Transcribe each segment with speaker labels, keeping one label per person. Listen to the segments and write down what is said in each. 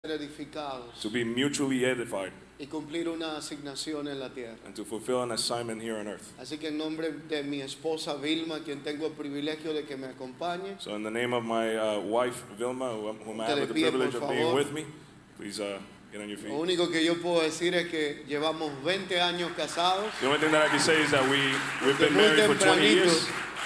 Speaker 1: edificados
Speaker 2: to be mutually edified,
Speaker 1: y cumplir una asignación en la tierra.
Speaker 2: and to fulfill an assignment here on earth.
Speaker 1: Así que en nombre de mi esposa Vilma, quien tengo el privilegio de que me acompañe,
Speaker 2: So in the name of my wife, Vilma, whom I have the privilege of being with me, please get on your feet.
Speaker 1: lo único que yo puedo decir es que llevamos 20 años casados.
Speaker 2: The only thing that I can say is that we've been
Speaker 1: Muy
Speaker 2: married for 20 years.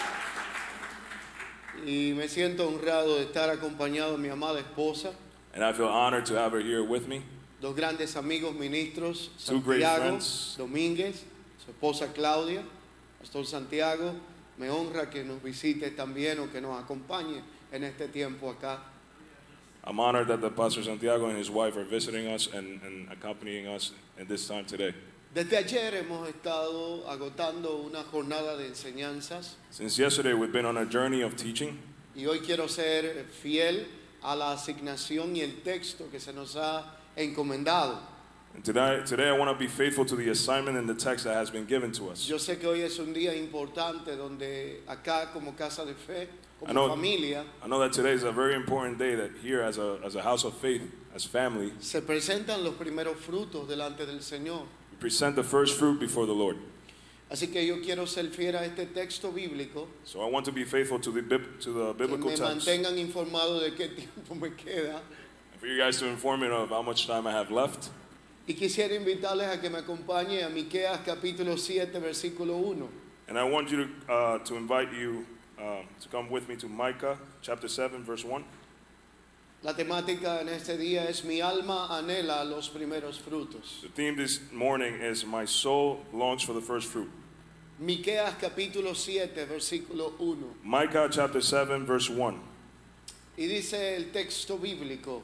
Speaker 1: Y me siento honrado de estar acompañado de mi amada esposa,
Speaker 2: And I feel honored to have her here with me.
Speaker 1: dos grandes amigos ministros,
Speaker 2: Two great
Speaker 1: Santiago
Speaker 2: friends.
Speaker 1: Domínguez, su esposa Claudia, Pastor Santiago. Me honra que nos visite también o que nos acompañe en este tiempo acá.
Speaker 2: I'm honored that the Pastor Santiago and his wife are visiting us and accompanying us at this time today.
Speaker 1: Desde ayer hemos estado agotando una jornada de enseñanzas
Speaker 2: Since yesterday, we've been on a journey of teaching,
Speaker 1: y hoy quiero ser fiel a la asignación y el texto que se nos ha encomendado.
Speaker 2: and today I want to be faithful to the assignment and the text that has been given to us.
Speaker 1: Yo sé que hoy es un día importante donde acá como casa de fe,
Speaker 2: I
Speaker 1: como
Speaker 2: know-
Speaker 1: familia,
Speaker 2: I know that today is a very important day, that here as a house of faith, as family,
Speaker 1: se presentan los primeros frutos delante del Señor.
Speaker 2: we present the first fruit before the Lord.
Speaker 1: Así que yo quiero ser fiel a este texto bíblico,
Speaker 2: So I want to be faithful to the
Speaker 1: que
Speaker 2: biblical
Speaker 1: me
Speaker 2: text.
Speaker 1: mantengan informado de qué tiempo me queda.
Speaker 2: And for you guys to inform me of how much time I have left.
Speaker 1: Y quisiera invitarles a que me acompañe a Miqueas capítulo 7, versículo 1.
Speaker 2: And I want you to invite you to come with me to Micah chapter 7, verse 1.
Speaker 1: La temática en este día es mi alma anhela los primeros frutos.
Speaker 2: The theme this morning is my soul longs for the first fruit.
Speaker 1: Miqueas capítulo 7, versículo 1.
Speaker 2: Micah chapter 7, verse 1.
Speaker 1: Y dice el texto bíblico: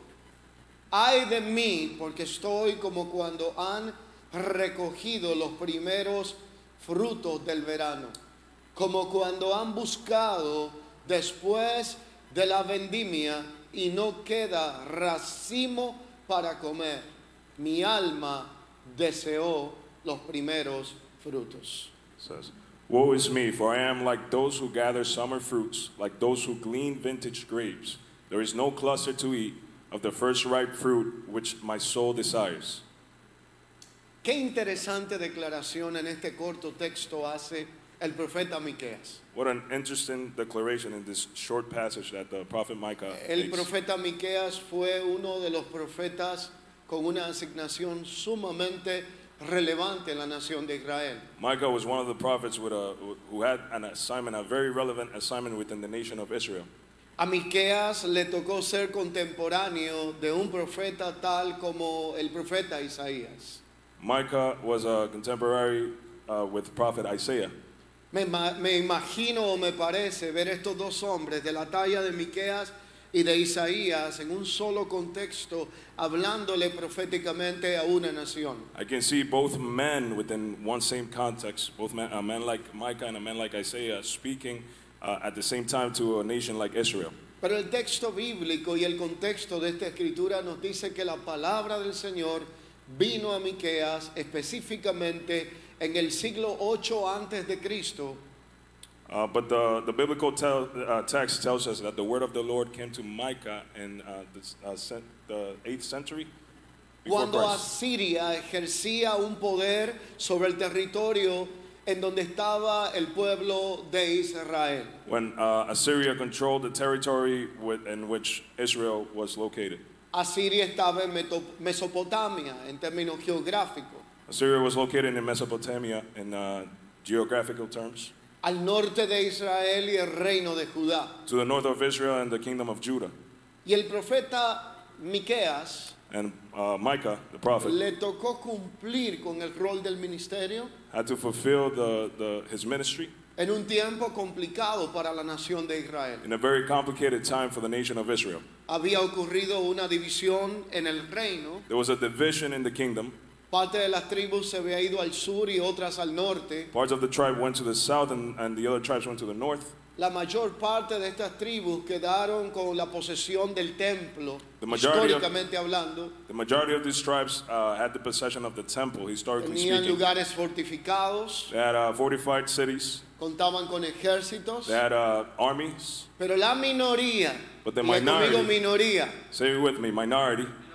Speaker 1: ay de mí, porque estoy como cuando han recogido los primeros frutos del verano, como cuando han buscado después de la vendimia y no queda racimo para comer. Mi alma deseó los primeros frutos.
Speaker 2: It says, woe is me, for I am like those who gather summer fruits, like those who glean vintage grapes. There is no cluster to eat of the first ripe fruit which my soul desires.
Speaker 1: Qué interesante declaración en este corto texto hace el profeta Miqueas.
Speaker 2: What an interesting declaration in this short passage that the prophet Micah
Speaker 1: El
Speaker 2: makes.
Speaker 1: profeta Miqueas fue uno de los profetas con una asignación sumamente relevante en la nación de Israel.
Speaker 2: Micah was one of the prophets who had an assignment, a very relevant assignment within the nation of Israel.
Speaker 1: A Miqueas le tocó ser contemporáneo de un profeta tal como el profeta Isaías.
Speaker 2: Micah was a contemporary with prophet Isaiah.
Speaker 1: Me imagino o me parece ver estos dos hombres de la talla de Miqueas y de Isaías en un solo contexto hablándole proféticamente a una nación.
Speaker 2: I can see both men within one same context, both men, a man like Micah and a man like Isaiah, speaking at the same time to a nation like Israel.
Speaker 1: Pero el texto bíblico y el contexto de esta escritura nos dice que la palabra del Señor vino a Miqueas específicamente en el siglo 8 antes de Cristo.
Speaker 2: But the biblical text tells us that the word of the Lord came to Micah in the 8th century before
Speaker 1: Cuando
Speaker 2: Christ.
Speaker 1: Asiria ejercía un poder sobre el territorio en donde estaba el pueblo de Israel.
Speaker 2: When Assyria controlled the territory in which Israel was located.
Speaker 1: Asiria estaba en Mesopotamia en términos geográficos.
Speaker 2: Assyria was located in Mesopotamia in geographical terms,
Speaker 1: Al norte de Israel y el reino de Judá.
Speaker 2: to the north of Israel and the kingdom of Judah.
Speaker 1: Y el profeta Miqueas
Speaker 2: And Micah, the prophet,
Speaker 1: le tocó cumplir con el rol del ministerio
Speaker 2: had to fulfill his ministry
Speaker 1: en un tiempo complicado para la nación de Israel.
Speaker 2: in a very complicated time for the nation of Israel.
Speaker 1: Había ocurrido una división en el reino.
Speaker 2: There was a division in the kingdom.
Speaker 1: Parte de las tribus se había ido al sur y otras al norte.
Speaker 2: Parts of the tribe went to the south and the other tribes went to the north.
Speaker 1: La mayor parte de estas tribus quedaron con la posesión del templo,
Speaker 2: The majority of-
Speaker 1: históricamente hablando.
Speaker 2: The majority of these tribes had the possession of the temple, historically
Speaker 1: Tenían
Speaker 2: speaking.
Speaker 1: lugares fortificados,
Speaker 2: They had fortified cities.
Speaker 1: contaban con ejércitos,
Speaker 2: They had armies.
Speaker 1: pero la minoría,
Speaker 2: But the
Speaker 1: diga conmigo
Speaker 2: minority-
Speaker 1: minoría,
Speaker 2: Say it with me, minority.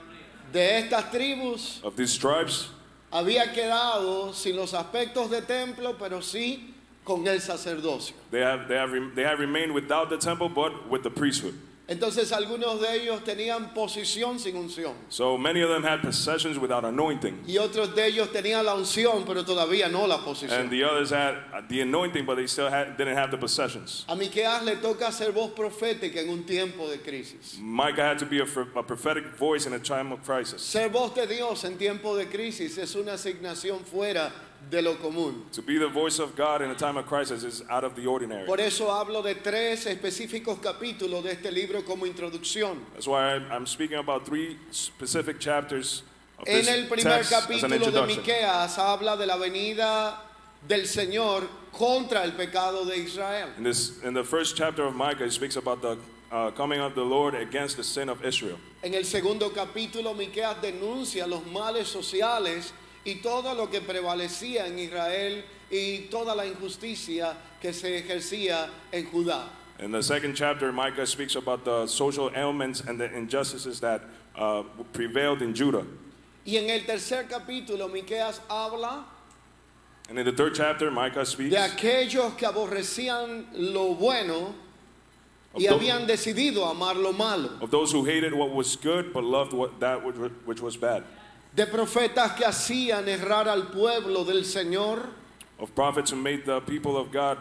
Speaker 1: de estas tribus
Speaker 2: of these tribes
Speaker 1: había quedado sin los aspectos de templo, pero sí con el sacerdocio.
Speaker 2: they have remained without the temple, but with the priesthood.
Speaker 1: Entonces algunos de ellos tenían posición sin unción.
Speaker 2: So many of them had possessions without anointing,
Speaker 1: Y otros de ellos tenían la unción, pero todavía no la
Speaker 2: and
Speaker 1: posición.
Speaker 2: the others had the anointing, but they still didn't have the possessions.
Speaker 1: A Miqueas le toca ser voz profética en un tiempo de crisis.
Speaker 2: Micah had to be a prophetic voice in a time of crisis.
Speaker 1: Ser voz de Dios en tiempo de crisis es una asignación fuera de lo común.
Speaker 2: To be the voice of God in a time of crisis is out of the ordinary.
Speaker 1: Por eso hablo de 3 específicos capítulos de este libro como introducción.
Speaker 2: That's why I'm speaking about 3 specific chapters of
Speaker 1: En
Speaker 2: this
Speaker 1: el primer
Speaker 2: text as an
Speaker 1: capítulo de
Speaker 2: introduction.
Speaker 1: Miqueas habla de la venida del Señor contra el pecado de Israel.
Speaker 2: In the first chapter of Micah, it speaks about the coming of the Lord against the sin of Israel.
Speaker 1: En el segundo capítulo Miqueas denuncia los males sociales y todo lo que prevalecía en Israel y toda la injusticia que se ejercía en Judá.
Speaker 2: In the second chapter, Micah speaks about the social ailments and the injustices that prevailed in Judah.
Speaker 1: Y en el tercer capítulo Miqueas habla
Speaker 2: And in the third chapter, Micah speaks
Speaker 1: de aquellos que aborrecían lo bueno
Speaker 2: of,
Speaker 1: y habían decidido amar lo malo.
Speaker 2: of those who hated what was good but loved which was bad.
Speaker 1: De profetas que hacían errar al pueblo del Señor,
Speaker 2: Of prophets who made the people of God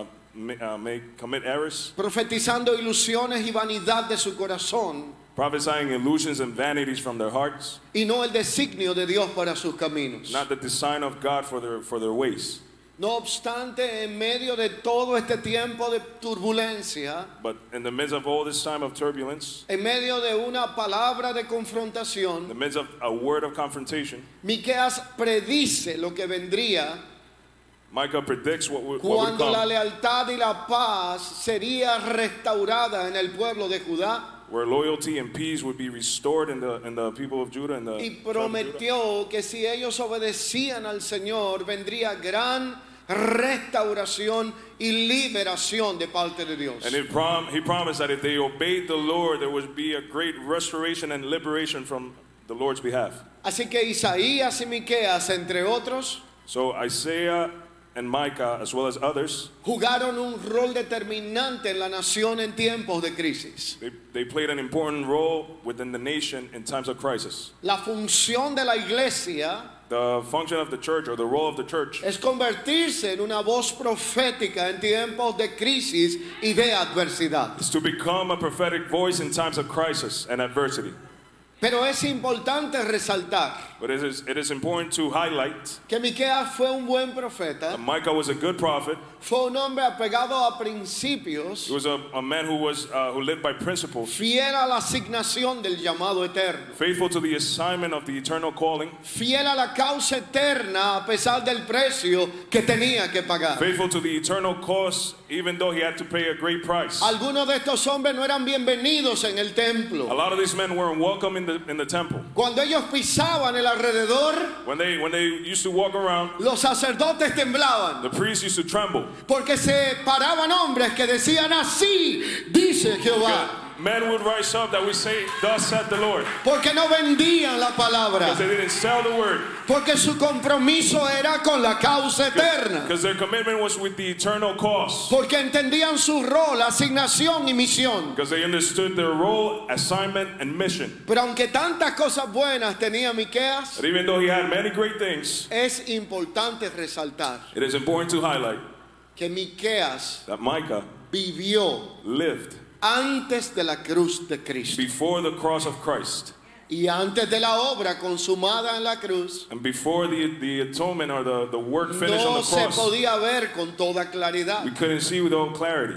Speaker 2: commit errors,
Speaker 1: profetizando ilusiones y vanidad de su corazón
Speaker 2: prophesying illusions and vanities from their hearts,
Speaker 1: y no el designio de Dios para sus caminos.
Speaker 2: not the design of God for their ways.
Speaker 1: No obstante, en medio de todo este tiempo de turbulencia,
Speaker 2: But in the midst of all this time of turbulence,
Speaker 1: en medio de una palabra de
Speaker 2: in the
Speaker 1: confrontación,
Speaker 2: midst of a word of confrontation,
Speaker 1: Miqueas predice lo que vendría
Speaker 2: Micah predicts what would
Speaker 1: cuando la
Speaker 2: come,
Speaker 1: lealtad y la paz sería restaurada en el pueblo de Judá,
Speaker 2: where loyalty and peace would be restored in the people of Judah and the
Speaker 1: y
Speaker 2: tribe of Judah.
Speaker 1: prometió que si ellos obedecían al Señor vendría gran restauración y liberación de parte de Dios.
Speaker 2: And he promised that if they obeyed the Lord, there would be a great restoration and liberation from the Lord's behalf.
Speaker 1: Así que Isaías y Miqueas, entre otros,
Speaker 2: So Isaiah and Micah, as well as others,
Speaker 1: jugaron un rol determinante en la nación en tiempos de crisis.
Speaker 2: they played an important role within the nation in times of crisis.
Speaker 1: La función de la iglesia
Speaker 2: The function of the church, or the role of the church,
Speaker 1: es convertirse en una voz profética en tiempos de crisis y de adversidad.
Speaker 2: is to become a prophetic voice in times of crisis and adversity.
Speaker 1: Pero es importante resaltar
Speaker 2: But it is important to highlight
Speaker 1: que Miqueas fue un buen profeta,
Speaker 2: that Micah was a good prophet.
Speaker 1: fue un hombre apegado a principios,
Speaker 2: He was a man who lived by principles,
Speaker 1: fiel a la asignación del llamado eterno,
Speaker 2: faithful to the assignment of the eternal calling,
Speaker 1: fiel a la causa eterna a pesar del precio que tenía que pagar.
Speaker 2: faithful to the eternal cause, even though he had to pay a great price.
Speaker 1: Algunos de estos hombres no eran bienvenidos en el
Speaker 2: A
Speaker 1: templo.
Speaker 2: lot of these men weren't welcome in the temple.
Speaker 1: Cuando ellos pisaban el alrededor,
Speaker 2: When they used to walk around,
Speaker 1: los sacerdotes temblaban,
Speaker 2: the priests used to tremble.
Speaker 1: porque se paraban hombres que decían así, dice Jehová,
Speaker 2: Men would rise up that would say, "Thus said the Lord,"
Speaker 1: porque no vendían la palabra,
Speaker 2: because they didn't sell the word,
Speaker 1: porque su compromiso era con la causa eterna,
Speaker 2: because their commitment was with the eternal cause,
Speaker 1: porque entendían su rol, asignación y misión.
Speaker 2: because they understood their role, assignment, and mission.
Speaker 1: Pero aunque tantas cosas buenas tenía Miqueas,
Speaker 2: But even though he had many great things,
Speaker 1: es importante resaltar
Speaker 2: it is important to highlight
Speaker 1: que Miqueas
Speaker 2: that Micah
Speaker 1: vivió
Speaker 2: lived
Speaker 1: antes de la cruz de Cristo
Speaker 2: before the cross of Christ
Speaker 1: y antes de la obra consumada en la cruz.
Speaker 2: and before the atonement, or the work finished on
Speaker 1: No
Speaker 2: the
Speaker 1: se
Speaker 2: cross.
Speaker 1: podía ver con toda claridad.
Speaker 2: We couldn't see with all clarity.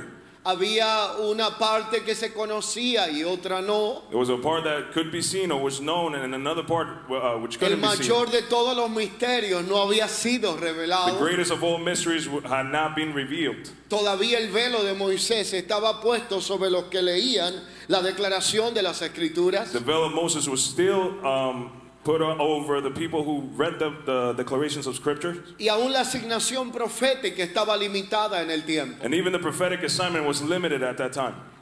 Speaker 1: Había una parte que se conocía y otra no.
Speaker 2: There was a part that could be seen or was known, and another part which
Speaker 1: El
Speaker 2: couldn't be seen.
Speaker 1: mayor de todos los misterios no había sido
Speaker 2: The
Speaker 1: revelado.
Speaker 2: greatest of all mysteries had not been revealed.
Speaker 1: Todavía el velo de Moisés estaba puesto sobre los que leían la declaración de las Escrituras.
Speaker 2: The veil of Moses was still put over the people who read the declarations of Scripture,
Speaker 1: Y aún la asignación profética estaba limitada en el tiempo.
Speaker 2: and even the prophetic assignment was limited at that time.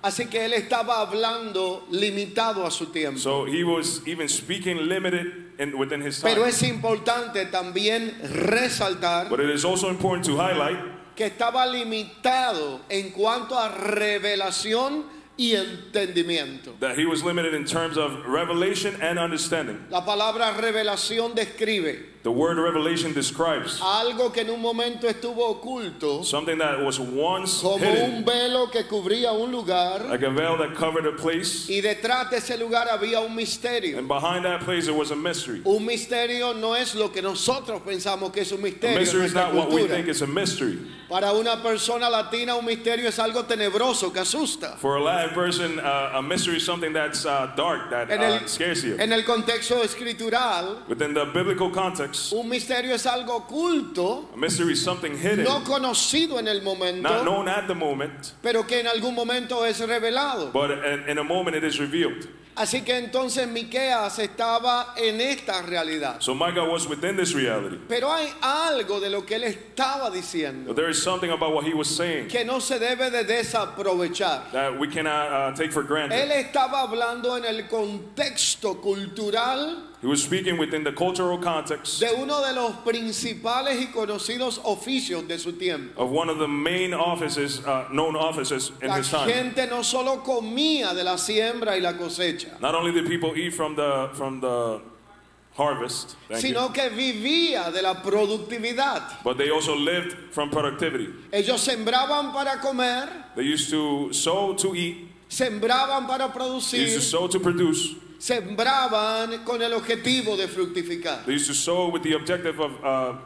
Speaker 1: Así que él estaba hablando limitado a su tiempo.
Speaker 2: So he was even speaking limited within his time.
Speaker 1: Pero es importante también resaltar
Speaker 2: But it is also important to highlight
Speaker 1: que estaba limitado en cuanto a revelación y entendimiento.
Speaker 2: that he was limited in terms of revelation and understanding.
Speaker 1: La palabra revelación describe
Speaker 2: The word revelation describes
Speaker 1: algo que en un momento estuvo oculto,
Speaker 2: something that was once
Speaker 1: como
Speaker 2: hidden,
Speaker 1: un velo que cubría un lugar,
Speaker 2: like a veil that covered a place,
Speaker 1: y detrás de ese lugar había un misterio.
Speaker 2: and behind that place there was a mystery.
Speaker 1: Un misterio no es lo que nosotros pensamos que es un
Speaker 2: A
Speaker 1: misterio en
Speaker 2: mystery is
Speaker 1: nuestra
Speaker 2: not what we
Speaker 1: cultura.
Speaker 2: think is a mystery.
Speaker 1: Para una persona latina un misterio es algo tenebroso que asusta.
Speaker 2: For a Latin person, a mystery is something that's dark, that scares you.
Speaker 1: En el contexto escritural,
Speaker 2: Within the biblical context,
Speaker 1: un misterio es algo oculto,
Speaker 2: a mystery is something hidden,
Speaker 1: no conocido en el
Speaker 2: not
Speaker 1: momento,
Speaker 2: known at the moment,
Speaker 1: pero que en algún momento es revelado.
Speaker 2: but in a moment it is revealed.
Speaker 1: Así que entonces Miqueas estaba en esta realidad.
Speaker 2: So Micah was within this reality.
Speaker 1: Pero hay algo de lo que él estaba diciendo
Speaker 2: But there is something about what he was saying
Speaker 1: que no se debe de desaprovechar.
Speaker 2: that we cannot take for
Speaker 1: Él
Speaker 2: granted.
Speaker 1: estaba hablando en el contexto cultural
Speaker 2: He was speaking within the cultural context
Speaker 1: de uno de los principales y conocidos oficios de su tiempo.
Speaker 2: of one of the main offices, known offices in
Speaker 1: La
Speaker 2: his time.
Speaker 1: gente no solo comía de la siembra y la cosecha,
Speaker 2: Not only did people eat from the harvest,
Speaker 1: sino que vivía de la productividad.
Speaker 2: but they also lived from productivity.
Speaker 1: Ellos sembraban para comer,
Speaker 2: They used to sow to eat,
Speaker 1: sembraban para
Speaker 2: they
Speaker 1: producir,
Speaker 2: used to sow to produce,
Speaker 1: sembraban con el objetivo de fructificar.
Speaker 2: they used to sow with the objective of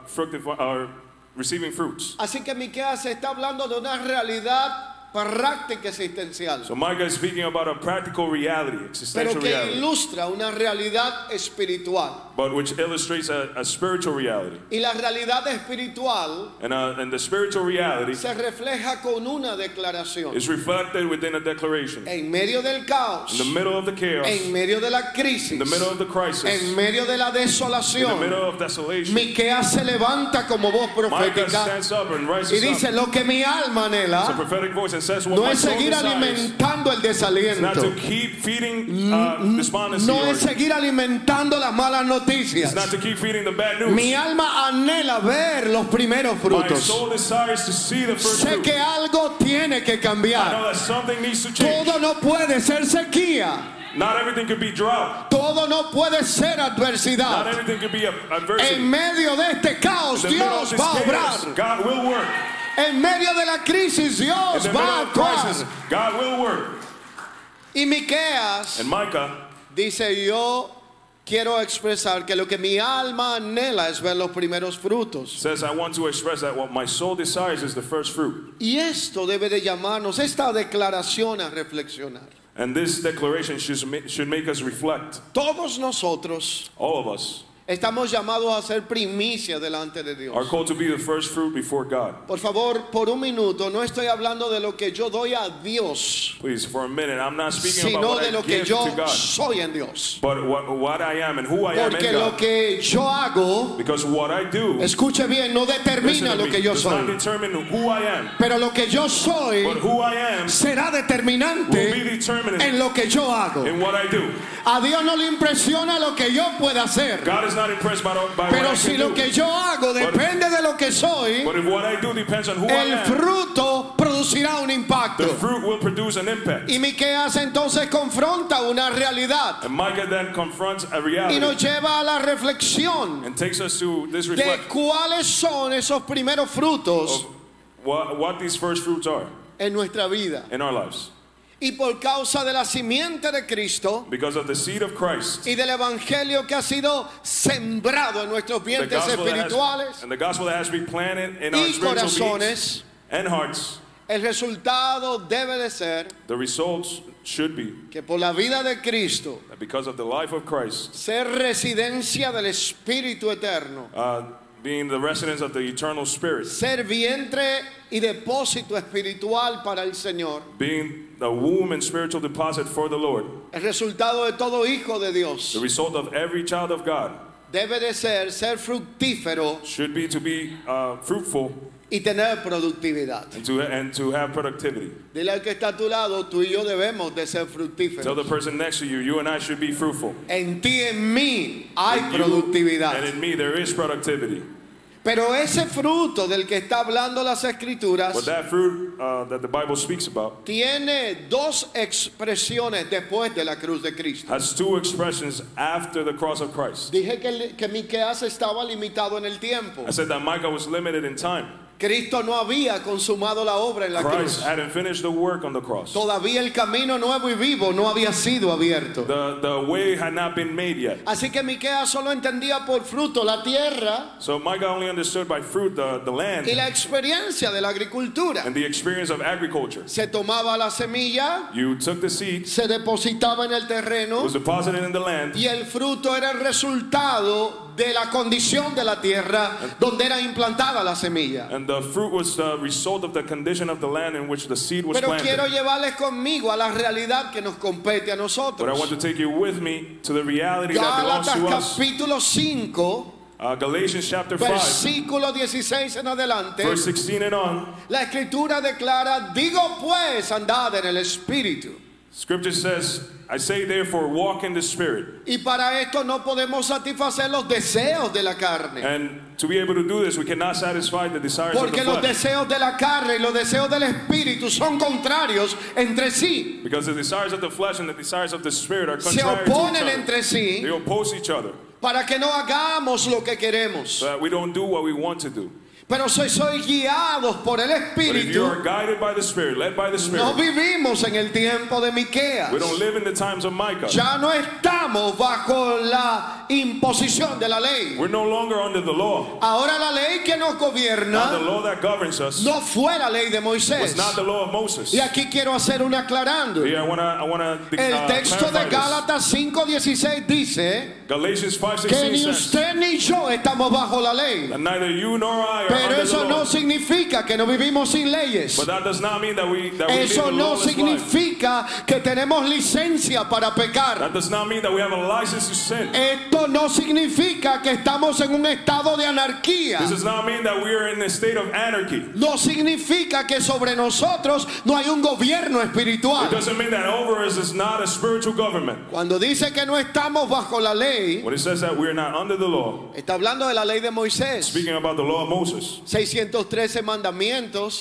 Speaker 2: receiving fruits.
Speaker 1: Así que Miqueas está hablando de una realidad práctica existencial,
Speaker 2: So Micah is speaking about a practical reality,
Speaker 1: pero
Speaker 2: existential
Speaker 1: que
Speaker 2: reality,
Speaker 1: ilustra una realidad espiritual.
Speaker 2: but which illustrates a spiritual reality.
Speaker 1: Y la realidad espiritual
Speaker 2: And the spiritual reality
Speaker 1: se refleja con una declaración.
Speaker 2: is reflected within a declaration.
Speaker 1: En medio del caos,
Speaker 2: In the middle of the chaos,
Speaker 1: en medio de la crisis,
Speaker 2: in the middle of the crisis,
Speaker 1: en medio de la
Speaker 2: in the
Speaker 1: desolación,
Speaker 2: middle of desolation,
Speaker 1: Miqueas se levanta como voz
Speaker 2: Micah
Speaker 1: profética
Speaker 2: stands up and
Speaker 1: y
Speaker 2: rises
Speaker 1: dice:
Speaker 2: up.
Speaker 1: lo que mi alma
Speaker 2: It's a
Speaker 1: anhela
Speaker 2: prophetic voice and says what
Speaker 1: no
Speaker 2: my
Speaker 1: es
Speaker 2: soul
Speaker 1: seguir
Speaker 2: desires.
Speaker 1: alimentando el
Speaker 2: It's not
Speaker 1: desaliento,
Speaker 2: to keep feeding despondency.
Speaker 1: no
Speaker 2: Or
Speaker 1: es seguir alimentando las malas noticias.
Speaker 2: it's not to keep feeding the bad news.
Speaker 1: Mi alma anhela ver los primeros
Speaker 2: My
Speaker 1: frutos.
Speaker 2: soul desires to see the first
Speaker 1: Sé
Speaker 2: fruit.
Speaker 1: que algo tiene que
Speaker 2: I
Speaker 1: cambiar.
Speaker 2: know that something needs to change.
Speaker 1: Todo no puede ser sequía.
Speaker 2: Not everything could be drought.
Speaker 1: Todo no puede ser
Speaker 2: Not
Speaker 1: adversidad.
Speaker 2: everything could be adversity.
Speaker 1: En medio de este caos,
Speaker 2: In the middle
Speaker 1: Dios
Speaker 2: of this
Speaker 1: va a
Speaker 2: chaos,
Speaker 1: obrar.
Speaker 2: God will work.
Speaker 1: En medio de la crisis,
Speaker 2: In
Speaker 1: Dios
Speaker 2: the
Speaker 1: va
Speaker 2: middle
Speaker 1: a
Speaker 2: of crisis,
Speaker 1: actuar.
Speaker 2: God will work.
Speaker 1: Y Miqueas
Speaker 2: And Micah
Speaker 1: dice: yo quiero expresar que lo que mi alma anhela es ver los primeros frutos.
Speaker 2: says, I want to express that what my soul desires is the first fruit.
Speaker 1: Y esto debe de llamarnos, esta declaración, a reflexionar.
Speaker 2: And this declaration should make us reflect.
Speaker 1: Todos nosotros
Speaker 2: All of us
Speaker 1: estamos llamados a ser primicia delante de Dios.
Speaker 2: are called to be the first fruit before God.
Speaker 1: Por favor, por un minuto, no estoy hablando de lo que yo doy a Dios,
Speaker 2: Please, for a minute, I'm not speaking about
Speaker 1: sino
Speaker 2: what
Speaker 1: de
Speaker 2: I
Speaker 1: lo que
Speaker 2: give
Speaker 1: yo
Speaker 2: to God,
Speaker 1: soy en Dios.
Speaker 2: but what I am and who I am
Speaker 1: Porque
Speaker 2: in
Speaker 1: lo
Speaker 2: God.
Speaker 1: que yo hago,
Speaker 2: Because what I do,
Speaker 1: escuche bien, no
Speaker 2: listen
Speaker 1: determina
Speaker 2: to
Speaker 1: lo
Speaker 2: me,
Speaker 1: que yo
Speaker 2: does not
Speaker 1: soy,
Speaker 2: determine who I am,
Speaker 1: pero lo que yo soy
Speaker 2: but who I am
Speaker 1: será
Speaker 2: will be
Speaker 1: determinante
Speaker 2: determinant
Speaker 1: en lo que yo hago.
Speaker 2: in what I do.
Speaker 1: A Dios no le impresiona lo que yo pueda hacer,
Speaker 2: God is not impressed by what
Speaker 1: pero
Speaker 2: I
Speaker 1: si
Speaker 2: can
Speaker 1: lo
Speaker 2: do.
Speaker 1: que yo hago depende de lo que soy,
Speaker 2: But if what I do depends on who I
Speaker 1: el
Speaker 2: am,
Speaker 1: fruto producirá un
Speaker 2: the
Speaker 1: impacto.
Speaker 2: fruit will produce an impact.
Speaker 1: Y Miqueas entonces confronta una realidad
Speaker 2: And Micah then confronts a
Speaker 1: y
Speaker 2: reality
Speaker 1: nos lleva a la reflexión
Speaker 2: and takes us to this
Speaker 1: de
Speaker 2: reflection
Speaker 1: cuáles son esos primeros frutos
Speaker 2: of what these first fruits are
Speaker 1: en nuestra vida.
Speaker 2: in our lives.
Speaker 1: Y por causa de la simiente de Cristo
Speaker 2: Because of the seed of Christ,
Speaker 1: y del evangelio que ha sido sembrado en nuestros
Speaker 2: the
Speaker 1: vientres
Speaker 2: gospel
Speaker 1: espirituales
Speaker 2: and the gospel that has been planted in our
Speaker 1: y
Speaker 2: spiritual beings
Speaker 1: corazones,
Speaker 2: and hearts,
Speaker 1: el resultado debe de ser
Speaker 2: the results should be
Speaker 1: que por la vida de Cristo,
Speaker 2: that because of the life of Christ,
Speaker 1: ser residencia del Espíritu Eterno,
Speaker 2: being the residence of the eternal Spirit,
Speaker 1: ser vientre y depósito espiritual para el Señor,
Speaker 2: being the womb and spiritual deposit for the Lord,
Speaker 1: el resultado de todo hijo de Dios
Speaker 2: the result of every child of God
Speaker 1: debe de ser fructífero
Speaker 2: should be to be fruitful
Speaker 1: y tener productividad.
Speaker 2: and to have productivity.
Speaker 1: Dile al que está a tu lado, tú y yo debemos de ser
Speaker 2: Tell
Speaker 1: fructíferos.
Speaker 2: the person next to you, you and I should be fruitful.
Speaker 1: En ti, en mí, hay
Speaker 2: In you
Speaker 1: productividad.
Speaker 2: and in me there is productivity.
Speaker 1: Pero ese fruto del que está hablando las Escrituras
Speaker 2: But that fruit that the Bible speaks about
Speaker 1: tiene dos expresiones después de la cruz de Cristo.
Speaker 2: has two expressions after the cross of Christ.
Speaker 1: Dije que Miqueas estaba limitado en el tiempo.
Speaker 2: I said that Micah was limited in time.
Speaker 1: Cristo no había consumado la obra en la
Speaker 2: Christ
Speaker 1: cruz.
Speaker 2: hadn't finished the work on the cross.
Speaker 1: Todavía el camino nuevo y vivo no había sido abierto.
Speaker 2: The way had not been made yet.
Speaker 1: Así que Miqueas solo entendía por fruto la tierra
Speaker 2: So Micah only understood by fruit the land
Speaker 1: y la experiencia de la agricultura.
Speaker 2: and the experience of agriculture.
Speaker 1: Se tomaba la semilla,
Speaker 2: You took the seed,
Speaker 1: se depositaba en el
Speaker 2: it
Speaker 1: terreno
Speaker 2: was deposited in the land,
Speaker 1: y el fruto era el resultado de la condición de la tierra donde era implantada la semilla.
Speaker 2: and the fruit was the result of the condition of the land in which the seed was
Speaker 1: Pero quiero
Speaker 2: planted.
Speaker 1: llevarles conmigo a la realidad que nos compete a
Speaker 2: But I
Speaker 1: nosotros.
Speaker 2: want to take you with me to the reality that belongs
Speaker 1: Gálatas
Speaker 2: to us.
Speaker 1: capítulo 5,
Speaker 2: Galatians chapter 5,
Speaker 1: versículo 16 en adelante.
Speaker 2: verse 16 and on.
Speaker 1: La escritura declara, digo pues, andad en el Espíritu.
Speaker 2: Scripture says, I say therefore, walk in the Spirit.
Speaker 1: Y para esto no podemos satisfacer los deseos de la carne.
Speaker 2: And to be able to do this, we cannot satisfy the desires of the
Speaker 1: Porque los
Speaker 2: flesh.
Speaker 1: deseos de la carne y los deseos del Espíritu son contrarios entre sí.
Speaker 2: Because the desires of the flesh and the desires of the Spirit are
Speaker 1: Se
Speaker 2: contrary to
Speaker 1: oponen
Speaker 2: each other.
Speaker 1: entre sí
Speaker 2: They oppose each other,
Speaker 1: para que no hagamos lo que queremos.
Speaker 2: so that we don't do what we want to do.
Speaker 1: Pero soy guiados por el
Speaker 2: But if you
Speaker 1: Espíritu.
Speaker 2: are guided by the Spirit, led by the
Speaker 1: No
Speaker 2: Spirit,
Speaker 1: vivimos en el tiempo de Miqueas.
Speaker 2: we don't live in the times of Micah.
Speaker 1: Ya no estamos bajo la imposición de la ley.
Speaker 2: We're no longer under the law.
Speaker 1: Ahora la ley que nos
Speaker 2: Now the
Speaker 1: gobierna
Speaker 2: law that governs us
Speaker 1: no fue la ley de Moisés.
Speaker 2: was not the law of Moses.
Speaker 1: Y aquí quiero hacer un aclarando.
Speaker 2: Here I wanna
Speaker 1: El texto de
Speaker 2: clarify this.
Speaker 1: Gálatas 5:16 dice
Speaker 2: Galatians
Speaker 1: que
Speaker 2: 5:16
Speaker 1: ni
Speaker 2: says
Speaker 1: usted ni yo estamos bajo la ley.
Speaker 2: that neither you nor I are
Speaker 1: Pero
Speaker 2: under
Speaker 1: eso
Speaker 2: the
Speaker 1: no
Speaker 2: law.
Speaker 1: significa que no vivimos sin leyes.
Speaker 2: But that does not mean that we live
Speaker 1: Eso
Speaker 2: a
Speaker 1: no
Speaker 2: lawless life.
Speaker 1: significa que tenemos licencia para pecar.
Speaker 2: That does not mean that we have a license to sin.
Speaker 1: Esto no significa que estamos en un estado de anarquía.
Speaker 2: This does not mean that we are in a state of anarchy.
Speaker 1: No significa que sobre nosotros no hay un gobierno
Speaker 2: It
Speaker 1: espiritual.
Speaker 2: doesn't mean that over us is not a spiritual government.
Speaker 1: Cuando dice que no estamos bajo la ley,
Speaker 2: When it says that we are not under the law,
Speaker 1: está hablando de la ley de Moisés.
Speaker 2: speaking about the law of Moses,
Speaker 1: 613 mandamientos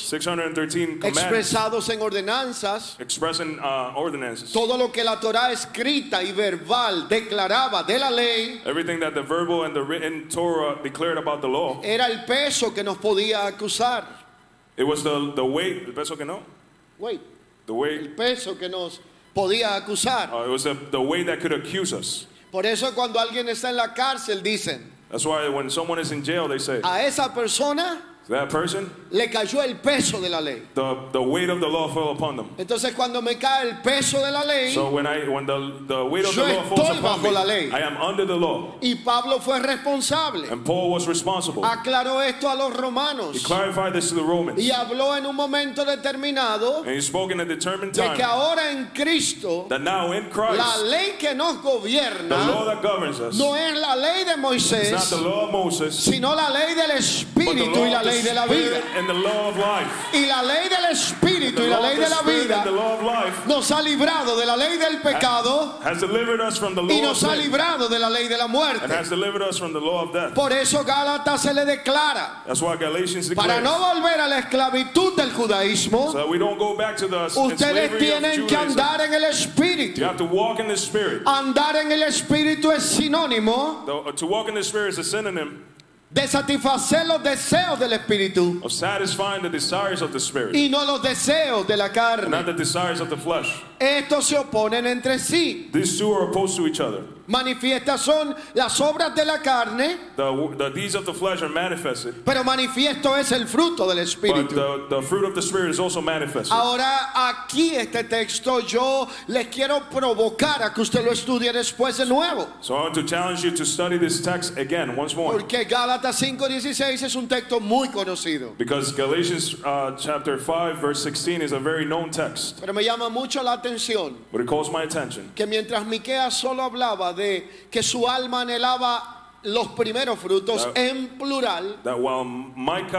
Speaker 2: 613 commandments
Speaker 1: expresados en ordenanzas.
Speaker 2: expressing ordinances.
Speaker 1: Todo lo que la Torá escrita y verbal declaraba de la ley
Speaker 2: Everything that the verbal and the written Torah declared about the law,
Speaker 1: era el peso que nos podía acusar.
Speaker 2: it was the weight, el peso que no,
Speaker 1: Wait,
Speaker 2: the
Speaker 1: el
Speaker 2: weight,
Speaker 1: peso que nos podía acusar.
Speaker 2: it was the weight that could accuse us.
Speaker 1: Por eso cuando alguien está en la cárcel dicen,
Speaker 2: That's why when someone is in jail, they say,
Speaker 1: a esa persona
Speaker 2: that person,
Speaker 1: le cayó el peso de la ley.
Speaker 2: the weight of the law fell upon them.
Speaker 1: Entonces cuando me cae el peso de la ley,
Speaker 2: So when the weight of the
Speaker 1: Yo
Speaker 2: law falls
Speaker 1: estoy
Speaker 2: upon
Speaker 1: bajo la
Speaker 2: me,
Speaker 1: ley.
Speaker 2: I am under the law.
Speaker 1: y Pablo fue responsable,
Speaker 2: And Paul was responsible.
Speaker 1: aclaró esto a los
Speaker 2: He
Speaker 1: romanos
Speaker 2: clarified this to the Romans.
Speaker 1: y habló en un momento determinado
Speaker 2: And he spoke in a determined
Speaker 1: de que
Speaker 2: time
Speaker 1: ahora en Cristo
Speaker 2: that now in
Speaker 1: la
Speaker 2: Christ,
Speaker 1: ley que nos
Speaker 2: the law
Speaker 1: gobierna
Speaker 2: that governs us
Speaker 1: no es la ley de
Speaker 2: is not
Speaker 1: Moisés,
Speaker 2: the law of Moses,
Speaker 1: sino la ley del
Speaker 2: but the
Speaker 1: Espíritu
Speaker 2: law
Speaker 1: y la
Speaker 2: of the
Speaker 1: ley de la
Speaker 2: Spirit
Speaker 1: vida.
Speaker 2: and the law of life.
Speaker 1: Y la ley del Espíritu
Speaker 2: The
Speaker 1: y la
Speaker 2: law
Speaker 1: ley
Speaker 2: of
Speaker 1: de
Speaker 2: the
Speaker 1: la
Speaker 2: Spirit and the
Speaker 1: vida
Speaker 2: law of life
Speaker 1: nos ha librado de la ley del pecado
Speaker 2: has delivered us from the
Speaker 1: y
Speaker 2: law of
Speaker 1: nos ha
Speaker 2: sin
Speaker 1: librado de la ley de la
Speaker 2: and
Speaker 1: muerte.
Speaker 2: has delivered us from the law of death.
Speaker 1: Por eso Gálatas se le declara,
Speaker 2: That's why Galatians
Speaker 1: para
Speaker 2: declares,
Speaker 1: no volver a la esclavitud del judaísmo,
Speaker 2: so that we don't go back to the
Speaker 1: ustedes
Speaker 2: slavery
Speaker 1: tienen
Speaker 2: of
Speaker 1: que
Speaker 2: Judaism.
Speaker 1: andar en el Espíritu.
Speaker 2: You have to walk in the Spirit.
Speaker 1: Andar en el Espíritu es sinónimo
Speaker 2: To walk in the Spirit is a synonym
Speaker 1: de satisfacer los deseos del Espíritu
Speaker 2: of satisfying the desires of the Spirit,
Speaker 1: y no los deseos de la
Speaker 2: and
Speaker 1: carne.
Speaker 2: not the desires of the flesh.
Speaker 1: Estos se oponen entre sí.
Speaker 2: These two are opposed to each other.
Speaker 1: Manifiestas son las obras de la carne,
Speaker 2: The deeds of the flesh are manifested,
Speaker 1: pero manifiesto es el fruto del
Speaker 2: but
Speaker 1: Espíritu.
Speaker 2: the fruit of the Spirit is also manifested.
Speaker 1: Ahora aquí este texto yo les quiero provocar a que usted lo estudie después de nuevo,
Speaker 2: So I want to challenge you to study this text again, once more,
Speaker 1: porque Gálatas 5:16 es un texto muy conocido,
Speaker 2: because Galatians chapter 5, verse 16 is a very known text,
Speaker 1: pero me llama mucho la atención
Speaker 2: but it calls my attention
Speaker 1: que mientras Miqueas solo hablaba de que su alma anhelaba los primeros frutos en plural,
Speaker 2: that while Micah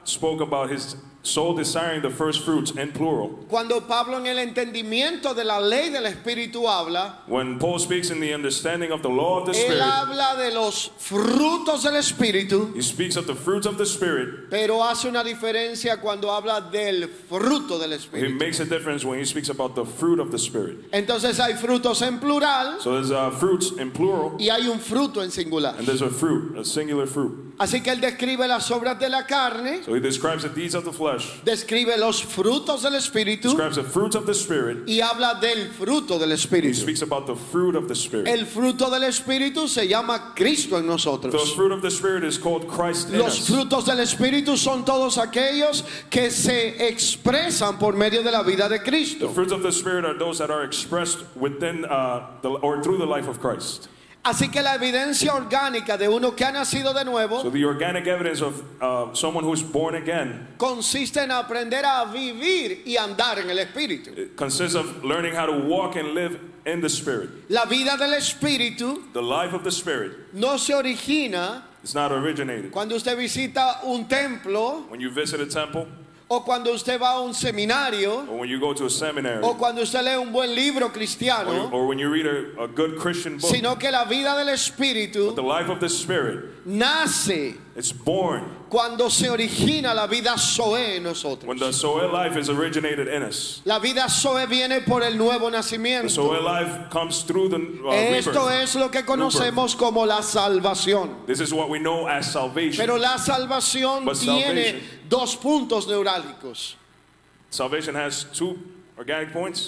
Speaker 2: spoke about his soul desiring the first fruits in plural.
Speaker 1: Cuando Pablo en el entendimiento de la ley del Espíritu habla,
Speaker 2: When Paul speaks in the understanding of the law of the
Speaker 1: él
Speaker 2: Spirit,
Speaker 1: habla de los frutos del Espíritu,
Speaker 2: he speaks of the fruits of the Spirit.
Speaker 1: pero hace una diferencia cuando habla del fruto del
Speaker 2: He
Speaker 1: Espíritu.
Speaker 2: makes a difference when he speaks about the fruit of the Spirit.
Speaker 1: Entonces hay frutos en plural
Speaker 2: So there's fruits in plural,
Speaker 1: y hay un fruto en singular.
Speaker 2: and there's a fruit, a singular fruit.
Speaker 1: Así que él describe las obras de la carne,
Speaker 2: So he describes the deeds of the flesh,
Speaker 1: describe los frutos del Espíritu
Speaker 2: describes the fruits of the Spirit.
Speaker 1: y habla del fruto del
Speaker 2: He
Speaker 1: Espíritu.
Speaker 2: speaks about the fruit of the Spirit.
Speaker 1: El fruto del Espíritu se llama Cristo en
Speaker 2: The
Speaker 1: nosotros.
Speaker 2: fruit of the Spirit is called Christ in
Speaker 1: Los
Speaker 2: us.
Speaker 1: frutos del Espíritu son todos aquellos que se expresan por medio de la vida de
Speaker 2: The
Speaker 1: Cristo.
Speaker 2: fruits of the Spirit are those that are expressed within or through the life of Christ.
Speaker 1: Así que la evidencia orgánica de uno que ha nacido de
Speaker 2: So
Speaker 1: nuevo
Speaker 2: the organic evidence of someone who's born again
Speaker 1: consiste en aprender a vivir y andar en el Espíritu.
Speaker 2: it consists of learning how to walk and live in the Spirit.
Speaker 1: La vida del Espíritu
Speaker 2: The life of the Spirit
Speaker 1: no se origina
Speaker 2: is not originated.
Speaker 1: cuando usted visita un templo
Speaker 2: When you visit a temple
Speaker 1: o cuando usted va a un seminario
Speaker 2: or when you go to a seminary
Speaker 1: o cuando usted lee un buen libro cristiano,
Speaker 2: or when you read a good Christian book.
Speaker 1: sino que la vida del Espíritu
Speaker 2: The life of the Spirit,
Speaker 1: nace
Speaker 2: it's born
Speaker 1: cuando se origina la vida Zoe en nosotros.
Speaker 2: when the Zoe life is originated in us.
Speaker 1: La vida Zoe viene por el nuevo
Speaker 2: The
Speaker 1: nacimiento.
Speaker 2: Zoe life comes through the
Speaker 1: Esto
Speaker 2: rebirth.
Speaker 1: es lo que conocemos como la salvación.
Speaker 2: This is what we know as salvation.
Speaker 1: Pero la salvación
Speaker 2: But
Speaker 1: tiene
Speaker 2: salvation-
Speaker 1: dos puntos neurálgicos.
Speaker 2: Salvation has two organic points,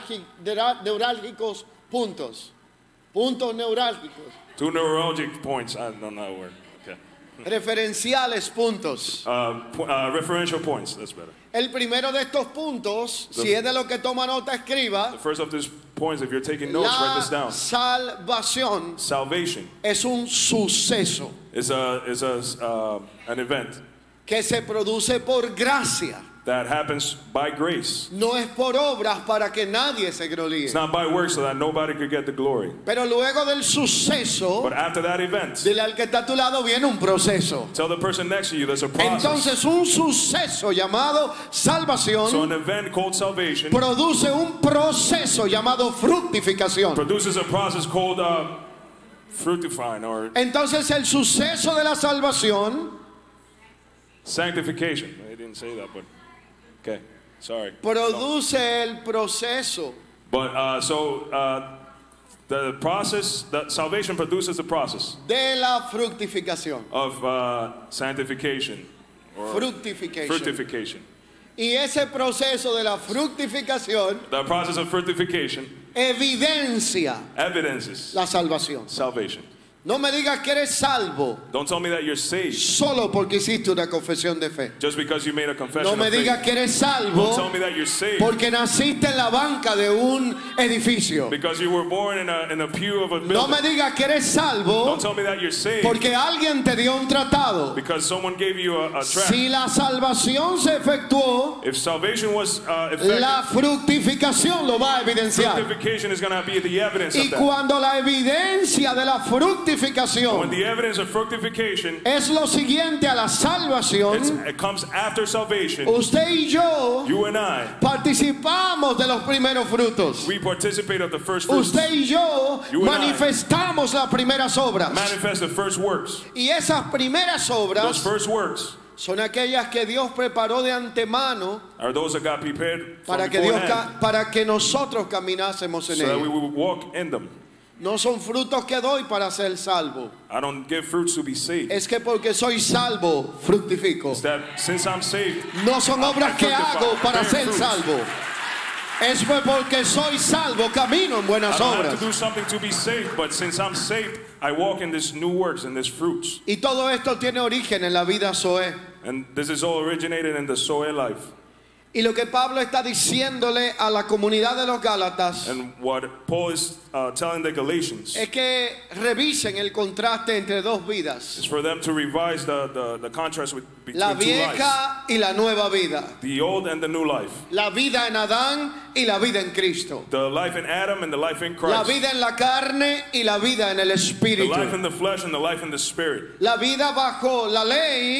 Speaker 1: Neurálgicos puntos. Puntos neurálgicos.
Speaker 2: two neurologic points. I don't know that word. Okay.
Speaker 1: Referenciales puntos.
Speaker 2: Referential points. That's better.
Speaker 1: El primero de estos puntos, si es de lo que toma nota, escriba.
Speaker 2: The first of these points, if you're taking notes, write
Speaker 1: La
Speaker 2: this down.
Speaker 1: salvación
Speaker 2: Salvation
Speaker 1: es un suceso
Speaker 2: is an event
Speaker 1: que se produce por gracia.
Speaker 2: that happens by grace.
Speaker 1: No es por obras para que nadie se gloríe.
Speaker 2: It's not by works so that nobody could get the glory.
Speaker 1: Pero luego del suceso,
Speaker 2: But after that event,
Speaker 1: dile al que está a tu lado, viene un proceso.
Speaker 2: tell the person next to you there's a process.
Speaker 1: Entonces un suceso llamado
Speaker 2: So
Speaker 1: salvación
Speaker 2: an event called salvation
Speaker 1: produce un proceso llamado fructificación.
Speaker 2: produces a process called fructifying or
Speaker 1: Entonces el suceso de la salvación
Speaker 2: sanctification. I didn't say that, but okay, sorry.
Speaker 1: produce el proceso
Speaker 2: But the process, that salvation produces the process
Speaker 1: de la fructificación.
Speaker 2: of sanctification or
Speaker 1: Fructification.
Speaker 2: fructification.
Speaker 1: Y ese proceso de la fructificación
Speaker 2: The process of fructification
Speaker 1: evidencia
Speaker 2: evidences
Speaker 1: la salvación.
Speaker 2: salvation.
Speaker 1: No me digas que eres salvo
Speaker 2: Don't tell me that you're saved
Speaker 1: solo porque hiciste una confesión de fe.
Speaker 2: just because you made a confession
Speaker 1: No me
Speaker 2: of faith.
Speaker 1: digas que eres
Speaker 2: Don't tell
Speaker 1: salvo
Speaker 2: me that you're saved
Speaker 1: porque naciste en la banca de un edificio.
Speaker 2: because you were born in a pew of a
Speaker 1: No me
Speaker 2: building.
Speaker 1: digas que eres salvo
Speaker 2: Don't tell me that you're saved
Speaker 1: porque alguien te dio un tratado.
Speaker 2: because someone gave you a tract.
Speaker 1: Si la salvación se efectuó,
Speaker 2: If salvation was effective,
Speaker 1: la fructificación lo va a evidenciar.
Speaker 2: fructification is going to be the evidence
Speaker 1: Y
Speaker 2: of that.
Speaker 1: cuando la evidencia de la fructificación
Speaker 2: When the evidence of fructification
Speaker 1: es lo siguiente a la salvación,
Speaker 2: it comes after salvation,
Speaker 1: usted y yo
Speaker 2: you and I,
Speaker 1: participamos de los primeros frutos.
Speaker 2: we participate of the first fruits,
Speaker 1: Usted y yo
Speaker 2: You and I
Speaker 1: manifestamos las primeras obras.
Speaker 2: manifest the first works.
Speaker 1: Y esas primeras
Speaker 2: Those
Speaker 1: obras
Speaker 2: first works
Speaker 1: son aquellas que Dios preparó de antemano
Speaker 2: are those that got prepared from
Speaker 1: para que,
Speaker 2: beforehand
Speaker 1: para que nosotros caminásemos en
Speaker 2: so that we
Speaker 1: ellas.
Speaker 2: would walk in them.
Speaker 1: No son frutos que doy para ser salvo.
Speaker 2: I don't give fruits to be saved.
Speaker 1: Es que porque soy salvo, fructifico.
Speaker 2: It's that since I'm saved,
Speaker 1: No son obras que hago para ser
Speaker 2: fruits.
Speaker 1: salvo. Es porque soy salvo, camino en
Speaker 2: I
Speaker 1: buenas
Speaker 2: don't have
Speaker 1: obras.
Speaker 2: to do something to be saved, but since I'm saved, I walk in this new works and this fruits.
Speaker 1: Y todo esto tiene origen en la vida Zoe.
Speaker 2: And this is all originated in the Zoe life.
Speaker 1: Y lo que Pablo está diciéndole a la comunidad de los Gálatas
Speaker 2: And what Paul is telling the Galatians
Speaker 1: es que revisen el contraste entre dos vidas,
Speaker 2: is for them to revise the contrast between
Speaker 1: la
Speaker 2: two lives.
Speaker 1: vieja y la nueva vida,
Speaker 2: The old and the new life.
Speaker 1: la vida en Adán y la vida en Cristo,
Speaker 2: The life in Adam and the life in
Speaker 1: la
Speaker 2: Christ.
Speaker 1: vida en la carne y la vida en el
Speaker 2: The life
Speaker 1: Espíritu,
Speaker 2: in the flesh and the life in the spirit.
Speaker 1: la vida bajo la ley
Speaker 2: The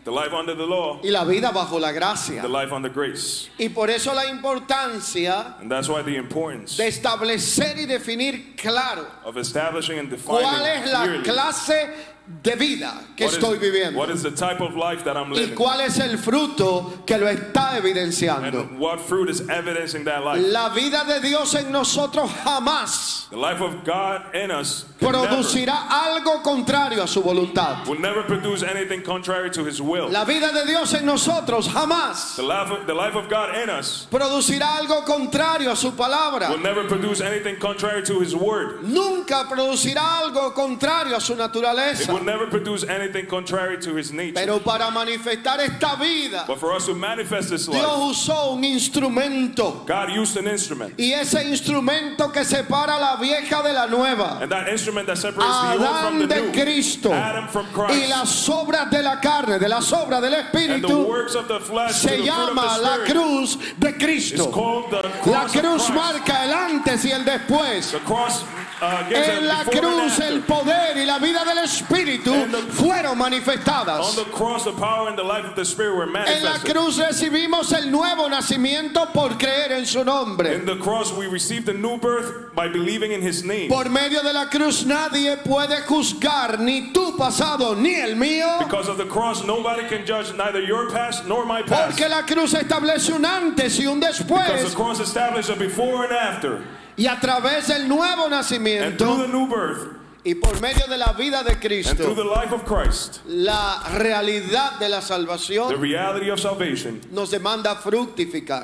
Speaker 2: the life under the law,
Speaker 1: y la vida bajo la gracia.
Speaker 2: the life under grace.
Speaker 1: Y por eso la importancia
Speaker 2: And that's why the importance
Speaker 1: de establecer y definir claro
Speaker 2: of establishing and defining
Speaker 1: cuál es la
Speaker 2: clearly
Speaker 1: clase de vida que
Speaker 2: what is-
Speaker 1: estoy viviendo
Speaker 2: what is the type of life that I'm
Speaker 1: y
Speaker 2: living,
Speaker 1: cuál es el fruto que lo está evidenciando.
Speaker 2: and what fruit is evidencing that life.
Speaker 1: La vida de Dios en nosotros jamás
Speaker 2: The life of God in us can
Speaker 1: producirá algo contrario a su voluntad.
Speaker 2: will never produce anything contrary to His will.
Speaker 1: La vida de Dios en nosotros jamás
Speaker 2: The life of God in us
Speaker 1: producirá algo contrario a su palabra.
Speaker 2: will never produce anything contrary to His word.
Speaker 1: Nunca producirá algo contrario a su
Speaker 2: It
Speaker 1: naturaleza.
Speaker 2: will never produce anything contrary to His nature.
Speaker 1: Pero para manifestar esta vida,
Speaker 2: But for us to manifest this life,
Speaker 1: Dios usó un instrumento.
Speaker 2: God used an instrument.
Speaker 1: Y ese instrumento que separa la vieja de la nueva.
Speaker 2: And that instrument that separates the old from
Speaker 1: Adán
Speaker 2: the
Speaker 1: de
Speaker 2: new,
Speaker 1: Cristo.
Speaker 2: Adam from
Speaker 1: Y
Speaker 2: Christ,
Speaker 1: las obras de la carne, de las obras del
Speaker 2: and the
Speaker 1: Espíritu,
Speaker 2: works of the flesh to
Speaker 1: se
Speaker 2: the fruit of
Speaker 1: llama
Speaker 2: the
Speaker 1: la
Speaker 2: Spirit
Speaker 1: cruz de
Speaker 2: is
Speaker 1: Cristo.
Speaker 2: called the
Speaker 1: La
Speaker 2: cross of
Speaker 1: cruz
Speaker 2: Christ.
Speaker 1: marca el antes y el después.
Speaker 2: The cross gives
Speaker 1: En la
Speaker 2: a before and
Speaker 1: cruz
Speaker 2: after.
Speaker 1: el poder y la vida del Espíritu
Speaker 2: And the-
Speaker 1: fueron
Speaker 2: On
Speaker 1: manifestadas.
Speaker 2: the cross, the power and the life of the Spirit were
Speaker 1: En la
Speaker 2: manifested.
Speaker 1: cruz recibimos el nuevo nacimiento por creer en su nombre.
Speaker 2: In the cross, we received a new birth by believing in His name.
Speaker 1: Por medio de la cruz nadie puede juzgar ni tu pasado ni el mío,
Speaker 2: Because of the cross, nobody can judge neither your past nor my past.
Speaker 1: porque la cruz establece un antes y un
Speaker 2: Because
Speaker 1: después,
Speaker 2: the cross established a before and after.
Speaker 1: y a través del nuevo
Speaker 2: And through
Speaker 1: nacimiento
Speaker 2: the new birth,
Speaker 1: y por medio de la vida de
Speaker 2: and through
Speaker 1: Cristo,
Speaker 2: the life of Christ,
Speaker 1: la realidad de la
Speaker 2: the
Speaker 1: salvación
Speaker 2: reality of salvation
Speaker 1: nos demanda fructificar.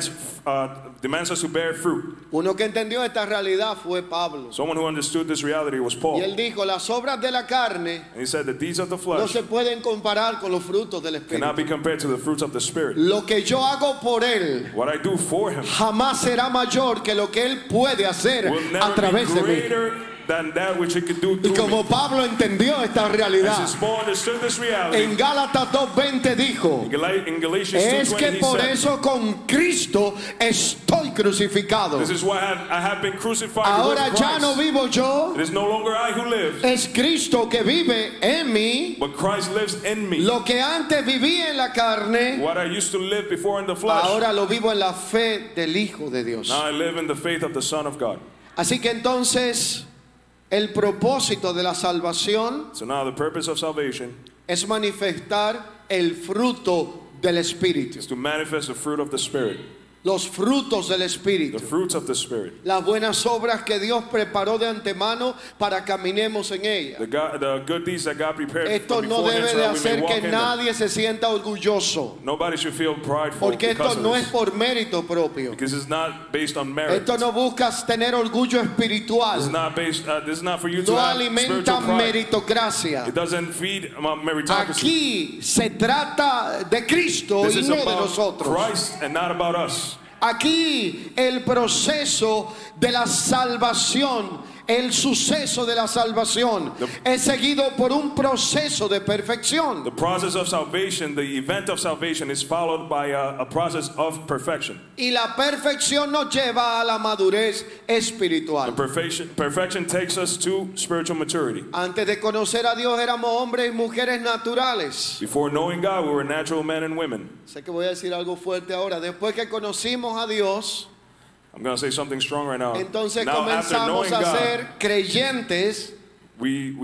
Speaker 2: demands us to bear fruit.
Speaker 1: Uno que entendió esta realidad fue Pablo.
Speaker 2: Someone who understood this reality was
Speaker 1: Y
Speaker 2: Paul.
Speaker 1: él dijo, las obras de la carne
Speaker 2: And he said, the deeds of the
Speaker 1: no
Speaker 2: flesh
Speaker 1: se pueden comparar con los frutos del
Speaker 2: cannot be
Speaker 1: Espíritu.
Speaker 2: compared to the fruits of the Spirit.
Speaker 1: Lo que yo hago por él
Speaker 2: What I do for Him
Speaker 1: jamás será mayor que lo que él puede hacer
Speaker 2: will
Speaker 1: a
Speaker 2: never be
Speaker 1: través de mí.
Speaker 2: greater than that which He could do
Speaker 1: Y
Speaker 2: through
Speaker 1: como
Speaker 2: me.
Speaker 1: Pablo entendió esta
Speaker 2: And
Speaker 1: realidad,
Speaker 2: since Paul understood this reality,
Speaker 1: en Gálatas 2:20 dijo,
Speaker 2: in Galatians
Speaker 1: es
Speaker 2: 2:20
Speaker 1: que
Speaker 2: he
Speaker 1: por
Speaker 2: said,
Speaker 1: eso con Cristo estoy crucificado.
Speaker 2: this is why I have been crucified
Speaker 1: Ahora
Speaker 2: with
Speaker 1: ya no
Speaker 2: Christ.
Speaker 1: vivo yo,
Speaker 2: It is no longer I who live,
Speaker 1: es Cristo que vive en mí.
Speaker 2: but Christ lives in me.
Speaker 1: Lo que antes vivía en la carne,
Speaker 2: What I used to live before in the flesh,
Speaker 1: ahora lo vivo en la fe del Hijo de Dios.
Speaker 2: now I live in the faith of the Son of God.
Speaker 1: Así que entonces el propósito de la salvación
Speaker 2: So now the purpose of salvation
Speaker 1: es manifestar el fruto del Espíritu,
Speaker 2: is to manifest the fruit of the Spirit,
Speaker 1: los frutos del
Speaker 2: the
Speaker 1: Espíritu,
Speaker 2: fruits of the Spirit.
Speaker 1: las buenas obras que Dios preparó de antemano para caminemos en ellas.
Speaker 2: The good deeds that God prepared
Speaker 1: Esto
Speaker 2: from
Speaker 1: no
Speaker 2: beforehand
Speaker 1: debe
Speaker 2: so
Speaker 1: de
Speaker 2: that we may
Speaker 1: hacer
Speaker 2: walk
Speaker 1: que
Speaker 2: in them.
Speaker 1: nadie se sienta orgulloso,
Speaker 2: Nobody should feel prideful
Speaker 1: porque
Speaker 2: because
Speaker 1: esto
Speaker 2: of
Speaker 1: no
Speaker 2: this,
Speaker 1: es por mérito propio.
Speaker 2: because it's not based on merit.
Speaker 1: Esto no buscas tener orgullo
Speaker 2: This is
Speaker 1: espiritual,
Speaker 2: not based. This is not for you to
Speaker 1: no
Speaker 2: have
Speaker 1: alimenta
Speaker 2: spiritual pride.
Speaker 1: meritocracia.
Speaker 2: It doesn't feed meritocracy.
Speaker 1: Aquí se trata de Cristo
Speaker 2: This
Speaker 1: y
Speaker 2: is
Speaker 1: no de
Speaker 2: about
Speaker 1: nosotros.
Speaker 2: Christ and not about us.
Speaker 1: Aquí el proceso de la salvación, el suceso de la salvación es seguido por un proceso de perfección.
Speaker 2: The process of salvation, the event of salvation, is followed by a process of perfection.
Speaker 1: Y la perfección nos lleva a la madurez espiritual.
Speaker 2: And perfection takes us to spiritual maturity.
Speaker 1: Antes de conocer a Dios éramos hombres y mujeres naturales.
Speaker 2: Before knowing God, we were natural men and women.
Speaker 1: Sé que voy a decir algo fuerte ahora. Después que conocimos a Dios,
Speaker 2: I'm going to say something strong right now.
Speaker 1: entonces
Speaker 2: Now, after
Speaker 1: comenzamos
Speaker 2: knowing
Speaker 1: a
Speaker 2: God,
Speaker 1: ser creyentes
Speaker 2: we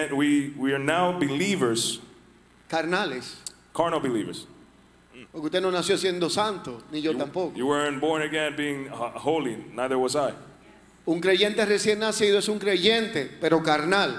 Speaker 2: are now believers,
Speaker 1: carnales.
Speaker 2: carnal believers.
Speaker 1: Porque usted no nació siendo santo, ni yo tampoco.
Speaker 2: You weren't born again being holy, neither was I.
Speaker 1: Un creyente recién nacido es un creyente, pero carnal.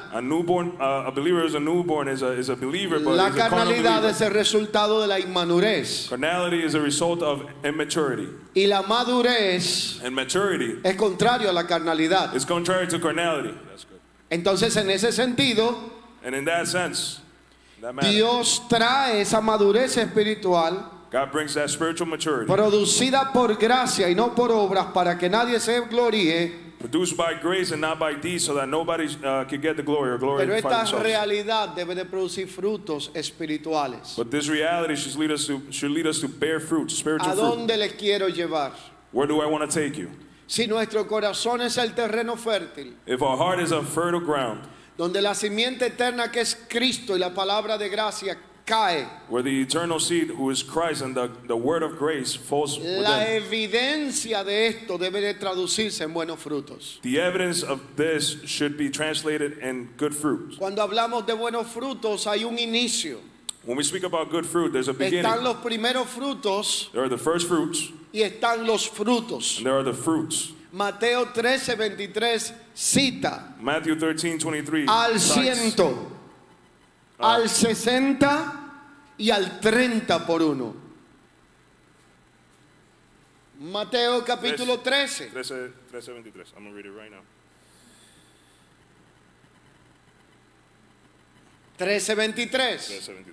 Speaker 2: A believer is a newborn, is a believer, but
Speaker 1: La
Speaker 2: is a carnal
Speaker 1: carnalidad
Speaker 2: believer.
Speaker 1: es el resultado de la inmadurez.
Speaker 2: Carnality is a result of immaturity.
Speaker 1: Y la madurez
Speaker 2: And maturity
Speaker 1: es contrario a la carnalidad.
Speaker 2: is contrary to carnality. That's good.
Speaker 1: Entonces, en ese sentido,
Speaker 2: And in that sense, that matter,
Speaker 1: Dios trae esa madurez espiritual
Speaker 2: God brings that spiritual maturity,
Speaker 1: producida por gracia y no por obras para que nadie se gloríe.
Speaker 2: produced by grace and not by deeds, so that nobody can get the glory or
Speaker 1: Pero
Speaker 2: glorify
Speaker 1: esta
Speaker 2: themselves.
Speaker 1: realidad debe de producir frutos espirituales.
Speaker 2: But this reality should lead us to bear fruit, spiritual
Speaker 1: ¿A
Speaker 2: fruit.
Speaker 1: dónde les quiero llevar?
Speaker 2: Where do I want to take you?
Speaker 1: Si nuestro corazón es el terreno fértil,
Speaker 2: If our heart is a fertile ground,
Speaker 1: donde la simiente eterna que es Cristo y la palabra de gracia cae.
Speaker 2: where the eternal seed, who is Christ, and the word of grace falls
Speaker 1: La
Speaker 2: within.
Speaker 1: evidencia de esto debe de traducirse en buenos frutos.
Speaker 2: The evidence of this should be translated in good fruit.
Speaker 1: Cuando hablamos de buenos frutos hay un inicio.
Speaker 2: When we speak about good fruit, there's a beginning.
Speaker 1: Están los primeros frutos
Speaker 2: There are the first fruits,
Speaker 1: y están los frutos.
Speaker 2: and there are the fruits.
Speaker 1: Mateo 13:23 cita
Speaker 2: Matthew 13:23.
Speaker 1: al
Speaker 2: cites
Speaker 1: 100, al 60 y al 30 por uno. Mateo capítulo 13.
Speaker 2: 13:23. I'm going to read it right now.
Speaker 1: 13:23.
Speaker 2: 13:23.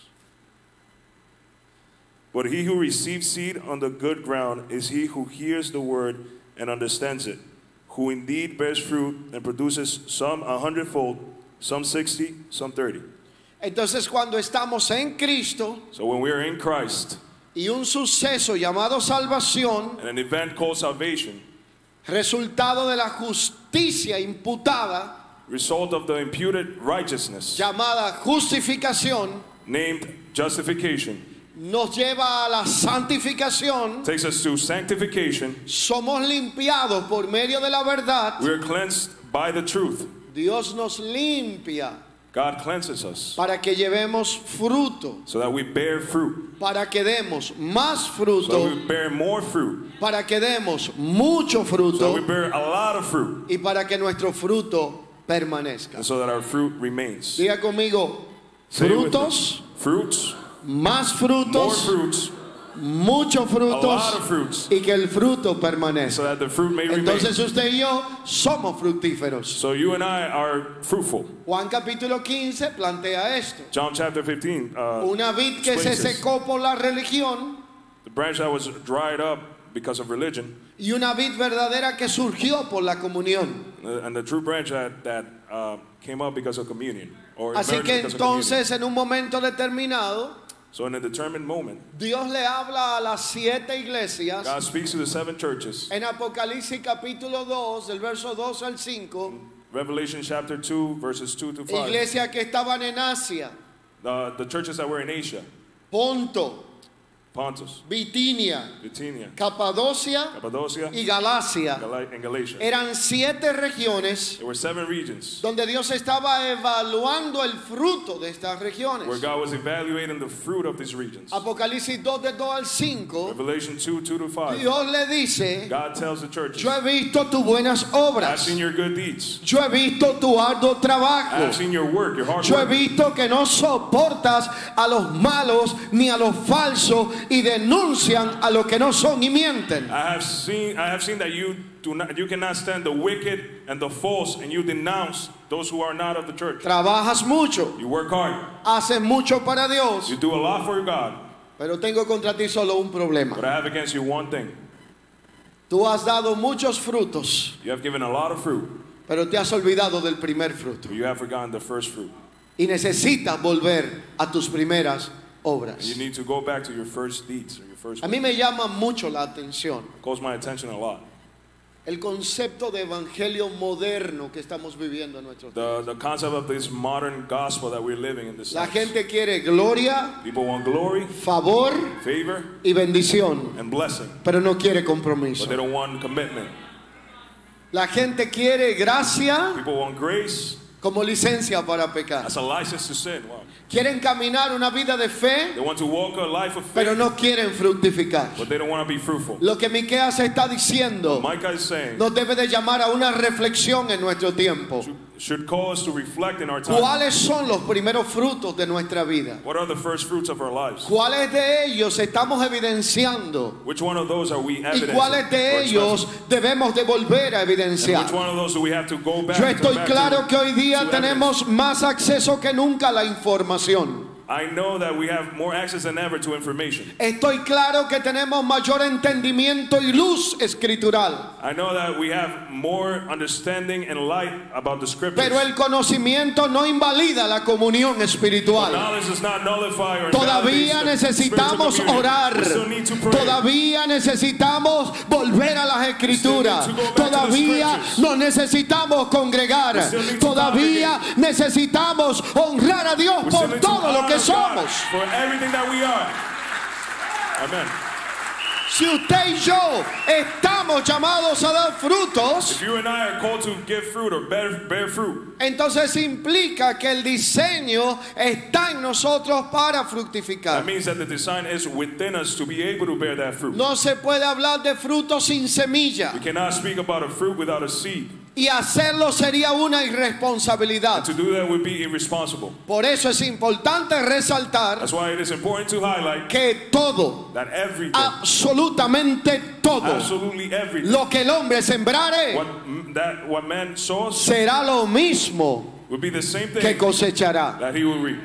Speaker 2: But he who receives seed on the good ground is he who hears the word and understands it, who indeed bears fruit and produces some 100-fold, some 60, some 30.
Speaker 1: Entonces cuando estamos en Cristo
Speaker 2: So when we are in Christ,
Speaker 1: y un suceso llamado salvación,
Speaker 2: and an event called salvation,
Speaker 1: resultado de la justicia imputada,
Speaker 2: result of the imputed righteousness,
Speaker 1: llamada justificación,
Speaker 2: named justification,
Speaker 1: nos lleva a la santificación,
Speaker 2: takes us to sanctification.
Speaker 1: somos limpiados por medio de la verdad,
Speaker 2: We are cleansed by the truth.
Speaker 1: Dios nos limpia
Speaker 2: God cleanses us
Speaker 1: para que llevemos fruto,
Speaker 2: so that we bear fruit,
Speaker 1: para que demos más
Speaker 2: so
Speaker 1: fruto,
Speaker 2: that we bear more fruit,
Speaker 1: para que demos mucho
Speaker 2: so that
Speaker 1: fruto
Speaker 2: we bear a lot of fruit,
Speaker 1: y para que nuestro fruto permanezca.
Speaker 2: and so that our fruit remains.
Speaker 1: Diga conmigo,
Speaker 2: Say it with
Speaker 1: frutos,
Speaker 2: me. Fruits,
Speaker 1: más
Speaker 2: more
Speaker 1: frutos,
Speaker 2: fruits,
Speaker 1: muchos
Speaker 2: a lot
Speaker 1: frutos
Speaker 2: of fruits,
Speaker 1: y que el fruto
Speaker 2: so
Speaker 1: permanezca.
Speaker 2: that the fruit may remain.
Speaker 1: Entonces usted y yo somos fructíferos.
Speaker 2: So you and I are fruitful.
Speaker 1: Juan capítulo 15 plantea esto.
Speaker 2: John chapter 15,
Speaker 1: Una vid que se
Speaker 2: explains this.
Speaker 1: secó por la religión
Speaker 2: The branch that was dried up because of religion,
Speaker 1: y una vid verdadera que surgió por la comunión.
Speaker 2: and the true branch that came up because of communion, or
Speaker 1: Así
Speaker 2: emerged
Speaker 1: que
Speaker 2: because of communion.
Speaker 1: entonces en un momento determinado
Speaker 2: So in a determined moment,
Speaker 1: Dios le habla a las 7 iglesias
Speaker 2: God speaks to the 7 churches.
Speaker 1: en Apocalipsis capítulo 2 del verso 2 al 5.
Speaker 2: Revelation chapter 2, verses 2 to 5.
Speaker 1: Iglesias que estaban en Asia,
Speaker 2: The churches that were in Asia,
Speaker 1: Ponto,
Speaker 2: Pontus,
Speaker 1: Bitinia,
Speaker 2: Bithynia,
Speaker 1: Capadocia
Speaker 2: Cappadocia,
Speaker 1: y Galacia.
Speaker 2: and Galatia.
Speaker 1: Eran 7 regiones
Speaker 2: There were 7 regions
Speaker 1: donde Dios estaba evaluando el fruto de estas
Speaker 2: where
Speaker 1: regiones.
Speaker 2: God was evaluating the fruit of these regions.
Speaker 1: Apocalipsis 2 del 2 al 5,
Speaker 2: Revelation 2, 2 to 5.
Speaker 1: Dios le dice,
Speaker 2: God tells the churches,
Speaker 1: yo he visto tus buenas
Speaker 2: I've
Speaker 1: obras,
Speaker 2: seen your good deeds.
Speaker 1: yo he visto tu arduo trabajo,
Speaker 2: I've seen your work, your hard
Speaker 1: yo he
Speaker 2: work.
Speaker 1: visto que no soportas a los malos ni a los falsos y denuncian a los que no son y mienten.
Speaker 2: I have seen that you cannot stand the wicked and the false, and you denounce those who are not of the church.
Speaker 1: Trabajas mucho,
Speaker 2: You work hard.
Speaker 1: haces mucho para Dios,
Speaker 2: You do a lot for God.
Speaker 1: pero tengo contra ti solo un problema.
Speaker 2: But I have against you one thing.
Speaker 1: Tú has dado muchos frutos,
Speaker 2: You have given a lot of fruit,
Speaker 1: pero te has olvidado del primer fruto.
Speaker 2: but you have forgotten the first fruit.
Speaker 1: Y necesitas volver a tus primeras obras.
Speaker 2: And you need to go back to your first deeds or your first
Speaker 1: A
Speaker 2: fruit.
Speaker 1: mí me llama mucho la atención
Speaker 2: It calls my attention a lot.
Speaker 1: el concepto de evangelio moderno que estamos viviendo en nuestro tiempo.
Speaker 2: The concept of this modern gospel that we're living in this
Speaker 1: La
Speaker 2: times.
Speaker 1: gente quiere gloria,
Speaker 2: People want glory,
Speaker 1: favor
Speaker 2: favor,
Speaker 1: y bendición,
Speaker 2: and blessing,
Speaker 1: pero no quiere
Speaker 2: but
Speaker 1: compromiso.
Speaker 2: they don't want commitment.
Speaker 1: La gente quiere gracia
Speaker 2: People want grace
Speaker 1: como licencia para pecar.
Speaker 2: as a license to sin. Wow.
Speaker 1: Quieren caminar una vida de fe,
Speaker 2: They want to walk a life of
Speaker 1: pero
Speaker 2: faith,
Speaker 1: no quieren fructificar.
Speaker 2: but they don't want to be fruitful.
Speaker 1: Lo que Miqueas está diciendo
Speaker 2: Micah is saying
Speaker 1: nos debe de llamar a una reflexión en nuestro tiempo.
Speaker 2: should call us to reflect in our time.
Speaker 1: ¿Cuáles son los primeros frutos de nuestra vida?
Speaker 2: What are the first fruits of our lives?
Speaker 1: ¿Cuáles de ellos estamos evidenciando?
Speaker 2: Which one of those are we
Speaker 1: ¿Y
Speaker 2: evidencing
Speaker 1: cuáles de
Speaker 2: or
Speaker 1: ellos
Speaker 2: expressing?
Speaker 1: debemos de volver a
Speaker 2: And
Speaker 1: evidenciar?
Speaker 2: which one of those do we have to go back
Speaker 1: Yo
Speaker 2: to
Speaker 1: estoy
Speaker 2: back
Speaker 1: claro
Speaker 2: to-
Speaker 1: que hoy día
Speaker 2: to
Speaker 1: tenemos
Speaker 2: evidence?
Speaker 1: más acceso que nunca a la información.
Speaker 2: I know that we have more access than ever to information.
Speaker 1: Estoy claro que tenemos mayor entendimiento y luz escritural.
Speaker 2: I know that we have more understanding and light about the scriptures.
Speaker 1: Pero el conocimiento no invalida la comunión espiritual.
Speaker 2: Knowledge does not nullify or
Speaker 1: Todavía
Speaker 2: invalidates the
Speaker 1: necesitamos
Speaker 2: spiritual communion.
Speaker 1: orar.
Speaker 2: We still need to pray.
Speaker 1: Todavía necesitamos volver a las escrituras.
Speaker 2: We still need to go back to the
Speaker 1: Todavía
Speaker 2: scriptures.
Speaker 1: nos necesitamos congregar.
Speaker 2: We still need to
Speaker 1: Todavía necesitamos honrar a Dios
Speaker 2: We still
Speaker 1: por
Speaker 2: need to
Speaker 1: todo lo que que
Speaker 2: of God
Speaker 1: somos.
Speaker 2: for everything that we are. Amen.
Speaker 1: Si usted y yo estamos llamados a dar frutos,
Speaker 2: If you and I are called to give fruit or bear fruit,
Speaker 1: entonces implica que el diseño está en nosotros para
Speaker 2: that
Speaker 1: fructificar.
Speaker 2: means that the design is within us to be able to bear that fruit.
Speaker 1: No se puede hablar de fruto sin semilla.
Speaker 2: We cannot speak about a fruit without a seed.
Speaker 1: Y hacerlo sería una irresponsabilidad.
Speaker 2: And to do that would be irresponsible.
Speaker 1: Por eso es importante resaltar
Speaker 2: That's why it is important to highlight
Speaker 1: que todo,
Speaker 2: that everything,
Speaker 1: absolutamente todo,
Speaker 2: absolutely everything,
Speaker 1: lo que el hombre sembrare
Speaker 2: what man sows
Speaker 1: será lo mismo
Speaker 2: will be the same
Speaker 1: que
Speaker 2: thing
Speaker 1: cosechará.
Speaker 2: that he will reap.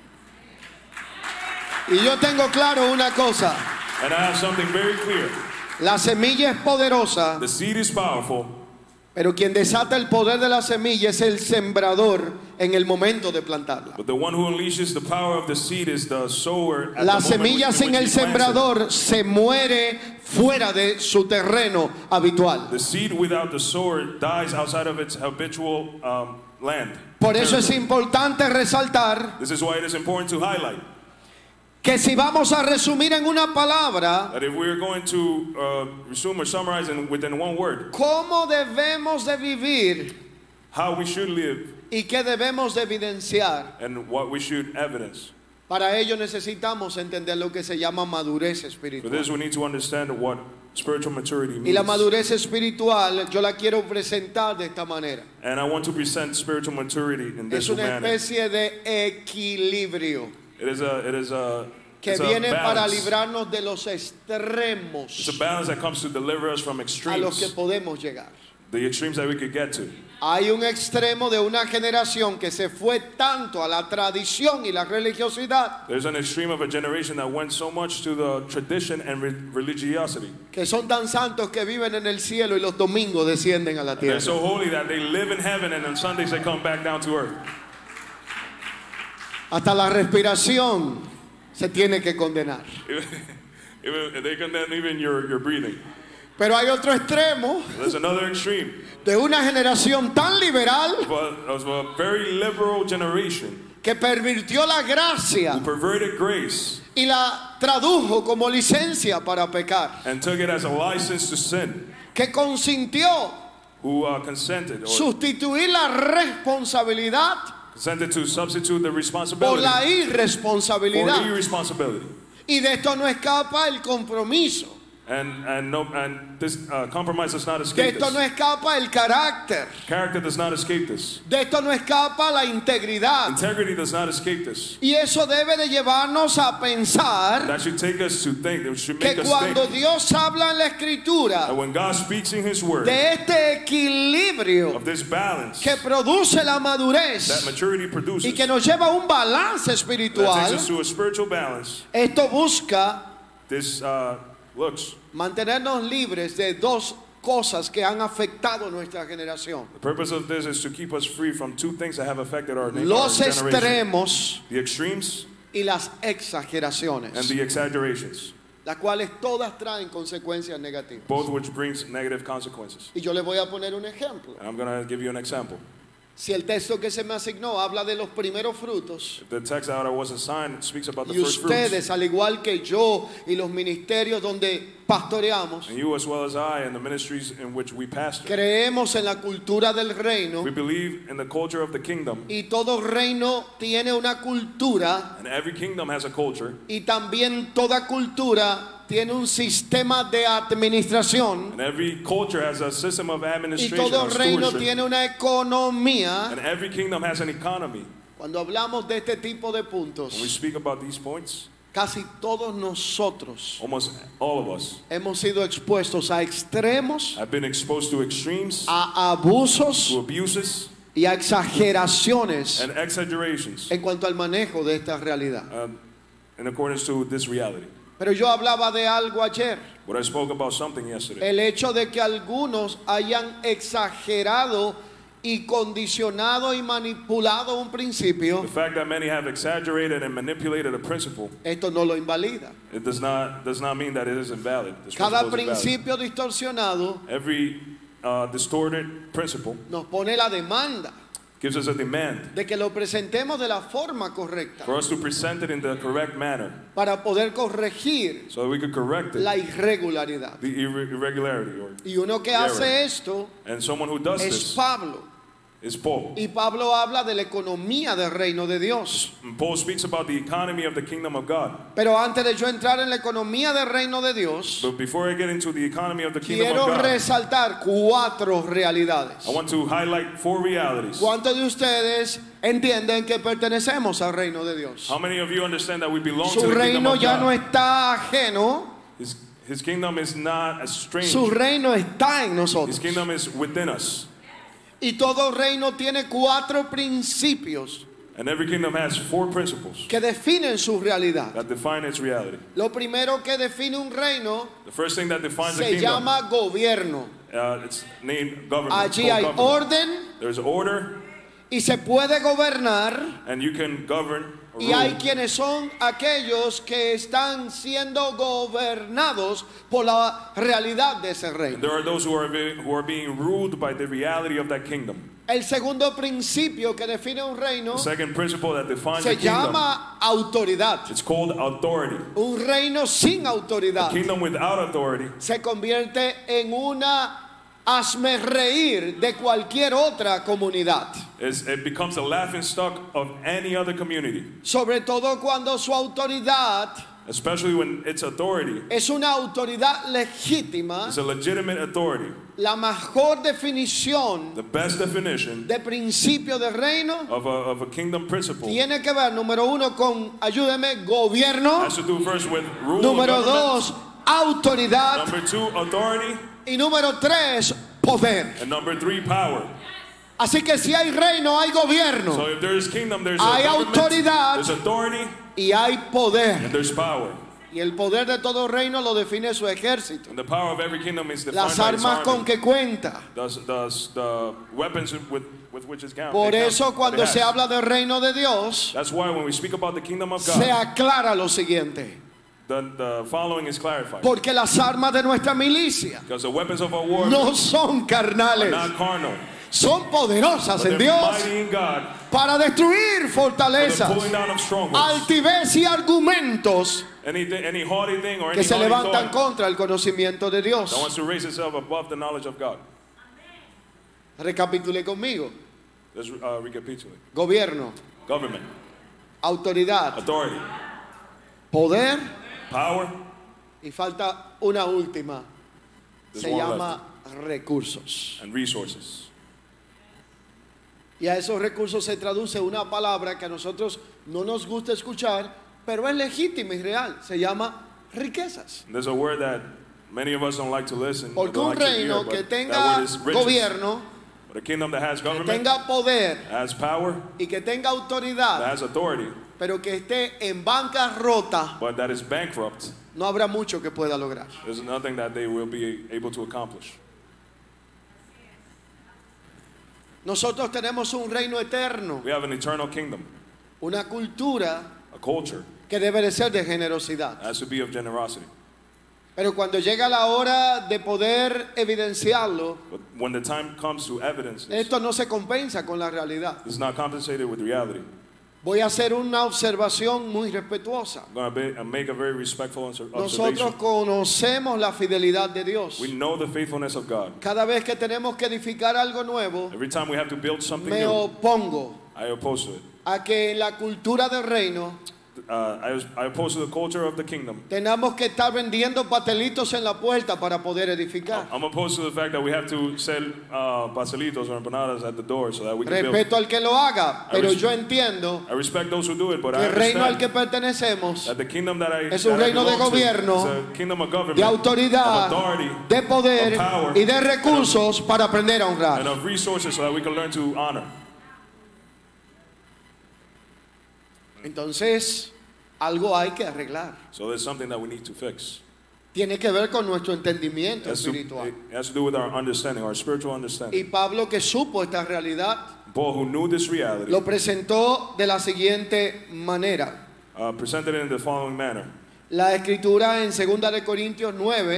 Speaker 1: Y yo tengo claro una cosa,
Speaker 2: And I have something very clear.
Speaker 1: la semilla es poderosa,
Speaker 2: The seed is powerful,
Speaker 1: pero quien desata el poder de la semilla es el sembrador en el momento de plantarla.
Speaker 2: but the one who unleashes the power of the seed is the sower at
Speaker 1: La
Speaker 2: the moment
Speaker 1: semilla
Speaker 2: in
Speaker 1: sin
Speaker 2: which
Speaker 1: el
Speaker 2: he plants it.
Speaker 1: sembrador se muere fuera de su terreno habitual.
Speaker 2: The seed without the sower dies outside of its habitual land.
Speaker 1: Por eso es
Speaker 2: territory.
Speaker 1: importante resaltar
Speaker 2: This is why it is important to highlight
Speaker 1: que si vamos a resumir en una palabra
Speaker 2: that if we're going to resume or summarize within one word,
Speaker 1: cómo debemos de vivir
Speaker 2: how we should live
Speaker 1: y qué debemos de evidenciar,
Speaker 2: and what we should evidence.
Speaker 1: para ello necesitamos entender lo que se llama madurez
Speaker 2: For this,
Speaker 1: espiritual.
Speaker 2: we need to understand what spiritual maturity
Speaker 1: Y la
Speaker 2: means.
Speaker 1: madurez espiritual yo la quiero presentar de esta manera.
Speaker 2: And I want to present spiritual maturity in this
Speaker 1: Es una
Speaker 2: manner.
Speaker 1: especie de equilibrio
Speaker 2: It is a
Speaker 1: que
Speaker 2: it's a
Speaker 1: viene para
Speaker 2: balance.
Speaker 1: librarnos de los
Speaker 2: It's
Speaker 1: extremos
Speaker 2: a balance that comes to deliver us from
Speaker 1: a los que
Speaker 2: extremes,
Speaker 1: podemos llegar.
Speaker 2: the extremes that we could get to.
Speaker 1: Hay un extremo de una generación que se fue tanto a la tradición y la religiosidad
Speaker 2: There's an extreme of a generation that went so much to the tradition and religiosity.
Speaker 1: que son tan santos que viven en el cielo y los domingos descienden a la
Speaker 2: They're
Speaker 1: tierra.
Speaker 2: so holy that they live in heaven and on Sundays they come back down to earth.
Speaker 1: Hasta la respiración se tiene que condenar.
Speaker 2: They condemn even your breathing.
Speaker 1: Pero hay otro extremo
Speaker 2: There's another extreme
Speaker 1: de una generación tan liberal
Speaker 2: of a very liberal generation
Speaker 1: que pervirtió la gracia
Speaker 2: who perverted grace
Speaker 1: y la tradujo como licencia para pecar,
Speaker 2: and took it as a license to sin,
Speaker 1: que consintió
Speaker 2: who consented
Speaker 1: sustituir la responsabilidad
Speaker 2: to substitute the
Speaker 1: por
Speaker 2: responsibility
Speaker 1: la
Speaker 2: for
Speaker 1: irresponsabilidad.
Speaker 2: irresponsibility.
Speaker 1: Y de esto no escapa el compromiso.
Speaker 2: And this compromise does not
Speaker 1: De
Speaker 2: escape
Speaker 1: esto no
Speaker 2: this.
Speaker 1: escapa el carácter.
Speaker 2: Character does not escape this.
Speaker 1: De esto no escapa la integridad.
Speaker 2: Integrity does not escape this.
Speaker 1: Y eso debe de llevarnos a pensar
Speaker 2: That should take us to think. It should make
Speaker 1: que
Speaker 2: us
Speaker 1: cuando
Speaker 2: think
Speaker 1: Dios habla en la Escritura
Speaker 2: that when God speaks in His Word
Speaker 1: de este equilibrio
Speaker 2: of this balance
Speaker 1: que produce la madurez
Speaker 2: that maturity produces,
Speaker 1: y que nos lleva a un balance
Speaker 2: that takes
Speaker 1: espiritual,
Speaker 2: us to a spiritual balance,
Speaker 1: esto busca
Speaker 2: this looks.
Speaker 1: mantenernos libres de dos cosas que han afectado nuestra generación.
Speaker 2: The purpose of this is to keep us free from two things that have affected our
Speaker 1: Los
Speaker 2: generation.
Speaker 1: extremos
Speaker 2: The extremes
Speaker 1: y las
Speaker 2: and
Speaker 1: exageraciones,
Speaker 2: the exaggerations,
Speaker 1: las cuales todas traen consecuencias negativas.
Speaker 2: both which brings negative consequences.
Speaker 1: Y yo le voy a poner un ejemplo.
Speaker 2: And I'm going to give you an example.
Speaker 1: Si el texto que se me asignó habla de los primeros frutos,
Speaker 2: The text that I was assigned speaks about the
Speaker 1: y
Speaker 2: first fruits.
Speaker 1: ustedes, al igual que yo y los ministerios donde pastoreamos,
Speaker 2: And you as well as I and the ministries in which we pastor.
Speaker 1: creemos en la cultura del reino,
Speaker 2: We believe in the culture of the kingdom.
Speaker 1: y todo reino tiene una cultura,
Speaker 2: And every kingdom has a culture.
Speaker 1: y también toda cultura tiene un sistema de administración,
Speaker 2: And every culture has a system of
Speaker 1: y
Speaker 2: administration
Speaker 1: todo
Speaker 2: or
Speaker 1: reino
Speaker 2: stewardship.
Speaker 1: tiene una economía.
Speaker 2: And every kingdom has an economy.
Speaker 1: Cuando hablamos de este tipo de
Speaker 2: When we
Speaker 1: puntos,
Speaker 2: speak about these points,
Speaker 1: casi todos nosotros
Speaker 2: almost all of us
Speaker 1: hemos sido expuestos a extremos,
Speaker 2: have been exposed to extremes,
Speaker 1: a abusos
Speaker 2: to abuses,
Speaker 1: y a exageraciones
Speaker 2: and exaggerations
Speaker 1: en cuanto al manejo de esta realidad.
Speaker 2: in accordance to this reality.
Speaker 1: Pero yo hablaba de algo ayer,
Speaker 2: But I spoke about something yesterday.
Speaker 1: el hecho de que algunos hayan exagerado y condicionado y manipulado un principio,
Speaker 2: The fact that many have exaggerated and manipulated a principle,
Speaker 1: esto no lo invalida.
Speaker 2: it does not mean that it is invalid. This
Speaker 1: Cada
Speaker 2: principle is invalid.
Speaker 1: principio distorsionado
Speaker 2: Every distorted principle
Speaker 1: nos pone la demanda
Speaker 2: gives us a demand
Speaker 1: de que lo presentemos de la forma correcta
Speaker 2: for us to present it in the correct manner
Speaker 1: para poder corregir
Speaker 2: so that we could correct it,
Speaker 1: la irregularidad.
Speaker 2: the irregularity.
Speaker 1: Y uno que
Speaker 2: error.
Speaker 1: hace esto
Speaker 2: And someone who does
Speaker 1: es
Speaker 2: this
Speaker 1: Pablo.
Speaker 2: is Paul.
Speaker 1: Y Pablo habla de la economía del reino de Dios.
Speaker 2: And Paul speaks about the economy of the kingdom of God.
Speaker 1: Pero antes de yo entrar en la economía del reino de Dios,
Speaker 2: But before I get into the economy of the kingdom
Speaker 1: quiero
Speaker 2: of God,
Speaker 1: resaltar 4 realidades.
Speaker 2: I want to highlight 4 realities.
Speaker 1: ¿Cuántos de ustedes entienden que pertenecemos al reino de Dios?
Speaker 2: How many of you understand that we belong to
Speaker 1: Su
Speaker 2: the kingdom
Speaker 1: reino
Speaker 2: of
Speaker 1: ya no
Speaker 2: God?
Speaker 1: está ajeno,
Speaker 2: His kingdom is not a strange.
Speaker 1: su reino está en
Speaker 2: His
Speaker 1: nosotros.
Speaker 2: kingdom is within us.
Speaker 1: Y todo reino tiene 4 principios
Speaker 2: And every kingdom has 4 principles
Speaker 1: que definen su realidad.
Speaker 2: that define its reality.
Speaker 1: Lo primero que define un reino
Speaker 2: The first thing that defines a
Speaker 1: se
Speaker 2: kingdom,
Speaker 1: llama gobierno.
Speaker 2: it's named government. It's
Speaker 1: Allí
Speaker 2: called
Speaker 1: hay
Speaker 2: government.
Speaker 1: orden
Speaker 2: There's order,
Speaker 1: y se puede gobernar.
Speaker 2: and you can govern or
Speaker 1: Y hay
Speaker 2: rule.
Speaker 1: quienes son aquellos que están siendo gobernados por la realidad de ese
Speaker 2: And
Speaker 1: reino.
Speaker 2: there are those who are being ruled by the reality of that kingdom.
Speaker 1: El segundo principio que define un reino
Speaker 2: The second principle that defines
Speaker 1: se
Speaker 2: a kingdom,
Speaker 1: llama autoridad.
Speaker 2: it's called authority.
Speaker 1: Un reino sin
Speaker 2: A
Speaker 1: autoridad
Speaker 2: kingdom without authority
Speaker 1: se convierte en una hazmerreír de cualquier otra comunidad.
Speaker 2: it becomes a laughing stock of any other community,
Speaker 1: Sobre todo cuando su autoridad
Speaker 2: especially when its authority
Speaker 1: es una autoridad legítima.
Speaker 2: is a legitimate authority.
Speaker 1: La mejor definición
Speaker 2: The best definition
Speaker 1: de principio de reino
Speaker 2: of a kingdom principle
Speaker 1: tiene que ver, número 1, con, ayúdeme, gobierno.
Speaker 2: has to do first with rule of
Speaker 1: Número
Speaker 2: government.
Speaker 1: 2, autoridad.
Speaker 2: Number 2, authority.
Speaker 1: Y número 3, poder.
Speaker 2: And number 3, power.
Speaker 1: Así que si hay reino, hay gobierno.
Speaker 2: So if there is kingdom, there's
Speaker 1: Hay
Speaker 2: a government,
Speaker 1: autoridad.
Speaker 2: there's authority,
Speaker 1: Y hay poder.
Speaker 2: and there's power.
Speaker 1: Y el poder de todo reino lo define su ejército.
Speaker 2: And the power of every kingdom is defined
Speaker 1: Las
Speaker 2: by its
Speaker 1: armas con
Speaker 2: army.
Speaker 1: que cuenta.
Speaker 2: The weapons with which it's count.
Speaker 1: Por eso cuando se habla del reino de Dios,
Speaker 2: That's why when we speak about the kingdom of
Speaker 1: se
Speaker 2: God,
Speaker 1: aclara lo siguiente.
Speaker 2: the following is clarified.
Speaker 1: Porque las armas de nuestra milicia
Speaker 2: Because the weapons of our war
Speaker 1: no son
Speaker 2: are
Speaker 1: carnales,
Speaker 2: not carnal,
Speaker 1: son poderosas
Speaker 2: but
Speaker 1: en
Speaker 2: they're
Speaker 1: Dios
Speaker 2: mighty in God
Speaker 1: para destruir
Speaker 2: for the
Speaker 1: fortalezas,
Speaker 2: pulling down of strongholds.
Speaker 1: altivez y argumentos
Speaker 2: Any haughty thing or
Speaker 1: que
Speaker 2: any
Speaker 1: se
Speaker 2: haughty
Speaker 1: levantan
Speaker 2: thought
Speaker 1: contra el conocimiento de
Speaker 2: that
Speaker 1: Dios.
Speaker 2: wants to raise itself above the knowledge of God.
Speaker 1: Recapitule conmigo.
Speaker 2: Let's recapitulate.
Speaker 1: Gobierno,
Speaker 2: Government,
Speaker 1: autoridad,
Speaker 2: authority,
Speaker 1: poder
Speaker 2: power,
Speaker 1: y falta una última.
Speaker 2: There's
Speaker 1: Se
Speaker 2: one
Speaker 1: llama recursos.
Speaker 2: and resources.
Speaker 1: Y a esos recursos se traduce una palabra que a nosotros no nos gusta escuchar, pero es legítima y real. Se llama riquezas.
Speaker 2: And there's a word that many of us don't like to listen, or
Speaker 1: Porque
Speaker 2: don't
Speaker 1: un
Speaker 2: like to hear,
Speaker 1: reino
Speaker 2: but
Speaker 1: que
Speaker 2: that
Speaker 1: tenga
Speaker 2: word is riches.
Speaker 1: gobierno,
Speaker 2: But a kingdom that has
Speaker 1: que
Speaker 2: government,
Speaker 1: tenga poder
Speaker 2: has power,
Speaker 1: y que tenga
Speaker 2: that
Speaker 1: autoridad,
Speaker 2: has authority,
Speaker 1: pero que esté en bancarrota,
Speaker 2: but that is bankrupt,
Speaker 1: no habrá mucho que pueda lograr.
Speaker 2: there's nothing that they will be able to accomplish.
Speaker 1: Nosotros tenemos un reino eterno,
Speaker 2: We have an eternal kingdom,
Speaker 1: una cultura
Speaker 2: a culture
Speaker 1: que debe de ser de generosidad.
Speaker 2: that has to be of generosity.
Speaker 1: Pero cuando llega la hora de poder evidenciarlo,
Speaker 2: But when the time comes to evidence this,
Speaker 1: esto no se compensa con la realidad.
Speaker 2: it's not compensated with reality.
Speaker 1: Voy a hacer una observación muy respetuosa.
Speaker 2: I'm going to make a very respectful
Speaker 1: Nosotros
Speaker 2: observation.
Speaker 1: conocemos la fidelidad de Dios.
Speaker 2: We know the faithfulness of God.
Speaker 1: Cada vez que tenemos que edificar algo nuevo,
Speaker 2: Every time we have to build something
Speaker 1: me
Speaker 2: new,
Speaker 1: opongo
Speaker 2: I oppose to it.
Speaker 1: a que en la cultura del reino
Speaker 2: I oppose to the culture of the kingdom.
Speaker 1: tenemos que estar vendiendo pastelitos en la puerta para poder edificar.
Speaker 2: I'm opposed to the fact that we have to sell pastelitos or empanadas at the door so that we can build.
Speaker 1: Respeto al que lo haga, pero
Speaker 2: res-
Speaker 1: yo entiendo
Speaker 2: I respect those who do it, but
Speaker 1: que
Speaker 2: I
Speaker 1: el reino al
Speaker 2: understand
Speaker 1: que pertenecemos
Speaker 2: that the kingdom that I
Speaker 1: es un
Speaker 2: that I
Speaker 1: reino de
Speaker 2: belong to
Speaker 1: gobierno,
Speaker 2: is a kingdom of government,
Speaker 1: de autoridad,
Speaker 2: of authority,
Speaker 1: de poder
Speaker 2: of power,
Speaker 1: y de recursos para aprender a
Speaker 2: and
Speaker 1: honrar.
Speaker 2: of resources so that we can learn to honor.
Speaker 1: Entonces, algo hay que arreglar.
Speaker 2: So there's something that we need to fix.
Speaker 1: Tiene que ver con nuestro entendimiento
Speaker 2: It
Speaker 1: espiritual.
Speaker 2: has to do with our understanding, our spiritual
Speaker 1: Y
Speaker 2: understanding.
Speaker 1: Pablo, que supo esta realidad,
Speaker 2: Paul, who knew this reality,
Speaker 1: lo presentó de la siguiente manera.
Speaker 2: presented it in the following manner.
Speaker 1: La escritura en 2 de Corintios 9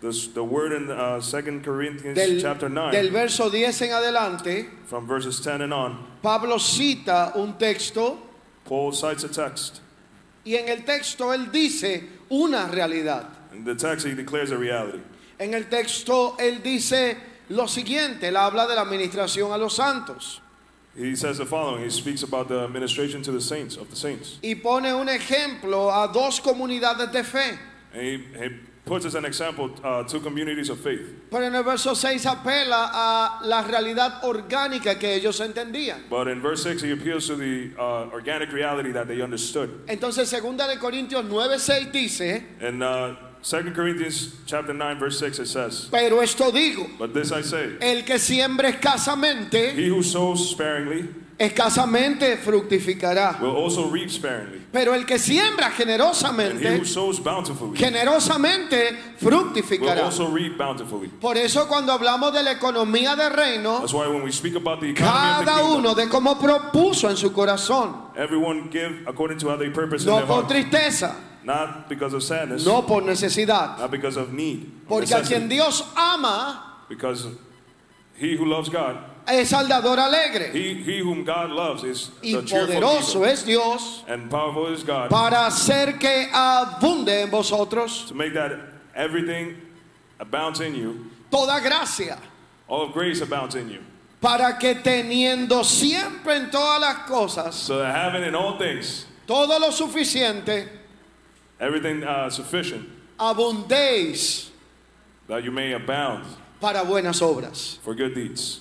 Speaker 2: The word in 2 Corinthians chapter 9,
Speaker 1: del verso 10 en adelante,
Speaker 2: from verses 10 and on,
Speaker 1: Pablo cita un texto
Speaker 2: Paul cites a text.
Speaker 1: y en el texto él dice una realidad.
Speaker 2: In the text, he declares a reality.
Speaker 1: En el texto él dice lo siguiente, él habla de la administración a los santos.
Speaker 2: He says the following. He speaks about the administration to the saints, of the saints.
Speaker 1: Y pone un ejemplo a dos comunidades de fe.
Speaker 2: And he puts as an example two communities of faith.
Speaker 1: Pero en el verso 6 apela a la realidad orgánica que ellos entendían.
Speaker 2: But in verse 6, he appeals to the organic reality that they understood.
Speaker 1: Entonces, 2 de Corintios 9:6 dice,
Speaker 2: In 2 Corinthians chapter 9, verse 6, it says,
Speaker 1: pero esto digo,
Speaker 2: but this I say,
Speaker 1: el que siembra escasamente,
Speaker 2: he who sows sparingly
Speaker 1: escasamente fructificará.
Speaker 2: will also reap sparingly.
Speaker 1: Pero el que siembra
Speaker 2: And he
Speaker 1: generosamente,
Speaker 2: who sows bountifully
Speaker 1: generosamente
Speaker 2: will
Speaker 1: fructificará.
Speaker 2: also reap bountifully.
Speaker 1: Por eso cuando hablamos de la economía del reino,
Speaker 2: That's why when we speak about the economy of the
Speaker 1: cada
Speaker 2: kingdom,
Speaker 1: uno de cómo propuso en su corazón,
Speaker 2: everyone give according to how they purpose in
Speaker 1: no
Speaker 2: their
Speaker 1: por
Speaker 2: heart.
Speaker 1: tristeza,
Speaker 2: Not because of sadness,
Speaker 1: no por necesidad,
Speaker 2: not because of need, or
Speaker 1: porque a quien
Speaker 2: necessity.
Speaker 1: Dios ama
Speaker 2: Because he who loves God,
Speaker 1: es al dador alegre,
Speaker 2: he whom God loves is
Speaker 1: y
Speaker 2: the cheerful
Speaker 1: poderoso
Speaker 2: giver.
Speaker 1: es Dios
Speaker 2: And powerful is God
Speaker 1: para hacer que abunde en vosotros
Speaker 2: to make that everything abounds in you,
Speaker 1: toda gracia,
Speaker 2: all of grace abounds in you,
Speaker 1: para que teniendo siempre en todas las cosas
Speaker 2: so that having in all things
Speaker 1: todo lo suficiente,
Speaker 2: everything sufficient,
Speaker 1: abundéis
Speaker 2: that you may abound
Speaker 1: para buenas obras.
Speaker 2: for good deeds.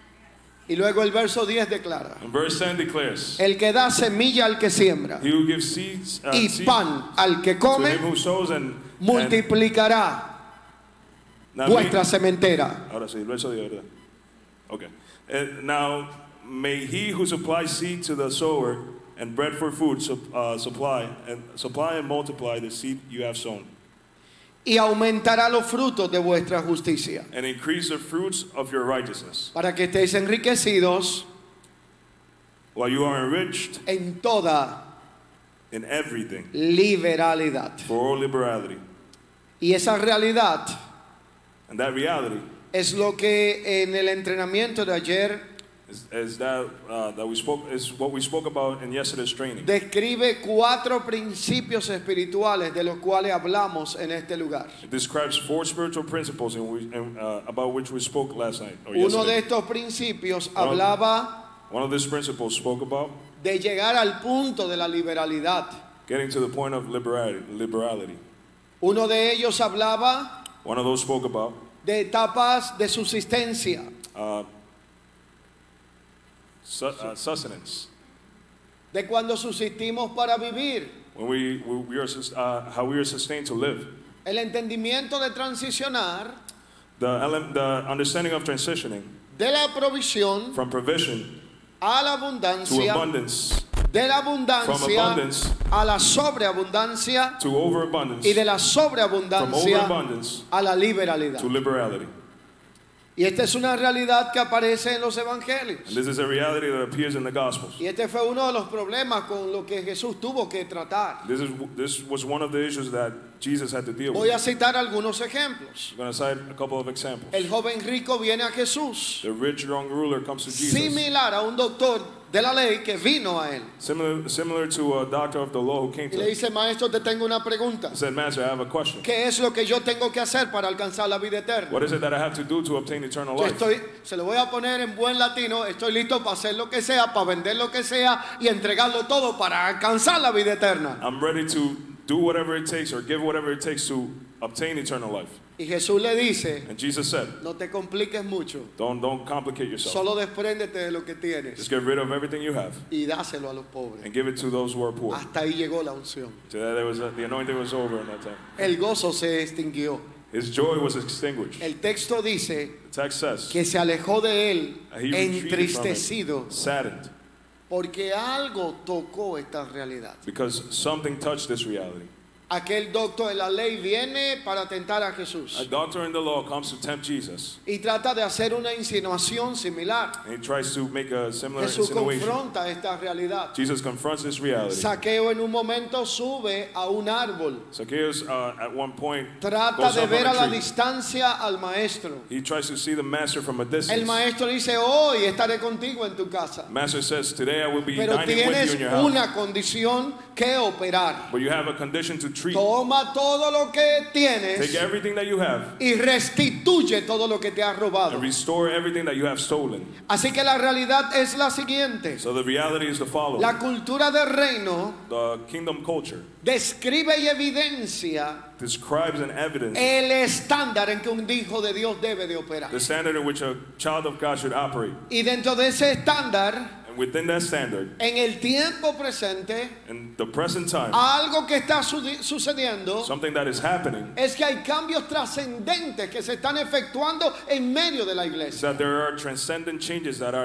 Speaker 1: Y luego el verso 10 declara,
Speaker 2: And verse 10 declares,
Speaker 1: el que da semilla al que siembra
Speaker 2: he who gives seeds,
Speaker 1: y
Speaker 2: seed
Speaker 1: pan al que
Speaker 2: to
Speaker 1: come,
Speaker 2: him who sows and
Speaker 1: multiplicará
Speaker 2: now
Speaker 1: vuestra sementera.
Speaker 2: ahora sí, el verso de verdad. Okay. Now may he who supplies seed to the sower and bread for food supply and multiply the seed you have sown,
Speaker 1: Y aumentará los frutos de vuestra justicia,
Speaker 2: and increase the fruits of your righteousness,
Speaker 1: para que estéis enriquecidos
Speaker 2: while you are enriched
Speaker 1: en toda
Speaker 2: in everything
Speaker 1: liberalidad.
Speaker 2: for all liberality.
Speaker 1: Y esa realidad
Speaker 2: And that reality
Speaker 1: es lo que en el entrenamiento de ayer
Speaker 2: is what we spoke about in yesterday's training.
Speaker 1: describe 4 principios espirituales de los cuales hablamos en este lugar.
Speaker 2: It describes 4 spiritual principles about which we spoke last night or
Speaker 1: Uno de
Speaker 2: yesterday.
Speaker 1: estos principios hablaba
Speaker 2: One of these principles spoke about
Speaker 1: de llegar al punto de la liberalidad.
Speaker 2: getting to the point of liberality.
Speaker 1: Uno de ellos hablaba
Speaker 2: One of those spoke about
Speaker 1: de etapas de subsistencia.
Speaker 2: Sustenance.
Speaker 1: De cuando subsistimos para vivir.
Speaker 2: When we are how we are sustained to live.
Speaker 1: El entendimiento de transicionar
Speaker 2: The understanding of transitioning
Speaker 1: de la provisión
Speaker 2: from provision
Speaker 1: a la
Speaker 2: to
Speaker 1: abundancia,
Speaker 2: abundance,
Speaker 1: de la
Speaker 2: from
Speaker 1: abundancia
Speaker 2: abundance
Speaker 1: a la sobreabundancia
Speaker 2: to overabundance,
Speaker 1: y de la
Speaker 2: from
Speaker 1: sobreabundancia
Speaker 2: overabundance
Speaker 1: a la liberalidad.
Speaker 2: to liberality.
Speaker 1: Y esta es una realidad que aparece en los evangelios.
Speaker 2: And this is a reality that appears in the Gospels.
Speaker 1: Y este fue uno de los problemas con lo que Jesús tuvo que tratar.
Speaker 2: This was one of the issues that Jesus had to deal
Speaker 1: Voy a
Speaker 2: with.
Speaker 1: citar algunos ejemplos.
Speaker 2: I'm going to cite a couple of examples.
Speaker 1: El joven rico viene a Jesús,
Speaker 2: The rich young ruler comes to Jesus,
Speaker 1: similar a un doctor de la ley que vino a él.
Speaker 2: similar to a doctor of the law who came
Speaker 1: Y
Speaker 2: to
Speaker 1: le
Speaker 2: him.
Speaker 1: dice, maestro, te tengo una pregunta.
Speaker 2: He said, Master, I have a question.
Speaker 1: ¿Qué es lo que yo tengo que hacer para alcanzar la vida eterna?
Speaker 2: What is it that I have to do to obtain eternal
Speaker 1: Yo
Speaker 2: life?
Speaker 1: se lo voy a poner en buen latino, estoy listo para hacer lo que sea, para vender lo que sea y entregarlo todo para alcanzar la vida eterna.
Speaker 2: I'm ready to do whatever it takes or give whatever it takes to obtain eternal life.
Speaker 1: Y Jesús le dice,
Speaker 2: And Jesus said,
Speaker 1: no te compliques mucho,
Speaker 2: don't complicate yourself.
Speaker 1: solo despréndete de lo que
Speaker 2: Just
Speaker 1: tienes
Speaker 2: get rid of everything you have
Speaker 1: y dáselo a los pobres.
Speaker 2: and give it to those who are poor.
Speaker 1: Hasta ahí llegó la unción.
Speaker 2: So that the anointing was over in that time.
Speaker 1: El gozo se extinguió.
Speaker 2: His joy was extinguished.
Speaker 1: El texto dice
Speaker 2: The text says,
Speaker 1: que se alejó de él
Speaker 2: he retreated from
Speaker 1: entristecido
Speaker 2: it, saddened,
Speaker 1: porque algo tocó esta realidad.
Speaker 2: because something touched this reality.
Speaker 1: Aquel doctor de la ley viene para tentar a Jesús
Speaker 2: A doctor in the law comes to tempt Jesus.
Speaker 1: y trata de hacer una insinuación similar.
Speaker 2: And he tries to make a similar
Speaker 1: Jesús
Speaker 2: insinuation.
Speaker 1: confronta esta realidad.
Speaker 2: Jesus confronts this reality.
Speaker 1: Saqueo en un momento sube a un árbol.
Speaker 2: Zacchaeus, at one point,
Speaker 1: Trata
Speaker 2: goes
Speaker 1: de
Speaker 2: up
Speaker 1: ver a
Speaker 2: on
Speaker 1: la
Speaker 2: a tree.
Speaker 1: distancia al maestro.
Speaker 2: He tries to see the master from a
Speaker 1: El
Speaker 2: distance.
Speaker 1: maestro dice, hoy estaré contigo en tu casa.
Speaker 2: Master says, today I will be
Speaker 1: Pero
Speaker 2: dining with you
Speaker 1: tienes
Speaker 2: in your house.
Speaker 1: una condición que operar.
Speaker 2: But you have a condition to treat.
Speaker 1: Toma todo lo que tienes
Speaker 2: Take everything that you have
Speaker 1: y restituye todo lo que te has robado.
Speaker 2: and restore everything that you have stolen.
Speaker 1: Así que la realidad es la siguiente.
Speaker 2: So the reality is the following.
Speaker 1: La cultura del reino
Speaker 2: The kingdom culture
Speaker 1: describe y evidencia
Speaker 2: describes and evidences
Speaker 1: el estándar en que un hijo de Dios debe de operar.
Speaker 2: the standard in which a child of God should operate.
Speaker 1: Y dentro de ese estándar,
Speaker 2: And within that standard,
Speaker 1: en el tiempo presente,
Speaker 2: in the present time,
Speaker 1: algo que está sucediendo
Speaker 2: something that is happening
Speaker 1: es que hay cambios trascendentes que se están efectuando en medio de la
Speaker 2: is
Speaker 1: iglesia.
Speaker 2: that there are transcendent changes that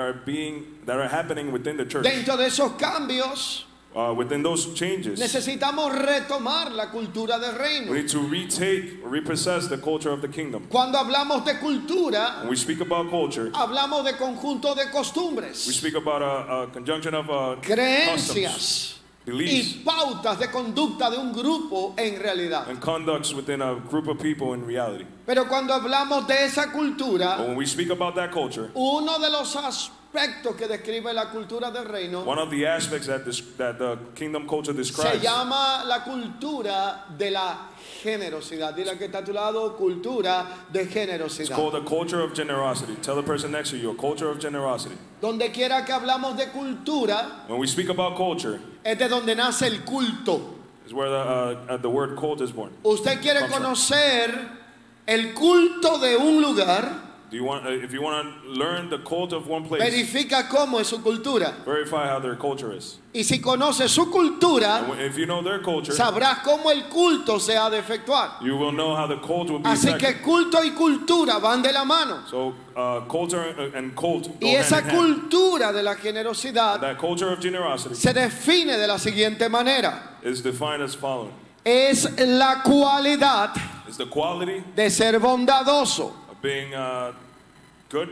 Speaker 2: are happening within the church.
Speaker 1: Dentro de esos cambios,
Speaker 2: Within those changes,
Speaker 1: necesitamos retomar la cultura del
Speaker 2: we
Speaker 1: reino.
Speaker 2: need to repossess the culture of the kingdom.
Speaker 1: Cuando hablamos de cultura,
Speaker 2: When we speak about culture,
Speaker 1: hablamos de conjunto de
Speaker 2: we
Speaker 1: costumbres,
Speaker 2: speak about a conjunction of customs,
Speaker 1: creencias
Speaker 2: beliefs,
Speaker 1: y pautas de conducta de un grupo en realidad.
Speaker 2: and conducts within a group of people in reality.
Speaker 1: Pero cuando hablamos de esa
Speaker 2: But
Speaker 1: cultura,
Speaker 2: when we speak about that culture,
Speaker 1: uno de los aspectos que describe la cultura del reino
Speaker 2: one of the aspects that the kingdom culture
Speaker 1: se
Speaker 2: describes
Speaker 1: llama la cultura de la generosidad. Dile que está a tu lado, cultura de
Speaker 2: is
Speaker 1: generosidad.
Speaker 2: called a culture of generosity. Tell the person next to you, a culture of generosity.
Speaker 1: Donde quiera que hablamos de cultura,
Speaker 2: When we speak about culture,
Speaker 1: es de donde nace el culto.
Speaker 2: is where the word cult is born.
Speaker 1: Usted quiere
Speaker 2: Comes from.
Speaker 1: conocer el culto de un lugar,
Speaker 2: Do you want, if you want to learn the cult of one place,
Speaker 1: verifica cómo es su cultura.
Speaker 2: verify how their culture is.
Speaker 1: Y si conoce su cultura,
Speaker 2: And if you know their culture,
Speaker 1: sabrás cómo el culto se ha de efectuar.
Speaker 2: you will know how the cult will be
Speaker 1: Así
Speaker 2: effective.
Speaker 1: que culto y cultura van de la mano.
Speaker 2: So culture and cult go
Speaker 1: Y esa
Speaker 2: hand in hand.
Speaker 1: cultura de la generosidad
Speaker 2: That culture of generosity
Speaker 1: se define de la siguiente manera.
Speaker 2: is defined as following.
Speaker 1: Es la cualidad
Speaker 2: It's the quality
Speaker 1: de ser bondadoso,
Speaker 2: of being good,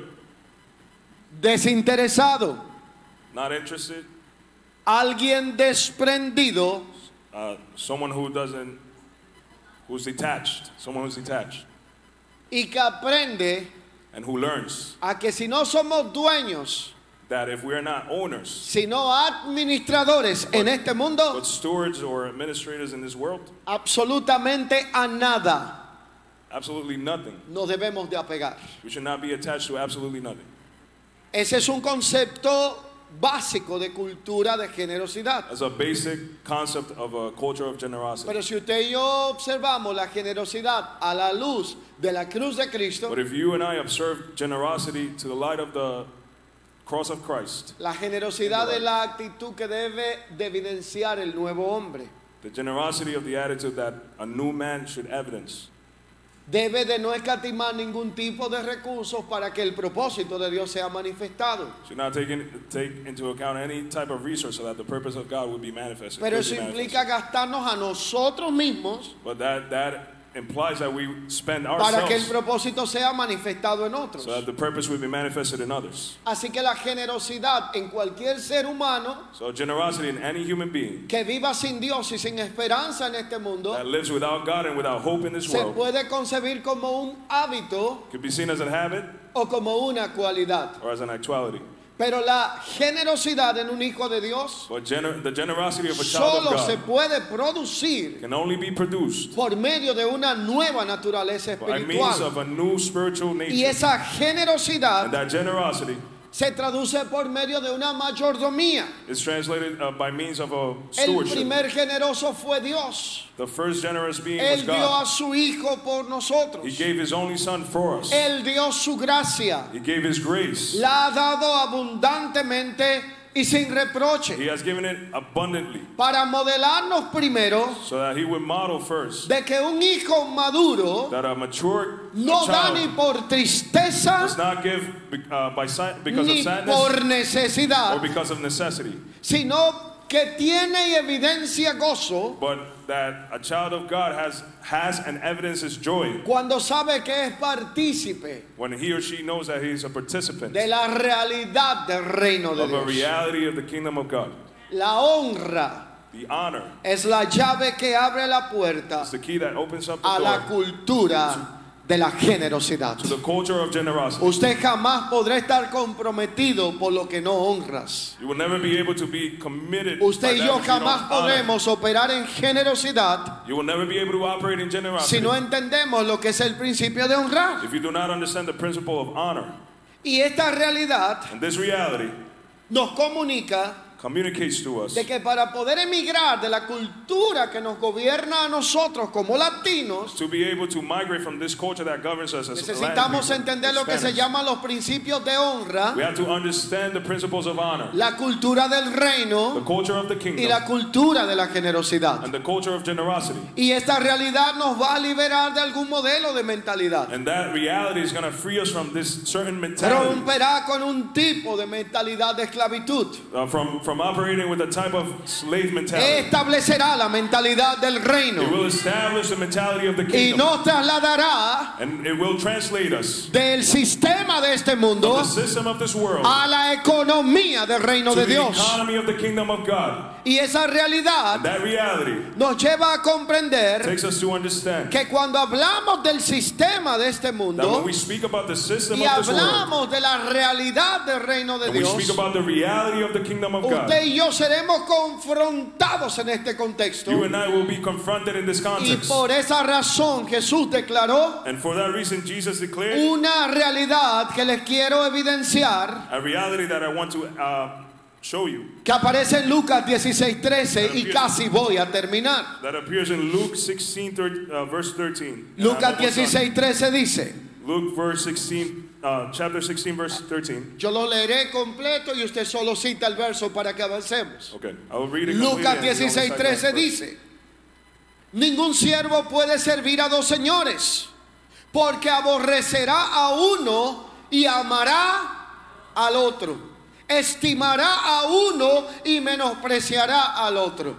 Speaker 1: desinteresado,
Speaker 2: not interested,
Speaker 1: alguien desprendido
Speaker 2: someone who's detached,
Speaker 1: y que aprende
Speaker 2: and who learns
Speaker 1: a que si no somos dueños,
Speaker 2: that if we are not owners,
Speaker 1: sino administradores en este mundo,
Speaker 2: but stewards or administrators in this world,
Speaker 1: absolutamente a nada
Speaker 2: absolutely nothing.
Speaker 1: nos debemos de apegar.
Speaker 2: We should not be attached to absolutely nothing.
Speaker 1: Ese es un concepto básico de cultura de generosidad.
Speaker 2: That's a basic concept of a culture of generosity.
Speaker 1: Pero si usted y yo observamos la generosidad a la luz de la cruz de Cristo,
Speaker 2: But if you and I observe generosity to the light of the cross of Christ,
Speaker 1: la generosidad es la actitud que debe de evidenciar el nuevo hombre.
Speaker 2: the generosity of the attitude that a new man should evidence,
Speaker 1: Debe de no escatimar ningún tipo de recursos para que el propósito de Dios sea manifestado.
Speaker 2: should not take into account any type of resource so that the purpose of God would be manifested.
Speaker 1: Pero
Speaker 2: could
Speaker 1: eso
Speaker 2: be
Speaker 1: implica
Speaker 2: manifested.
Speaker 1: gastarnos a nosotros mismos
Speaker 2: But that implies that we spend
Speaker 1: para que el
Speaker 2: ourselves
Speaker 1: propósito sea manifestado en otros.
Speaker 2: so that the purpose will be manifested in others.
Speaker 1: Así que la generosidad en cualquier ser humano
Speaker 2: So generosity in any human being
Speaker 1: que viva sin Dios y sin esperanza en este mundo
Speaker 2: that lives without God and without hope in this
Speaker 1: se
Speaker 2: world
Speaker 1: puede concebir como un hábito
Speaker 2: could be seen as a habit
Speaker 1: o como una cualidad.
Speaker 2: or as an actuality.
Speaker 1: Pero la generosidad en un hijo de Dios
Speaker 2: But the generosity of a child
Speaker 1: solo
Speaker 2: of
Speaker 1: se
Speaker 2: God
Speaker 1: puede producir
Speaker 2: can only be produced
Speaker 1: por medio de una nueva naturaleza
Speaker 2: by means of
Speaker 1: espiritual.
Speaker 2: a new spiritual
Speaker 1: Y
Speaker 2: nature.
Speaker 1: esa
Speaker 2: And
Speaker 1: generosidad
Speaker 2: that generosity
Speaker 1: se traduce por medio de una mayordomía.
Speaker 2: is translated by means of a
Speaker 1: El
Speaker 2: stewardship.
Speaker 1: primer generoso fue Dios.
Speaker 2: The first generous being was
Speaker 1: Él dio a
Speaker 2: God.
Speaker 1: su Hijo por nosotros.
Speaker 2: He gave His only Son for us.
Speaker 1: Él dio su gracia.
Speaker 2: He gave His grace.
Speaker 1: La ha dado abundantemente y sin reproche.
Speaker 2: He has given it abundantly
Speaker 1: Para modelarnos primero
Speaker 2: so that He would model first
Speaker 1: de que un hijo maduro
Speaker 2: that a mature
Speaker 1: no da ni
Speaker 2: child
Speaker 1: por tristeza
Speaker 2: does not give because
Speaker 1: ni
Speaker 2: of sadness
Speaker 1: por
Speaker 2: or
Speaker 1: necesidad,
Speaker 2: because of necessity,
Speaker 1: sino que tiene y evidencia gozo
Speaker 2: but that a child of God has and evidences joy
Speaker 1: cuando sabe que es partícipe
Speaker 2: when he or she knows that he is a participant
Speaker 1: de la realidad del reino de
Speaker 2: of a
Speaker 1: Dios.
Speaker 2: reality of the kingdom of God.
Speaker 1: La honra
Speaker 2: The honor
Speaker 1: es la llave que abre la puerta
Speaker 2: is the key that opens up the
Speaker 1: a la
Speaker 2: door
Speaker 1: cultura de la generosidad.
Speaker 2: to the culture of generosity.
Speaker 1: Usted jamás podrá estar comprometido por lo que no honras.
Speaker 2: You will never be able to be committed. by
Speaker 1: Usted y
Speaker 2: that
Speaker 1: yo
Speaker 2: which you don't
Speaker 1: jamás
Speaker 2: honor.
Speaker 1: podremos operar en generosidad
Speaker 2: You will never be able to operate in generosity
Speaker 1: si no entendemos lo que es el principio de honrar.
Speaker 2: if you do not understand the principle of honor.
Speaker 1: Y esta realidad
Speaker 2: And this reality
Speaker 1: nos comunica
Speaker 2: communicates to us
Speaker 1: de que para poder emigrar de la cultura que nos gobierna a nosotros como latinos,
Speaker 2: to be able to migrate from this culture that governs us as
Speaker 1: necesitamos
Speaker 2: Latin people,
Speaker 1: entender lo que se
Speaker 2: Hispanics.
Speaker 1: llaman los principios de honra,
Speaker 2: We have to understand the principles of honor,
Speaker 1: la cultura del
Speaker 2: the
Speaker 1: reino
Speaker 2: culture of the
Speaker 1: y
Speaker 2: kingdom,
Speaker 1: la cultura de la generosidad.
Speaker 2: and the culture of generosity.
Speaker 1: Y esta realidad nos va a liberar de algún modelo de mentalidad.
Speaker 2: And that reality is going to free us from this certain mentality,
Speaker 1: Romperá con un tipo de mentalidad de esclavitud.
Speaker 2: from operating with a type of slave mentality.
Speaker 1: Establecerá la mentalidad del
Speaker 2: It
Speaker 1: reino
Speaker 2: will establish the mentality of the
Speaker 1: y
Speaker 2: kingdom,
Speaker 1: nos trasladará
Speaker 2: and it will translate us
Speaker 1: del sistema de este
Speaker 2: from
Speaker 1: mundo
Speaker 2: the system of this world
Speaker 1: a la economía del reino
Speaker 2: to
Speaker 1: de
Speaker 2: the
Speaker 1: Dios.
Speaker 2: economy of the kingdom of God.
Speaker 1: Y esa realidad
Speaker 2: That reality
Speaker 1: nos lleva a comprender
Speaker 2: takes us to understand
Speaker 1: que cuando hablamos del sistema de este
Speaker 2: that when
Speaker 1: mundo
Speaker 2: we speak about the system
Speaker 1: y
Speaker 2: of this world,
Speaker 1: hablamos de la realidad del reino de
Speaker 2: and we
Speaker 1: Dios,
Speaker 2: speak about the reality of the kingdom of God,
Speaker 1: usted y yo seremos confrontados en este contexto.
Speaker 2: you and I will be confronted in this
Speaker 1: Y
Speaker 2: context.
Speaker 1: por esa razón Jesús declaró
Speaker 2: And for that reason, Jesus declared
Speaker 1: una realidad que les quiero evidenciar,
Speaker 2: a reality that I want to show you,
Speaker 1: que aparece en Lucas 16:13 y casi voy a terminar.
Speaker 2: that appears in Luke 16, verse 13. And
Speaker 1: Lucas
Speaker 2: I'm almost done.
Speaker 1: 16:13 dice,
Speaker 2: Luke verse 16, chapter 16, verse 13.
Speaker 1: yo lo leeré completo y usted solo cita el verso para que avancemos.
Speaker 2: Okay, I will read it.
Speaker 1: Lucas
Speaker 2: completely and you only cite
Speaker 1: 16:13
Speaker 2: one verse.
Speaker 1: dice, ningún siervo puede servir a dos señores, porque aborrecerá a uno y amará al otro, estimará a uno y menospreciará al otro.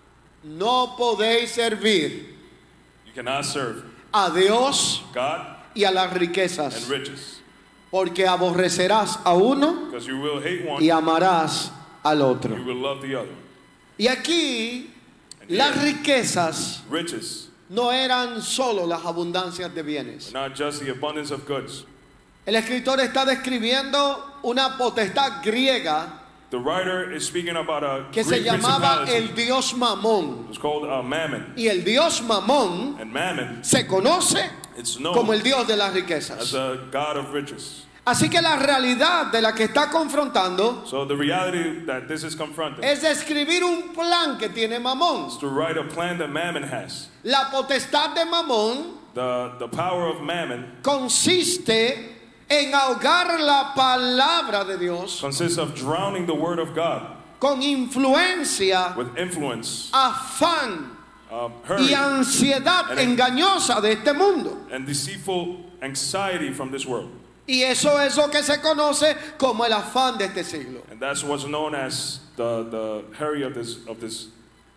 Speaker 1: No podéis servir
Speaker 2: You cannot serve
Speaker 1: a Dios
Speaker 2: God
Speaker 1: y a las
Speaker 2: and
Speaker 1: riquezas,
Speaker 2: riches,
Speaker 1: porque aborrecerás a uno
Speaker 2: because you will hate one,
Speaker 1: y amarás al otro.
Speaker 2: you will love the other.
Speaker 1: Y aquí
Speaker 2: And here,
Speaker 1: las riquezas
Speaker 2: riches
Speaker 1: no eran solo las abundancias de bienes.
Speaker 2: are not just the abundance of goods.
Speaker 1: El escritor está describiendo una potestad griega
Speaker 2: The writer is speaking about a
Speaker 1: que se
Speaker 2: Greek
Speaker 1: llamaba
Speaker 2: principality.
Speaker 1: el dios Mamón.
Speaker 2: It's called Mammon.
Speaker 1: Y el dios Mamón
Speaker 2: And Mammon,
Speaker 1: se conoce
Speaker 2: it's
Speaker 1: como
Speaker 2: known
Speaker 1: el dios de las
Speaker 2: as
Speaker 1: riquezas.
Speaker 2: a god of riches.
Speaker 1: Así que la realidad de la que está confrontando
Speaker 2: So the reality that this is confronting
Speaker 1: es describir un plan que tiene Mamón.
Speaker 2: is to write a plan that Mammon has.
Speaker 1: La potestad de Mamón
Speaker 2: The power of Mammon
Speaker 1: consiste en ahogar la palabra de Dios
Speaker 2: consists of drowning the word of God
Speaker 1: con influencia,
Speaker 2: with influence,
Speaker 1: afán
Speaker 2: hurry,
Speaker 1: y ansiedad engañosa de este mundo.
Speaker 2: and deceitful anxiety from this world.
Speaker 1: Y eso es lo que se conoce como el afán de este siglo.
Speaker 2: And that's what's known as the hurry of this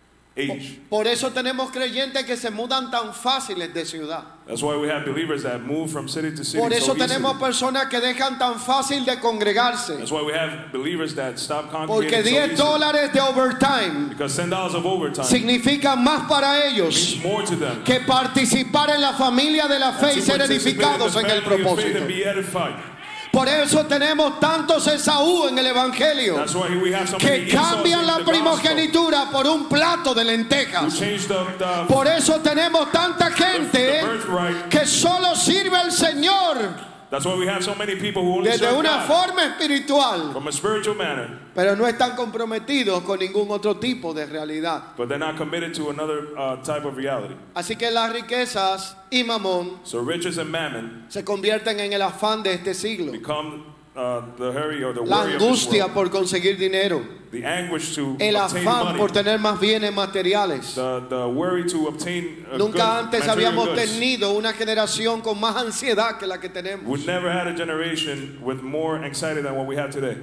Speaker 2: age.
Speaker 1: Por eso tenemos creyentes que se mudan tan fáciles de ciudad.
Speaker 2: That's why we have believers that move from city to city
Speaker 1: Por eso
Speaker 2: so easily.
Speaker 1: tenemos personas que dejan tan fácil de congregarse.
Speaker 2: That's why we have believers that stop
Speaker 1: Porque
Speaker 2: congregating so easily.
Speaker 1: $10 de overtime
Speaker 2: Because $10 of overtime
Speaker 1: significan más para ellos
Speaker 2: means more to them.
Speaker 1: que participar en la familia de la fe y
Speaker 2: To
Speaker 1: ser
Speaker 2: participate in the
Speaker 1: edificados en el
Speaker 2: family of faith
Speaker 1: propósito.
Speaker 2: and be edified.
Speaker 1: Por eso tenemos tantos Esaú en el Evangelio
Speaker 2: That's why we have so
Speaker 1: que
Speaker 2: many Esau's
Speaker 1: cambian
Speaker 2: in
Speaker 1: la
Speaker 2: the gospel
Speaker 1: primogenitura por un plato de
Speaker 2: who
Speaker 1: lentejas.
Speaker 2: change the
Speaker 1: Por eso tenemos tanta gente
Speaker 2: birthright.
Speaker 1: que solo sirve al Señor
Speaker 2: That's why we have so many people who only
Speaker 1: desde
Speaker 2: serve
Speaker 1: una
Speaker 2: God
Speaker 1: forma espiritual,
Speaker 2: from a spiritual manner,
Speaker 1: pero no están comprometidos con ningún otro tipo de realidad.
Speaker 2: but they're not committed to another type of reality.
Speaker 1: Así que las riquezas y Mamón
Speaker 2: So riches and mammon
Speaker 1: se convierten en el afán de este siglo.
Speaker 2: become the hurry or the
Speaker 1: La
Speaker 2: worry of this
Speaker 1: angustia
Speaker 2: world.
Speaker 1: por conseguir dinero,
Speaker 2: The anguish to
Speaker 1: el
Speaker 2: obtain
Speaker 1: afán
Speaker 2: money.
Speaker 1: por tener más bienes materiales.
Speaker 2: The worry to obtain
Speaker 1: Nunca antes
Speaker 2: material
Speaker 1: habíamos
Speaker 2: goods.
Speaker 1: tenido una generación con más ansiedad que la que tenemos.
Speaker 2: We've never had a generation with more anxiety than what we have today.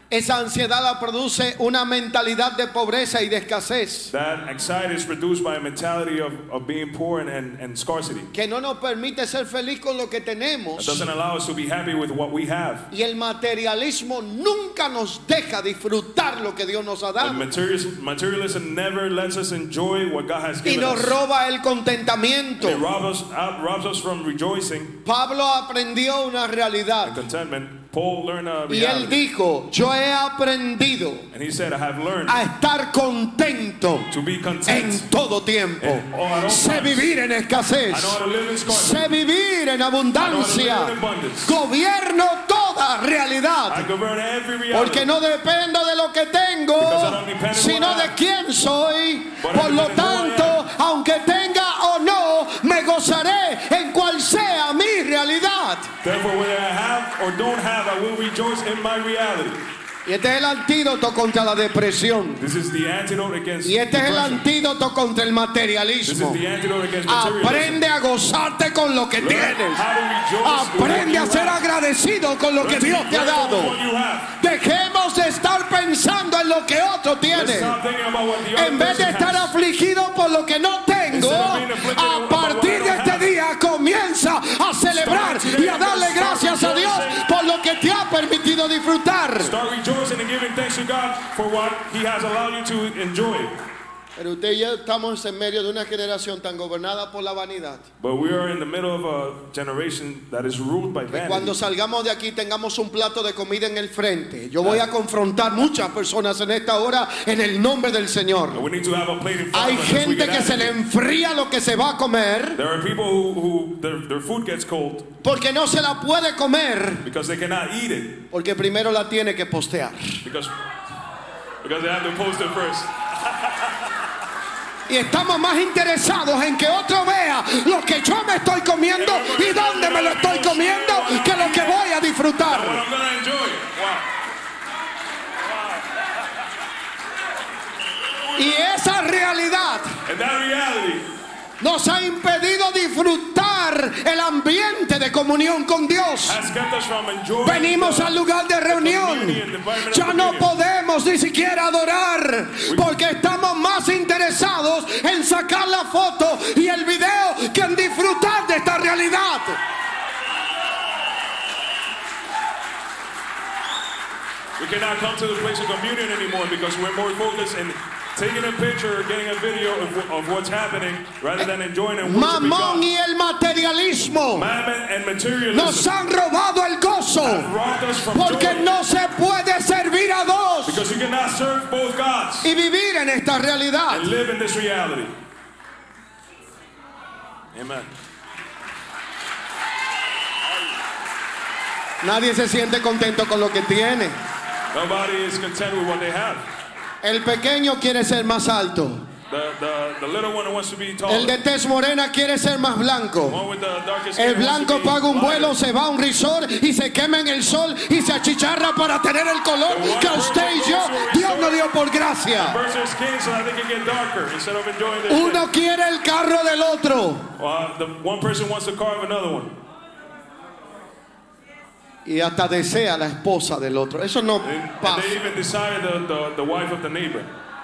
Speaker 1: Esa ansiedad la produce una mentalidad de pobreza y de escasez
Speaker 2: That anxiety is produced by a mentality of being poor and scarcity.
Speaker 1: que no nos permite ser feliz con lo que
Speaker 2: That
Speaker 1: tenemos.
Speaker 2: doesn't allow us to be happy with what we have.
Speaker 1: Y el materialismo nunca nos deja disfrutar lo que Dios nos ha
Speaker 2: And
Speaker 1: dado.
Speaker 2: materialism never lets us enjoy what God has
Speaker 1: Y
Speaker 2: given
Speaker 1: nos
Speaker 2: us.
Speaker 1: roba el contentamiento.
Speaker 2: It robs us from rejoicing
Speaker 1: Pablo aprendió una
Speaker 2: and
Speaker 1: realidad.
Speaker 2: contentment. Paul learned a
Speaker 1: Y él
Speaker 2: reality.
Speaker 1: dijo, yo he aprendido
Speaker 2: And he said, I have learned
Speaker 1: a estar contento
Speaker 2: to be
Speaker 1: en
Speaker 2: content.
Speaker 1: todo tiempo.
Speaker 2: At all
Speaker 1: Sé
Speaker 2: times.
Speaker 1: vivir en escasez.
Speaker 2: I know how to live in scarcity.
Speaker 1: Sé vivir en abundancia.
Speaker 2: I know how to live in abundance.
Speaker 1: Gobierno toda
Speaker 2: I
Speaker 1: realidad.
Speaker 2: govern every reality.
Speaker 1: Porque no dependo de lo que tengo,
Speaker 2: Because I don't depend on
Speaker 1: sino
Speaker 2: what I
Speaker 1: de
Speaker 2: have.
Speaker 1: quién soy.
Speaker 2: But I
Speaker 1: Por lo
Speaker 2: depend on who I
Speaker 1: tanto, aunque tenga o no, me gozaré en cual sea mi realidad.
Speaker 2: Therefore, whether I have or don't have, I will rejoice in my reality.
Speaker 1: Y este es el antídoto contra la depresión.
Speaker 2: This is the antidote against
Speaker 1: Y este es el
Speaker 2: depression.
Speaker 1: antídoto contra el
Speaker 2: This
Speaker 1: materialismo.
Speaker 2: is the antidote against materialism.
Speaker 1: Aprende a gozarte con lo que
Speaker 2: Learn
Speaker 1: tienes.
Speaker 2: how to rejoice with
Speaker 1: Aprende a
Speaker 2: what you
Speaker 1: ser
Speaker 2: have.
Speaker 1: agradecido con lo que
Speaker 2: Learn to be
Speaker 1: Dios te ha
Speaker 2: grateful
Speaker 1: dado.
Speaker 2: for what you have.
Speaker 1: Dejemos de estar pensando en lo que otro
Speaker 2: Let's
Speaker 1: tiene.
Speaker 2: stop thinking about what the other
Speaker 1: En vez de
Speaker 2: person
Speaker 1: estar
Speaker 2: has.
Speaker 1: afligido por lo que no tengo,
Speaker 2: Instead of being afflicted
Speaker 1: a
Speaker 2: about
Speaker 1: partir
Speaker 2: what
Speaker 1: de
Speaker 2: I don't
Speaker 1: este día comienza a celebrar y a darle gracias a Dios por lo que te ha permitido disfrutar.
Speaker 2: Start rejoicing and giving thanks to God for what He has allowed you to enjoy.
Speaker 1: Pero usted y yo estamos en medio de una generación tan gobernada por la vanidad.
Speaker 2: But we are in the middle of a generation that is ruled by
Speaker 1: Que cuando
Speaker 2: vanity.
Speaker 1: salgamos de aquí tengamos un plato de comida en el frente. Yo voy a confrontar muchas personas en esta hora en el nombre del Señor.
Speaker 2: And we need to have a plate in front
Speaker 1: Hay
Speaker 2: of us as we
Speaker 1: gente
Speaker 2: get
Speaker 1: que
Speaker 2: at
Speaker 1: se
Speaker 2: it.
Speaker 1: le enfría lo que se va a comer
Speaker 2: There are people who their food gets cold
Speaker 1: porque no se la puede comer
Speaker 2: because they cannot eat it
Speaker 1: porque primero la tiene que postear.
Speaker 2: because they have to post it first.
Speaker 1: Y estamos más interesados en que otro vea lo que yo me estoy comiendo y dónde me lo estoy comiendo que lo que voy a
Speaker 2: What
Speaker 1: disfrutar.
Speaker 2: I'm gonna enjoy. Wow.
Speaker 1: Y esa realidad
Speaker 2: And that reality
Speaker 1: nos ha impedido disfrutar el ambiente de comunión con Dios.
Speaker 2: has kept us from enjoying.
Speaker 1: Venimos
Speaker 2: the-
Speaker 1: al lugar de reunión. Ya no podemos ni siquiera adorar porque estamos más interesados en sacar la foto y el video que en disfrutar de esta realidad.
Speaker 2: We cannot come to the place of communion anymore because we're more focused in taking a picture or getting a video of what's happening rather than enjoying and worshiping
Speaker 1: Mamón
Speaker 2: God.
Speaker 1: y el materialismo
Speaker 2: Mammon and materialism
Speaker 1: nos han robado el gozo
Speaker 2: have robbed us from
Speaker 1: porque
Speaker 2: joy
Speaker 1: no se puede servir a dos
Speaker 2: because you cannot serve both gods
Speaker 1: y vivir en esta realidad.
Speaker 2: and live in this reality. Amen.
Speaker 1: Nadie se siente contento con lo que tiene.
Speaker 2: Nobody is content with what they have.
Speaker 1: El pequeño quiere ser más alto.
Speaker 2: The little one wants to be
Speaker 1: El
Speaker 2: taller.
Speaker 1: de tez morena quiere ser más blanco.
Speaker 2: One with the darkest
Speaker 1: El
Speaker 2: skin wants
Speaker 1: blanco
Speaker 2: to be
Speaker 1: paga un vuelo,
Speaker 2: lighter.
Speaker 1: se va a un resort y se quema en el sol y se achicharra para tener el color que a usted y yo Dios nos dio por gracia.
Speaker 2: Burns their skin so that they can get darker instead of enjoying their skin.
Speaker 1: Uno quiere el carro del otro
Speaker 2: The one person wants the car of another one.
Speaker 1: y hasta desea la esposa del otro. Eso no
Speaker 2: And
Speaker 1: pasa.
Speaker 2: they even desire the wife of the neighbor.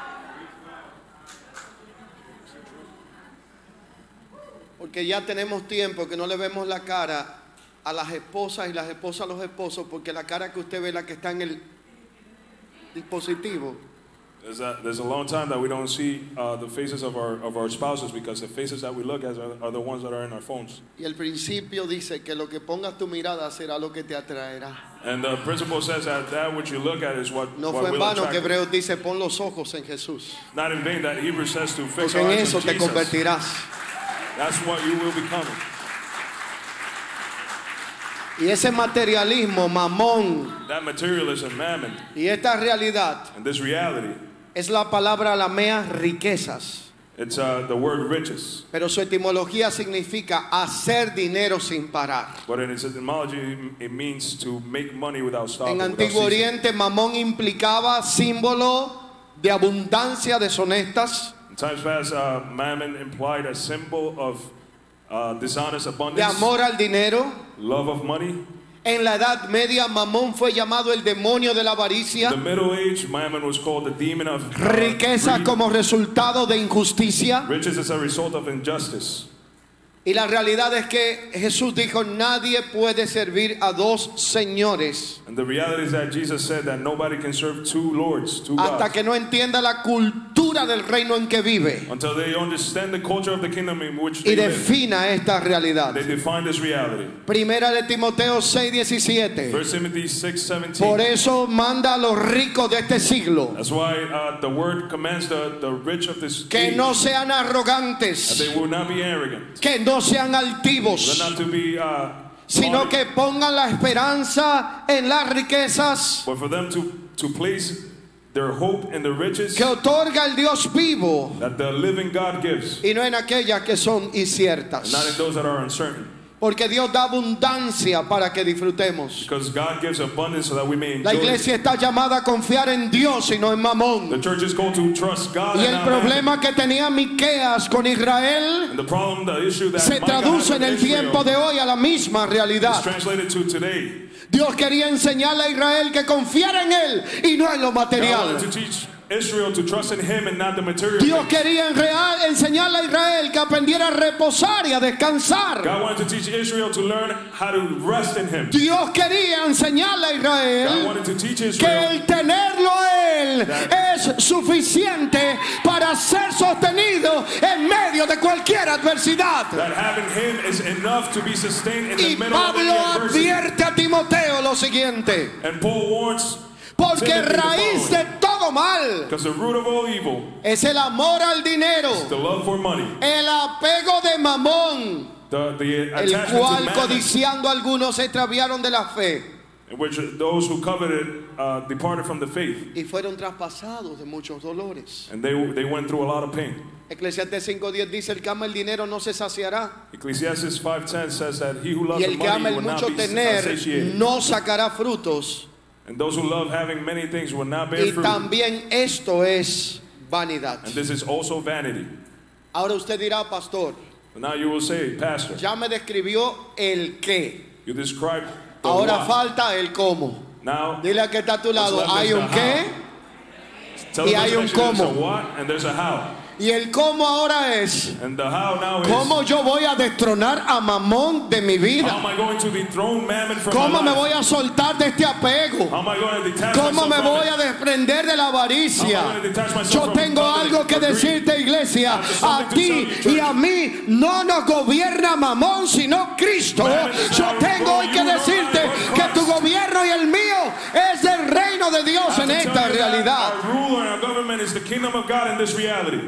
Speaker 1: Porque ya tenemos tiempo que no le vemos la cara a las esposas y las esposas a los esposos, porque la cara que usted ve es la que está en el dispositivo.
Speaker 2: There's a long time that we don't see the faces of our spouses because the faces that we look at are the ones that are in our phones.
Speaker 1: Y el principio dice que lo que pongas tu mirada será lo que te atraerá.
Speaker 2: And the principle says that which you look at is what
Speaker 1: No fue en
Speaker 2: will
Speaker 1: vano que
Speaker 2: attract.
Speaker 1: Hebreos dice pon los ojos en Jesús,
Speaker 2: Not in vain that Hebrews says to fix
Speaker 1: porque
Speaker 2: our
Speaker 1: en
Speaker 2: eyes
Speaker 1: eso
Speaker 2: on
Speaker 1: te
Speaker 2: Jesus.
Speaker 1: convertirás.
Speaker 2: That's what you will become.
Speaker 1: Y ese materialismo, mamón,
Speaker 2: That materialism, mammon,
Speaker 1: y esta realidad
Speaker 2: and this reality,
Speaker 1: es la palabra aramea riquezas,
Speaker 2: it's the word riches.
Speaker 1: pero su etimología significa hacer dinero sin parar.
Speaker 2: But in its etymology, it means to make money without stopping.
Speaker 1: En
Speaker 2: without
Speaker 1: Antiguo
Speaker 2: ceasing.
Speaker 1: Oriente, mamón implicaba símbolo de abundancia deshonestas,
Speaker 2: In times past, mammon implied a symbol of dishonest
Speaker 1: de
Speaker 2: abundance,
Speaker 1: amor al dinero,
Speaker 2: love of money,
Speaker 1: En la Edad Media, Mamón fue llamado el demonio de la
Speaker 2: In
Speaker 1: avaricia.
Speaker 2: the Middle Age, Mammon was called the demon of
Speaker 1: Riqueza
Speaker 2: greed.
Speaker 1: como resultado de injusticia.
Speaker 2: Riches as a result of injustice.
Speaker 1: Y la realidad es que Jesús dijo, nadie puede servir a dos señores
Speaker 2: And the reality is that Jesus said that nobody can serve two lords, two
Speaker 1: hasta
Speaker 2: gods,
Speaker 1: que no entienda la cultura del reino en que vive
Speaker 2: until they understand the culture of the kingdom in which
Speaker 1: y
Speaker 2: they live.
Speaker 1: defina esta realidad.
Speaker 2: They define this reality.
Speaker 1: Primera de Timoteo 6:17.
Speaker 2: 1 Timothy 6:17.
Speaker 1: Por eso manda a los ricos de este siglo
Speaker 2: That's why the word commands the rich of this
Speaker 1: que
Speaker 2: age
Speaker 1: no sean
Speaker 2: that
Speaker 1: arrogantes,
Speaker 2: they will not be arrogant,
Speaker 1: que no sean
Speaker 2: they're
Speaker 1: altivos,
Speaker 2: not to be
Speaker 1: sino
Speaker 2: haughty,
Speaker 1: que pongan la esperanza en las riquezas
Speaker 2: but for them to place their hope in the riches
Speaker 1: que otorga el Dios vivo
Speaker 2: that the living God gives,
Speaker 1: y no en aquellas que son
Speaker 2: not
Speaker 1: inciertas.
Speaker 2: in those that are uncertain.
Speaker 1: Porque Dios da abundancia para que disfrutemos.
Speaker 2: Because God gives abundance so that we may
Speaker 1: La
Speaker 2: enjoy it.
Speaker 1: iglesia está llamada a confiar en Dios y no en
Speaker 2: The
Speaker 1: Mamón.
Speaker 2: church is called to trust God
Speaker 1: Y
Speaker 2: and
Speaker 1: el
Speaker 2: not man.
Speaker 1: problema que tenía Miqueas con Israel
Speaker 2: And the problem, the issue that
Speaker 1: se
Speaker 2: Micah
Speaker 1: traduce
Speaker 2: has
Speaker 1: en
Speaker 2: with
Speaker 1: el tiempo
Speaker 2: Israel
Speaker 1: de hoy a la misma
Speaker 2: is
Speaker 1: realidad.
Speaker 2: translated to today.
Speaker 1: Dios quería enseñarle a Israel que confiara en Él y no en lo
Speaker 2: God
Speaker 1: material.
Speaker 2: wanted to teach Israel to trust in Him and not the material
Speaker 1: Dios
Speaker 2: things.
Speaker 1: quería enseñarle a Israel que aprendiera a reposar y a descansar.
Speaker 2: God wanted to teach Israel to learn how to rest in Him.
Speaker 1: Dios quería enseñarle a
Speaker 2: God
Speaker 1: Israel
Speaker 2: wanted to teach
Speaker 1: que
Speaker 2: Israel
Speaker 1: el tenerlo a Él es suficiente para ser sostenido en medio de cualquier adversidad.
Speaker 2: that having Him is enough to be sustained in
Speaker 1: Y
Speaker 2: the middle of any
Speaker 1: Pablo
Speaker 2: adversity.
Speaker 1: advierte a Timoteo lo siguiente:
Speaker 2: And Paul warns,
Speaker 1: porque
Speaker 2: Timothy the
Speaker 1: raíz
Speaker 2: following,
Speaker 1: de todo mal
Speaker 2: because the root of all evil
Speaker 1: es el amor al dinero,
Speaker 2: is the love for money,
Speaker 1: el apego de Mamón,
Speaker 2: the
Speaker 1: el
Speaker 2: attachment to
Speaker 1: cual
Speaker 2: mammon,
Speaker 1: codiciando algunos se extraviaron de la fe
Speaker 2: in which those who coveted departed from the faith,
Speaker 1: y fueron traspasados de muchos dolores.
Speaker 2: and they went through a lot of pain.
Speaker 1: Eclesiastés 5:10 dice: el que ama el dinero no se saciará,
Speaker 2: Ecclesiastes 5:10 says that he who loves
Speaker 1: y
Speaker 2: the
Speaker 1: el que ama
Speaker 2: money
Speaker 1: el
Speaker 2: will not
Speaker 1: mucho
Speaker 2: be
Speaker 1: tener
Speaker 2: satiated,
Speaker 1: no sacará frutos.
Speaker 2: and those who love having many things will not bear
Speaker 1: Y
Speaker 2: fruit.
Speaker 1: también esto es vanidad.
Speaker 2: And this is also vanity.
Speaker 1: Ahora usted dirá, pastor,
Speaker 2: But now you will say, Pastor,
Speaker 1: ya me describió el qué,
Speaker 2: you described the
Speaker 1: ahora
Speaker 2: what.
Speaker 1: falta el cómo.
Speaker 2: Now,
Speaker 1: Dile a que está a tu lado,
Speaker 2: what's left
Speaker 1: hay
Speaker 2: is
Speaker 1: un
Speaker 2: the
Speaker 1: qué
Speaker 2: tell
Speaker 1: y
Speaker 2: the
Speaker 1: hay
Speaker 2: person
Speaker 1: un
Speaker 2: next to you there's a
Speaker 1: cómo.
Speaker 2: what and there's a how.
Speaker 1: Y el cómo ahora es:
Speaker 2: And the how now is,
Speaker 1: ¿cómo yo voy a destronar a Mamón de mi
Speaker 2: how
Speaker 1: vida?
Speaker 2: am I going to dethrone mammon from
Speaker 1: ¿Cómo
Speaker 2: my
Speaker 1: me voy
Speaker 2: life?
Speaker 1: a soltar de este apego?
Speaker 2: How am I going to detach
Speaker 1: ¿Cómo
Speaker 2: myself
Speaker 1: me
Speaker 2: from
Speaker 1: voy
Speaker 2: it?
Speaker 1: a desprender de la avaricia?
Speaker 2: How am I going to detach myself
Speaker 1: Yo
Speaker 2: from
Speaker 1: tengo
Speaker 2: coveting
Speaker 1: algo que
Speaker 2: or greed?
Speaker 1: decirte, iglesia.
Speaker 2: I have
Speaker 1: A
Speaker 2: something to
Speaker 1: ti
Speaker 2: tell you, church.
Speaker 1: y a mí no nos gobierna Mamón, sino Cristo.
Speaker 2: Mammon does
Speaker 1: Yo
Speaker 2: not
Speaker 1: tengo
Speaker 2: rule
Speaker 1: hoy
Speaker 2: you
Speaker 1: que
Speaker 2: nor
Speaker 1: decirte
Speaker 2: I, but
Speaker 1: que tu
Speaker 2: Christ.
Speaker 1: gobierno y el mío es del reino de Dios
Speaker 2: I
Speaker 1: en
Speaker 2: have to
Speaker 1: esta
Speaker 2: tell you that
Speaker 1: realidad.
Speaker 2: our ruler and our government is the kingdom of God in this reality.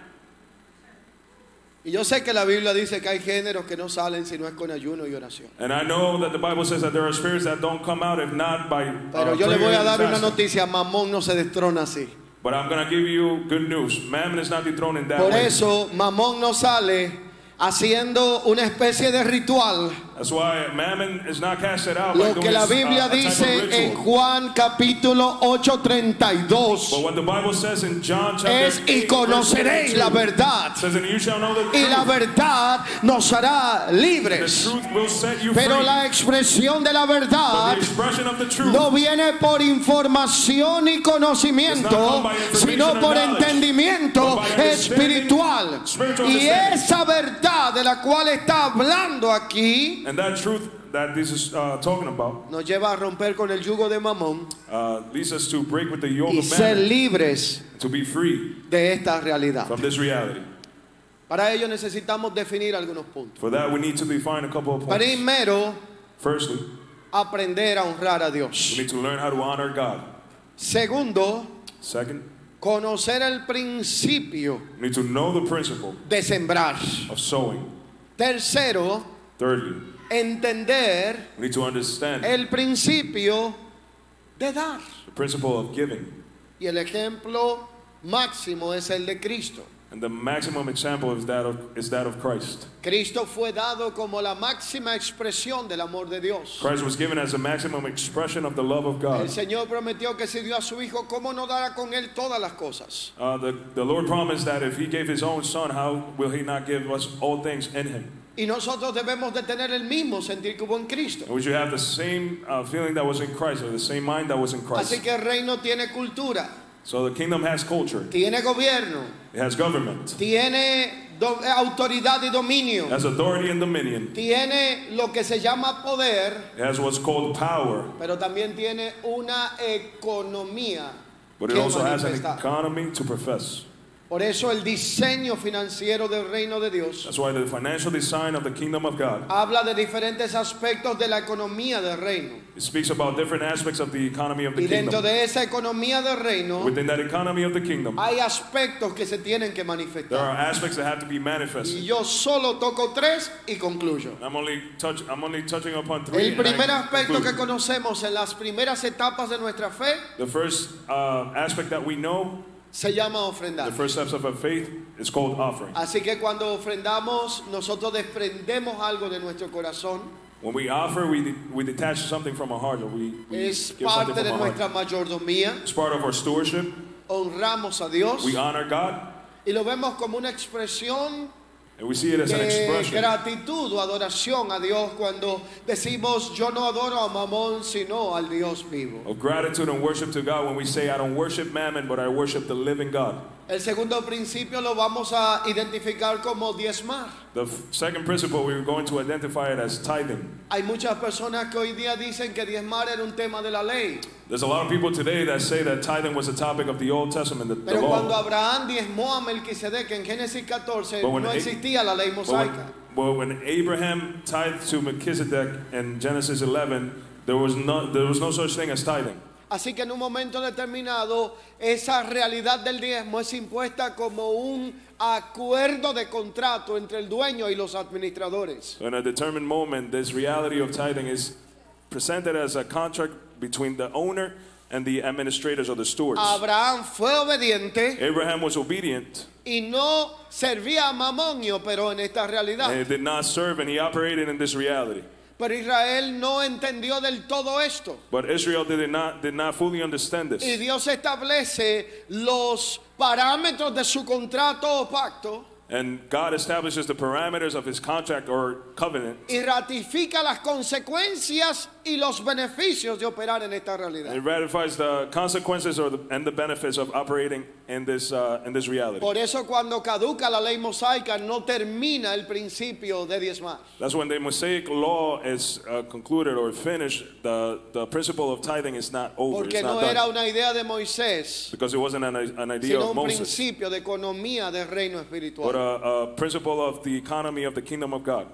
Speaker 1: Y yo sé que la Biblia dice que hay géneros que no salen si no es con ayuno y oración.
Speaker 2: And I know that the Bible says that there are spirits that don't come out if not by
Speaker 1: Pero yo le voy
Speaker 2: prayer
Speaker 1: a
Speaker 2: and
Speaker 1: dar una
Speaker 2: fasting.
Speaker 1: noticia: Mamón no se destrona así.
Speaker 2: But I'm going to give you good news. Mammon is not dethroned in that
Speaker 1: Por
Speaker 2: way.
Speaker 1: eso Mamón no sale haciendo una especie de ritual.
Speaker 2: That's why Mammon is not casted out by
Speaker 1: Lo
Speaker 2: doing
Speaker 1: que la
Speaker 2: this,
Speaker 1: Biblia
Speaker 2: a type of
Speaker 1: dice en
Speaker 2: ritual.
Speaker 1: Juan capítulo 8:32
Speaker 2: But what the Bible says in John chapter
Speaker 1: es: y
Speaker 2: 8,
Speaker 1: conoceréis
Speaker 2: verse
Speaker 1: la
Speaker 2: 32,
Speaker 1: verdad,
Speaker 2: says, and you shall know the
Speaker 1: y
Speaker 2: truth.
Speaker 1: la verdad nos hará
Speaker 2: The
Speaker 1: libres.
Speaker 2: truth will set you
Speaker 1: Pero
Speaker 2: free.
Speaker 1: la expresión de la
Speaker 2: But
Speaker 1: verdad
Speaker 2: the expression of the truth
Speaker 1: no viene por información y conocimiento, sino por entendimiento espiritual. Y esa verdad de la cual está hablando aquí
Speaker 2: and that truth that this is talking about
Speaker 1: nos lleva a romper con el yugo de Mamón
Speaker 2: leads us to break with the yoke
Speaker 1: y
Speaker 2: of
Speaker 1: ser
Speaker 2: Mammon,
Speaker 1: libres
Speaker 2: to be free
Speaker 1: de esta realidad.
Speaker 2: from this reality.
Speaker 1: Para ello necesitamos definir algunos puntos.
Speaker 2: For that, we need to define a couple of points.
Speaker 1: Primero,
Speaker 2: Firstly,
Speaker 1: aprender a honrar a
Speaker 2: we
Speaker 1: Dios.
Speaker 2: need to learn how to honor God.
Speaker 1: Segundo,
Speaker 2: Second,
Speaker 1: conocer el principio
Speaker 2: we need to know the principle
Speaker 1: de sembrar.
Speaker 2: of sowing.
Speaker 1: Tercero,
Speaker 2: Thirdly,
Speaker 1: entender
Speaker 2: we need to understand
Speaker 1: el principio de dar.
Speaker 2: the principle of giving.
Speaker 1: Y el ejemplo máximo es el de Cristo.
Speaker 2: And the maximum example is that of Christ.
Speaker 1: Cristo fue dado como la máxima expresión del amor de Dios.
Speaker 2: Christ was given as a maximum expression of the love of
Speaker 1: El
Speaker 2: God.
Speaker 1: Señor prometió que si dio a su Hijo, ¿cómo no dará con Él todas las cosas?
Speaker 2: The Lord promised that if He gave His own Son, how will He not give us all things in Him?
Speaker 1: Y nosotros debemos de tener el mismo sentir que hubo en Cristo.
Speaker 2: And we should have the same feeling that was in Christ, or the same mind that was in Christ.
Speaker 1: Así que el reino tiene cultura,
Speaker 2: So the kingdom has culture.
Speaker 1: tiene gobierno,
Speaker 2: It has government.
Speaker 1: tiene autoridad y dominio,
Speaker 2: It has authority and dominion.
Speaker 1: tiene lo que se llama poder,
Speaker 2: It has what's called power.
Speaker 1: pero también tiene una economía
Speaker 2: But it
Speaker 1: que
Speaker 2: also has an
Speaker 1: manifestar.
Speaker 2: economy to profess.
Speaker 1: Por eso el diseño financiero del reino de Dios
Speaker 2: That's why the financial design of the kingdom of God,
Speaker 1: habla de diferentes aspectos de la economía del reino.
Speaker 2: it speaks about different aspects of the economy of the
Speaker 1: Y dentro
Speaker 2: kingdom.
Speaker 1: de esa economía del reino
Speaker 2: Within that economy of the kingdom,
Speaker 1: hay aspectos que se tienen que
Speaker 2: there are
Speaker 1: manifestar.
Speaker 2: aspects that have to be
Speaker 1: Y
Speaker 2: manifested.
Speaker 1: yo solo toco tres y concluyo.
Speaker 2: I'm only touching upon three.
Speaker 1: El
Speaker 2: and I
Speaker 1: primer aspecto
Speaker 2: conclude.
Speaker 1: que conocemos en las primeras etapas de nuestra fe
Speaker 2: The first aspect that we know,
Speaker 1: se llama
Speaker 2: the
Speaker 1: ofrendar.
Speaker 2: first steps of our faith, is called offering.
Speaker 1: Así que cuando ofrendamos, nosotros desprendemos algo de nuestro corazón.
Speaker 2: When we offer, we detach something from our heart, or we
Speaker 1: Es
Speaker 2: give something
Speaker 1: parte de
Speaker 2: from our heart.
Speaker 1: nuestra mayordomía.
Speaker 2: It's part of our stewardship.
Speaker 1: Honramos a Dios
Speaker 2: We honor God,
Speaker 1: y lo vemos como una expresión
Speaker 2: and we see it as an
Speaker 1: de
Speaker 2: expression
Speaker 1: gratitud o adoración a Dios cuando decimos yo no adoro a Mamón sino al Dios vivo.
Speaker 2: of gratitude and worship to God when we say, I don't worship mammon, but I worship the living God.
Speaker 1: El segundo principio lo vamos a identificar como diezmar.
Speaker 2: The second principle, we're going to identify it as tithing.
Speaker 1: Hay muchas personas que hoy día dicen que diezmar era un tema de la ley,
Speaker 2: There's a lot of people today that say that tithing was a topic of the Old Testament, the
Speaker 1: pero cuando
Speaker 2: law.
Speaker 1: Abraham diezmó a Melquisedec en Génesis 14
Speaker 2: But when
Speaker 1: no
Speaker 2: A-
Speaker 1: existía la ley mosaica.
Speaker 2: But when Abraham tithed to Melchizedek in Genesis 11, there was no such thing as tithing.
Speaker 1: Así que en un momento determinado esa realidad del diezmo es impuesta como un acuerdo de contrato entre el dueño y los administradores.
Speaker 2: So in a determined moment, this reality of tithing is presented as a contract between the owner and the administrators or the stewards.
Speaker 1: Abraham fue obediente
Speaker 2: Abraham was obedient,
Speaker 1: y no servía a Mamón y operó en esta realidad.
Speaker 2: and he did not serve, and he operated in this reality.
Speaker 1: Pero Israel no entendió del todo esto.
Speaker 2: But Israel did not fully understand
Speaker 1: Y
Speaker 2: this.
Speaker 1: Dios establece los parámetros de su contrato o pacto
Speaker 2: And God establishes the parameters of his contract or covenant,
Speaker 1: y ratifica las consecuencias y los beneficios de operar en esta
Speaker 2: and
Speaker 1: realidad.
Speaker 2: it ratifies the consequences and the benefits of operating in this reality.
Speaker 1: Por eso cuando caduca la ley mosaica no termina el principio de diezmar.
Speaker 2: That's when the Mosaic law is concluded or finished. The principle of tithing is not over.
Speaker 1: Porque
Speaker 2: It's
Speaker 1: no
Speaker 2: not
Speaker 1: era
Speaker 2: done.
Speaker 1: una idea de Moisés,
Speaker 2: Because it wasn't an idea
Speaker 1: sino
Speaker 2: of
Speaker 1: un
Speaker 2: Moses,
Speaker 1: principio de economía del reino
Speaker 2: but
Speaker 1: espiritual.
Speaker 2: a principle of the economy of the kingdom of God.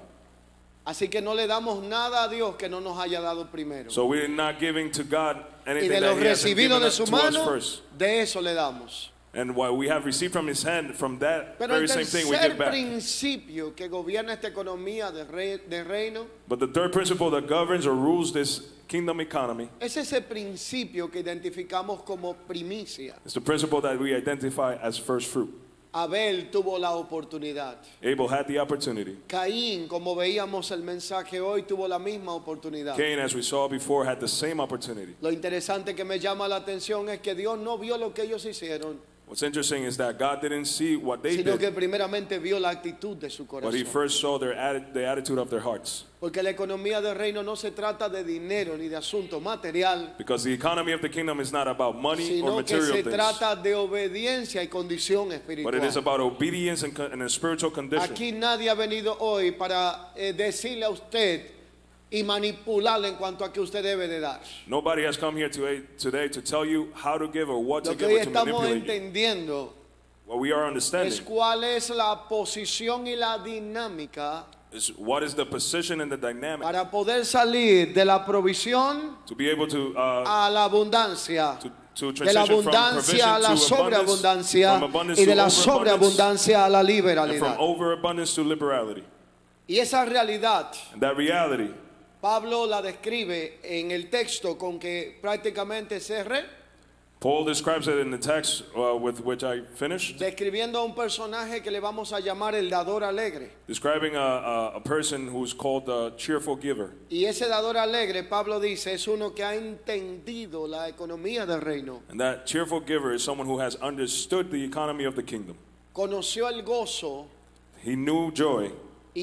Speaker 1: Así que no le damos nada a Dios que no nos haya dado primero.
Speaker 2: So we're not giving to God
Speaker 1: Y
Speaker 2: anything
Speaker 1: de
Speaker 2: that
Speaker 1: lo
Speaker 2: He hasn't
Speaker 1: recibido
Speaker 2: given
Speaker 1: de
Speaker 2: us
Speaker 1: su
Speaker 2: to us
Speaker 1: mano,
Speaker 2: first.
Speaker 1: de eso le damos.
Speaker 2: And what we have received from His hand, from that
Speaker 1: Pero el
Speaker 2: very same thing we
Speaker 1: tercer
Speaker 2: give back.
Speaker 1: principio que gobierna esta economía de reino
Speaker 2: But the third principle that governs or rules this kingdom economy
Speaker 1: es ese principio que identificamos como primicia.
Speaker 2: is the principle that we identify as first fruit.
Speaker 1: Abel tuvo la oportunidad.
Speaker 2: Abel had the opportunity.
Speaker 1: Caín, como veíamos el mensaje hoy, tuvo la misma oportunidad.
Speaker 2: Cain, as we saw before, had the same opportunity.
Speaker 1: Lo interesante que me llama la atención es que Dios no vio lo que ellos hicieron,
Speaker 2: What's interesting is that God didn't see what they
Speaker 1: sino
Speaker 2: did,
Speaker 1: que primeramente vio la actitud de su
Speaker 2: but He
Speaker 1: corazón.
Speaker 2: first saw the attitude of their hearts.
Speaker 1: Porque la economía del reino no se trata de dinero ni de asunto material,
Speaker 2: Because the economy of the kingdom is not about money or
Speaker 1: sino que
Speaker 2: material
Speaker 1: se
Speaker 2: things,
Speaker 1: trata de obediencia y condición
Speaker 2: but it is
Speaker 1: espiritual.
Speaker 2: about obedience and a spiritual condition.
Speaker 1: Aquí nadie ha venido hoy para decirle a usted y manipularle en cuanto a que usted debe de dar.
Speaker 2: Nobody has come here today to tell you how to give or what to
Speaker 1: Lo que
Speaker 2: give
Speaker 1: hoy
Speaker 2: or to
Speaker 1: estamos
Speaker 2: manipulate you.
Speaker 1: entendiendo
Speaker 2: What we are
Speaker 1: es
Speaker 2: understanding
Speaker 1: cuál es la posición y la dinámica
Speaker 2: is what is the position and the dynamic
Speaker 1: para poder salir de la provisión
Speaker 2: to be able to
Speaker 1: a la abundancia,
Speaker 2: to
Speaker 1: de la
Speaker 2: transition from
Speaker 1: abundancia a la
Speaker 2: provision to abundance,
Speaker 1: sobreabundancia
Speaker 2: from abundance
Speaker 1: y de
Speaker 2: to
Speaker 1: la
Speaker 2: overabundance,
Speaker 1: sobreabundancia a la
Speaker 2: and from
Speaker 1: liberalidad.
Speaker 2: overabundance to liberality.
Speaker 1: Y esa realidad
Speaker 2: And that reality,
Speaker 1: Pablo la describe en el texto con que prácticamente cerré,
Speaker 2: Paul describes it in the text with which I finished,
Speaker 1: describiendo a un personaje que le vamos a llamar el dador alegre.
Speaker 2: describing a person who's called a cheerful giver.
Speaker 1: Y ese dador alegre, Pablo dice, es uno que ha entendido la economía del reino,
Speaker 2: And that cheerful giver is someone who has understood the economy of the kingdom.
Speaker 1: conoció el gozo
Speaker 2: He knew joy
Speaker 1: y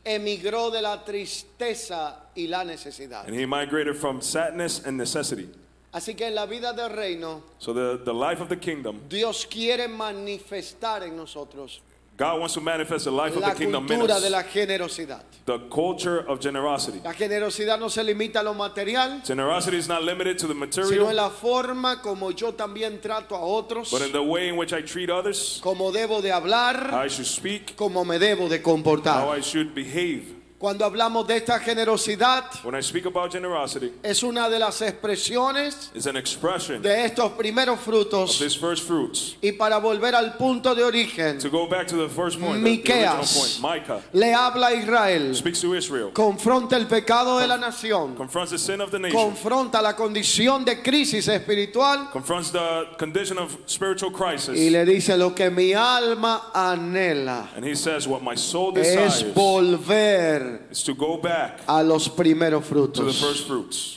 Speaker 1: emigró de la tristeza y la necesidad.
Speaker 2: And he migrated from sadness and necessity.
Speaker 1: Así que en la vida del reino,
Speaker 2: So the life of the kingdom,
Speaker 1: Dios quiere manifestar en nosotros
Speaker 2: God wants to manifest the life of
Speaker 1: la
Speaker 2: the kingdom in
Speaker 1: cultura de
Speaker 2: us.
Speaker 1: la generosidad.
Speaker 2: The culture of generosity.
Speaker 1: La generosidad no se limita a lo material,
Speaker 2: Generosity is not limited to the
Speaker 1: sino en
Speaker 2: material,
Speaker 1: la forma como yo también trato a otros,
Speaker 2: but in the way in which I treat others,
Speaker 1: como debo de
Speaker 2: how
Speaker 1: hablar,
Speaker 2: I should speak,
Speaker 1: como me debo de
Speaker 2: how
Speaker 1: comportar.
Speaker 2: I should behave.
Speaker 1: Cuando hablamos de esta generosidad,
Speaker 2: When I speak about generosity,
Speaker 1: es una de las expresiones
Speaker 2: it's an expression
Speaker 1: de estos primeros
Speaker 2: of
Speaker 1: frutos.
Speaker 2: these first fruits.
Speaker 1: Y para volver al punto de origen,
Speaker 2: To go back to the first point, the original
Speaker 1: Miqueas
Speaker 2: point, Micah
Speaker 1: le habla a Israel,
Speaker 2: speaks to Israel,
Speaker 1: confronta el pecado de la nación,
Speaker 2: confronts the sin of the nation,
Speaker 1: confronta la condición de crisis espiritual
Speaker 2: confronts the condition of spiritual
Speaker 1: y
Speaker 2: crisis,
Speaker 1: le dice lo que mi alma anhela
Speaker 2: and he says, what my soul
Speaker 1: es
Speaker 2: desires
Speaker 1: volver
Speaker 2: is to go back
Speaker 1: a los primeros
Speaker 2: to the
Speaker 1: frutos,
Speaker 2: first fruits,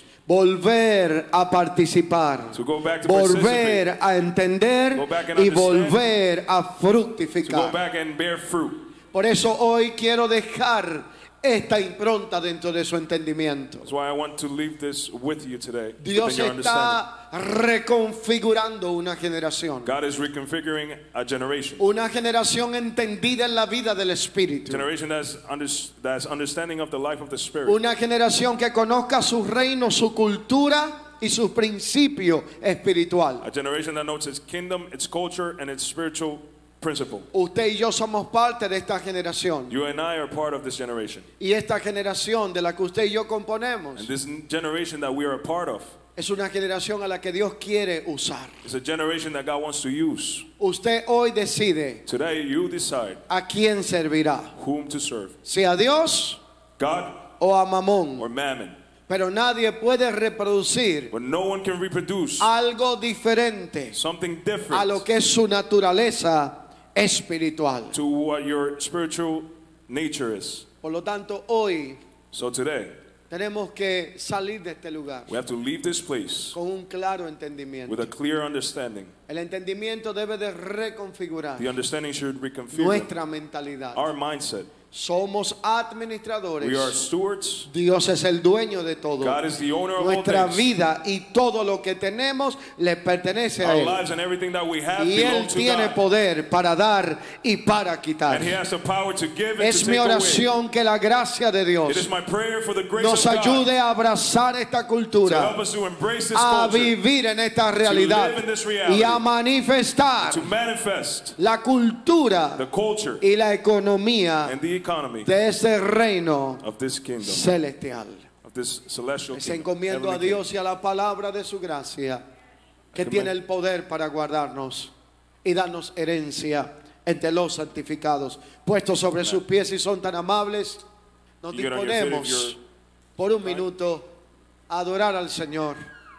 Speaker 1: volver a participar,
Speaker 2: to go back to
Speaker 1: volver
Speaker 2: participate,
Speaker 1: a entender
Speaker 2: Go back and
Speaker 1: y
Speaker 2: understand.
Speaker 1: volver a
Speaker 2: to go
Speaker 1: fructificar.
Speaker 2: back and bear fruit.
Speaker 1: Por eso hoy quiero dejar esta impronta dentro de su entendimiento.
Speaker 2: That's why I want to leave this with you today,
Speaker 1: Dios
Speaker 2: within your understanding.
Speaker 1: está reconfigurando una generación.
Speaker 2: God is reconfiguring a generation.
Speaker 1: Una generación entendida en la vida del Espíritu.
Speaker 2: Generation that's understanding of the life of the Spirit.
Speaker 1: Una generación que conozca su reino, su cultura y su principio espiritual.
Speaker 2: A generation that knows its kingdom, its culture, and its spiritual principle.
Speaker 1: Usted y yo somos parte de esta generación.
Speaker 2: You and I are part of this generation.
Speaker 1: Y esta generación de la que usted y yo componemos
Speaker 2: And this generation that we are a part of
Speaker 1: es una generación a la que Dios quiere usar.
Speaker 2: is a generation that God wants to use.
Speaker 1: Usted hoy decide
Speaker 2: Today, you decide
Speaker 1: a quién servirá,
Speaker 2: whom to serve,
Speaker 1: si a Dios
Speaker 2: God
Speaker 1: o a Mamón.
Speaker 2: or mammon.
Speaker 1: Pero nadie puede reproducir
Speaker 2: But no one can reproduce
Speaker 1: algo diferente
Speaker 2: something
Speaker 1: a lo
Speaker 2: different
Speaker 1: que es su naturaleza espiritual.
Speaker 2: to what your spiritual nature is.
Speaker 1: Por lo tanto, hoy
Speaker 2: So today,
Speaker 1: tenemos que salir de este lugar
Speaker 2: we have to leave this place
Speaker 1: con un claro entendimiento.
Speaker 2: with a clear understanding.
Speaker 1: El entendimiento debe de reconfigurar
Speaker 2: The understanding should reconfigure
Speaker 1: nuestra mentalidad.
Speaker 2: our mindset.
Speaker 1: Somos administradores.
Speaker 2: We are stewards.
Speaker 1: Dios es el dueño de todo.
Speaker 2: God is the owner of all
Speaker 1: Nuestra
Speaker 2: things.
Speaker 1: vida y todo lo que tenemos le pertenece a
Speaker 2: Our
Speaker 1: Él.
Speaker 2: lives and everything that we have
Speaker 1: Y
Speaker 2: belong
Speaker 1: Él
Speaker 2: to
Speaker 1: tiene
Speaker 2: God.
Speaker 1: poder para dar y para quitar.
Speaker 2: And He has the power to give and
Speaker 1: Es
Speaker 2: to
Speaker 1: mi
Speaker 2: take away.
Speaker 1: oración que la gracia de
Speaker 2: It
Speaker 1: Dios
Speaker 2: is my prayer for the grace
Speaker 1: nos
Speaker 2: of God
Speaker 1: ayude a abrazar esta
Speaker 2: to
Speaker 1: cultura,
Speaker 2: help us to embrace this
Speaker 1: a
Speaker 2: culture,
Speaker 1: vivir en esta realidad
Speaker 2: live in this reality,
Speaker 1: y a manifestar
Speaker 2: to manifest
Speaker 1: la cultura
Speaker 2: the culture
Speaker 1: y la economía
Speaker 2: and the economy
Speaker 1: de ese reino
Speaker 2: of this kingdom,
Speaker 1: celestial.
Speaker 2: of this celestial
Speaker 1: Se
Speaker 2: kingdom.
Speaker 1: encomiendo a
Speaker 2: heavenly
Speaker 1: Dios y a la palabra de su gracia, que tiene el poder para guardarnos y darnos herencia entre los santificados. Puestos sobre sus pies y son tan amables, nos
Speaker 2: You get on your feet if
Speaker 1: disponemos
Speaker 2: you're
Speaker 1: por un minuto a adorar al Señor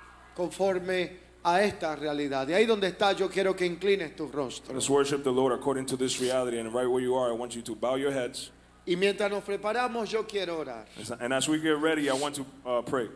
Speaker 1: conforme a esta realidad. Y ahí donde está, yo quiero que inclines tu rostro.
Speaker 2: Let's worship the Lord according to this reality, and right where you are, I want you to bow your heads.
Speaker 1: Y mientras nos preparamos, yo quiero orar.
Speaker 2: And as we get ready, I want to pray.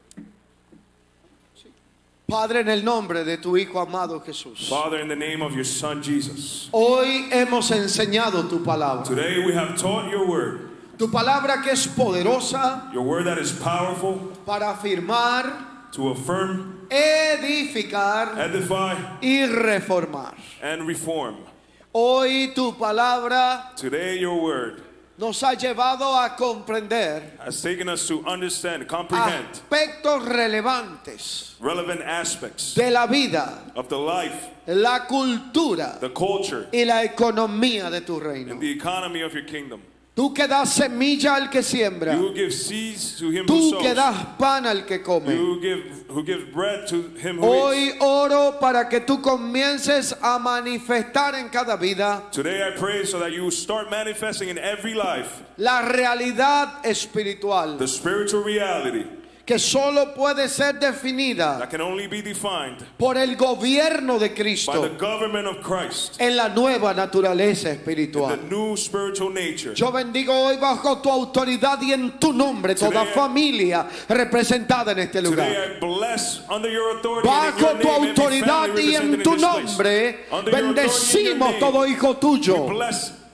Speaker 1: Padre, en el nombre de tu Hijo amado Jesús,
Speaker 2: Father, in the name of your Son Jesus,
Speaker 1: hoy hemos enseñado tu palabra.
Speaker 2: today we have taught your word,
Speaker 1: Tu palabra que es poderosa
Speaker 2: your word that is powerful
Speaker 1: para afirmar,
Speaker 2: to affirm,
Speaker 1: edificar
Speaker 2: edify,
Speaker 1: y reformar.
Speaker 2: and reform.
Speaker 1: Hoy tu palabra
Speaker 2: Today your word
Speaker 1: nos ha llevado a comprender
Speaker 2: has taken us to understand, comprehend
Speaker 1: aspectos relevantes
Speaker 2: relevant aspects
Speaker 1: de la vida,
Speaker 2: of the life,
Speaker 1: la cultura
Speaker 2: the culture,
Speaker 1: y la economía de tu reino.
Speaker 2: and the economy of your kingdom.
Speaker 1: Tú que das semilla al que siembra,
Speaker 2: You who give seeds to him who
Speaker 1: tú que
Speaker 2: sows,
Speaker 1: das pan al que
Speaker 2: you
Speaker 1: come.
Speaker 2: who gives bread to him who eats.
Speaker 1: Hoy oro para que tú comiences a manifestar en cada vida
Speaker 2: Today I pray so that you start manifesting in every life
Speaker 1: la realidad espiritual
Speaker 2: the spiritual reality
Speaker 1: que solo puede ser definida
Speaker 2: that can only be defined
Speaker 1: por el gobierno de
Speaker 2: by
Speaker 1: Cristo
Speaker 2: the government of Christ,
Speaker 1: en la nueva naturaleza
Speaker 2: the
Speaker 1: espiritual.
Speaker 2: new spiritual nature.
Speaker 1: Yo bendigo hoy bajo tu autoridad y en tu nombre toda
Speaker 2: Today,
Speaker 1: familia representada en este lugar.
Speaker 2: Today I bless under your authority and in
Speaker 1: Bajo
Speaker 2: your
Speaker 1: tu
Speaker 2: name every
Speaker 1: autoridad
Speaker 2: family
Speaker 1: y en
Speaker 2: represented
Speaker 1: tu
Speaker 2: in this place.
Speaker 1: nombre
Speaker 2: Under your authority and your
Speaker 1: bendecimos
Speaker 2: name,
Speaker 1: todo hijo tuyo
Speaker 2: we bless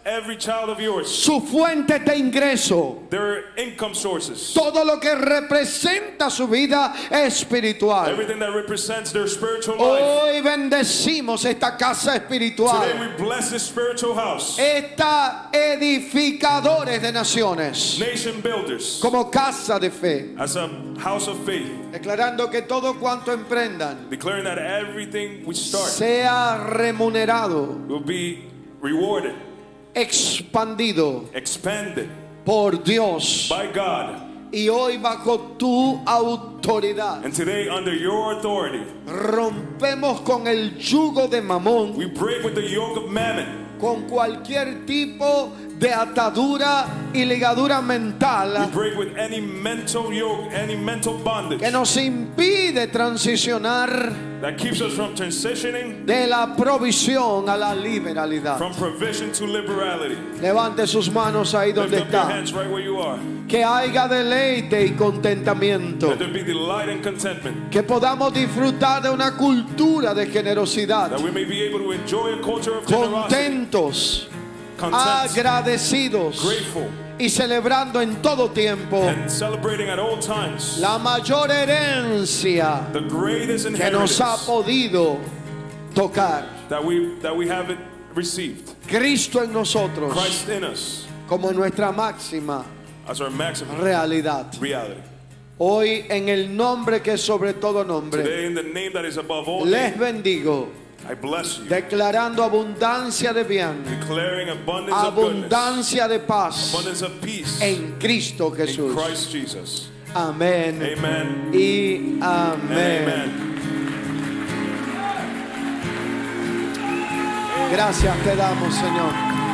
Speaker 2: every child of yours,
Speaker 1: su fuente de ingreso,
Speaker 2: their income sources,
Speaker 1: todo lo que representa su vida espiritual.
Speaker 2: everything that represents their spiritual life.
Speaker 1: Hoy bendecimos esta casa espiritual,
Speaker 2: Today we bless this spiritual house,
Speaker 1: esta edificadores de naciones,
Speaker 2: nation builders,
Speaker 1: como casa de fe,
Speaker 2: as a house of faith,
Speaker 1: declarando que todo cuanto emprendan
Speaker 2: declaring that everything we start
Speaker 1: sea remunerado,
Speaker 2: will be rewarded,
Speaker 1: expandido
Speaker 2: expanded
Speaker 1: por Dios,
Speaker 2: by God.
Speaker 1: y hoy bajo tu autoridad
Speaker 2: And today, under your authority,
Speaker 1: rompemos con el yugo de Mamón,
Speaker 2: we break with the yoke of mammon,
Speaker 1: con cualquier tipo de atadura y ligadura
Speaker 2: we
Speaker 1: mental
Speaker 2: break with any mental yoke, any mental bondage
Speaker 1: que nos impide transicionar
Speaker 2: that keeps us from transitioning
Speaker 1: de la provisión a la liberalidad.
Speaker 2: from provision to liberality.
Speaker 1: Levante sus manos ahí donde
Speaker 2: Lift up your
Speaker 1: está.
Speaker 2: hands right where you are.
Speaker 1: Que haya deleite y contentamiento.
Speaker 2: Let there be delight and contentment,
Speaker 1: Que podamos disfrutar de una cultura de generosidad.
Speaker 2: that we may be able to enjoy a culture of generosity,
Speaker 1: Contentos,
Speaker 2: content,
Speaker 1: agradecidos
Speaker 2: grateful,
Speaker 1: y celebrando en todo tiempo
Speaker 2: and celebrating at all times
Speaker 1: la mayor herencia
Speaker 2: the greatest
Speaker 1: que nos ha
Speaker 2: inheritance
Speaker 1: podido tocar.
Speaker 2: that we haven't received.
Speaker 1: Cristo en nosotros
Speaker 2: Christ in us
Speaker 1: como nuestra máxima
Speaker 2: as our maximum
Speaker 1: realidad.
Speaker 2: reality.
Speaker 1: Hoy en el nombre que es sobre todo nombre,
Speaker 2: Today, in the name that is above all
Speaker 1: les
Speaker 2: names,
Speaker 1: bendigo,
Speaker 2: I bless you,
Speaker 1: declarando abundancia de bien,
Speaker 2: declaring abundance of goodness,
Speaker 1: abundancia de paz
Speaker 2: abundance of peace
Speaker 1: en Cristo
Speaker 2: in
Speaker 1: Jesús.
Speaker 2: Christ Jesus.
Speaker 1: Amén
Speaker 2: Amen
Speaker 1: y
Speaker 2: and
Speaker 1: amén.
Speaker 2: amen.
Speaker 1: Gracias te damos, Señor.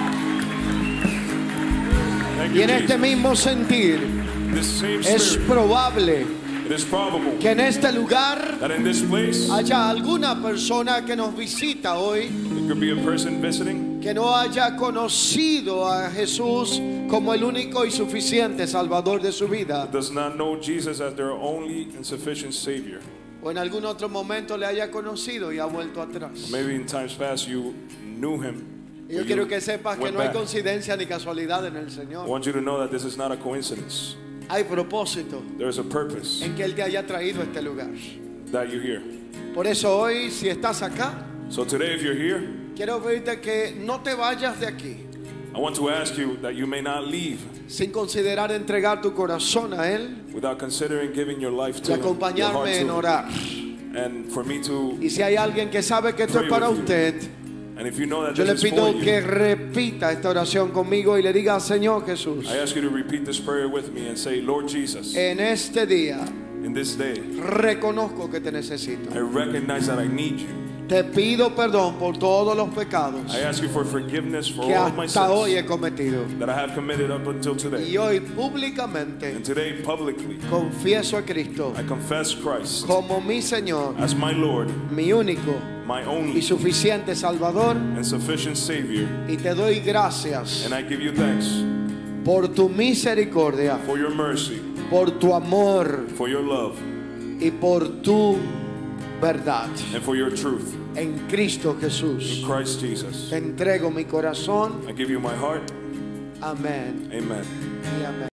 Speaker 2: Thank
Speaker 1: Y
Speaker 2: you,
Speaker 1: en este
Speaker 2: Jesus.
Speaker 1: mismo sentir
Speaker 2: This same
Speaker 1: es
Speaker 2: spirit,
Speaker 1: probable
Speaker 2: it is probable
Speaker 1: que en este lugar
Speaker 2: that in this place
Speaker 1: haya alguna persona que nos visita hoy
Speaker 2: there could be a person visiting
Speaker 1: que no haya conocido a Jesús como el único y suficiente Salvador de su vida,
Speaker 2: that does not know Jesus as their only and sufficient Savior.
Speaker 1: o en algún otro momento le haya conocido y ha vuelto atrás.
Speaker 2: Maybe in times past you knew Him.
Speaker 1: Y yo
Speaker 2: but
Speaker 1: quiero
Speaker 2: you
Speaker 1: que sepas que
Speaker 2: went
Speaker 1: no hay
Speaker 2: back.
Speaker 1: coincidencia ni casualidad en el
Speaker 2: I
Speaker 1: Señor.
Speaker 2: want you to know that this is not a coincidence.
Speaker 1: Hay propósito
Speaker 2: There is a purpose
Speaker 1: en que Él te haya traído a este lugar.
Speaker 2: that you're here.
Speaker 1: Por eso hoy, si estás acá,
Speaker 2: So today, if you're here,
Speaker 1: quiero pedirte que no te vayas de aquí
Speaker 2: I want to ask you that you may not leave
Speaker 1: sin considerar entregar tu corazón a Él
Speaker 2: without considering giving your life
Speaker 1: y
Speaker 2: to Him, your heart
Speaker 1: acompañarme en
Speaker 2: to Him.
Speaker 1: orar.
Speaker 2: And for me to,
Speaker 1: Y si hay alguien que sabe que esto es para usted,
Speaker 2: and if you know that
Speaker 1: yo le
Speaker 2: this is for
Speaker 1: pido que
Speaker 2: you,
Speaker 1: repita esta oración conmigo y le diga: Señor Jesús,
Speaker 2: I ask you to repeat this prayer with me and say, Lord Jesus,
Speaker 1: en este día
Speaker 2: in this day,
Speaker 1: reconozco que te necesito.
Speaker 2: I recognize that I need you.
Speaker 1: Te pido perdón por todos los pecados
Speaker 2: I ask you for forgiveness for
Speaker 1: que
Speaker 2: all my
Speaker 1: hasta hoy
Speaker 2: sins
Speaker 1: he cometido.
Speaker 2: that I have committed up until today.
Speaker 1: Y hoy públicamente
Speaker 2: And today, publicly,
Speaker 1: confieso a Cristo
Speaker 2: I confess Christ
Speaker 1: como mi Señor,
Speaker 2: as my Lord,
Speaker 1: mi único
Speaker 2: my
Speaker 1: y
Speaker 2: only
Speaker 1: suficiente Salvador,
Speaker 2: and sufficient Savior.
Speaker 1: y te doy gracias
Speaker 2: And I give you thanks
Speaker 1: por tu misericordia,
Speaker 2: for your mercy,
Speaker 1: por tu amor
Speaker 2: for your love,
Speaker 1: y por tu verdad.
Speaker 2: and for your truth.
Speaker 1: En Cristo Jesús
Speaker 2: In Christ Jesus.
Speaker 1: te entrego mi corazón.
Speaker 2: I give you my heart.
Speaker 1: Amén
Speaker 2: Amen.
Speaker 1: y amén.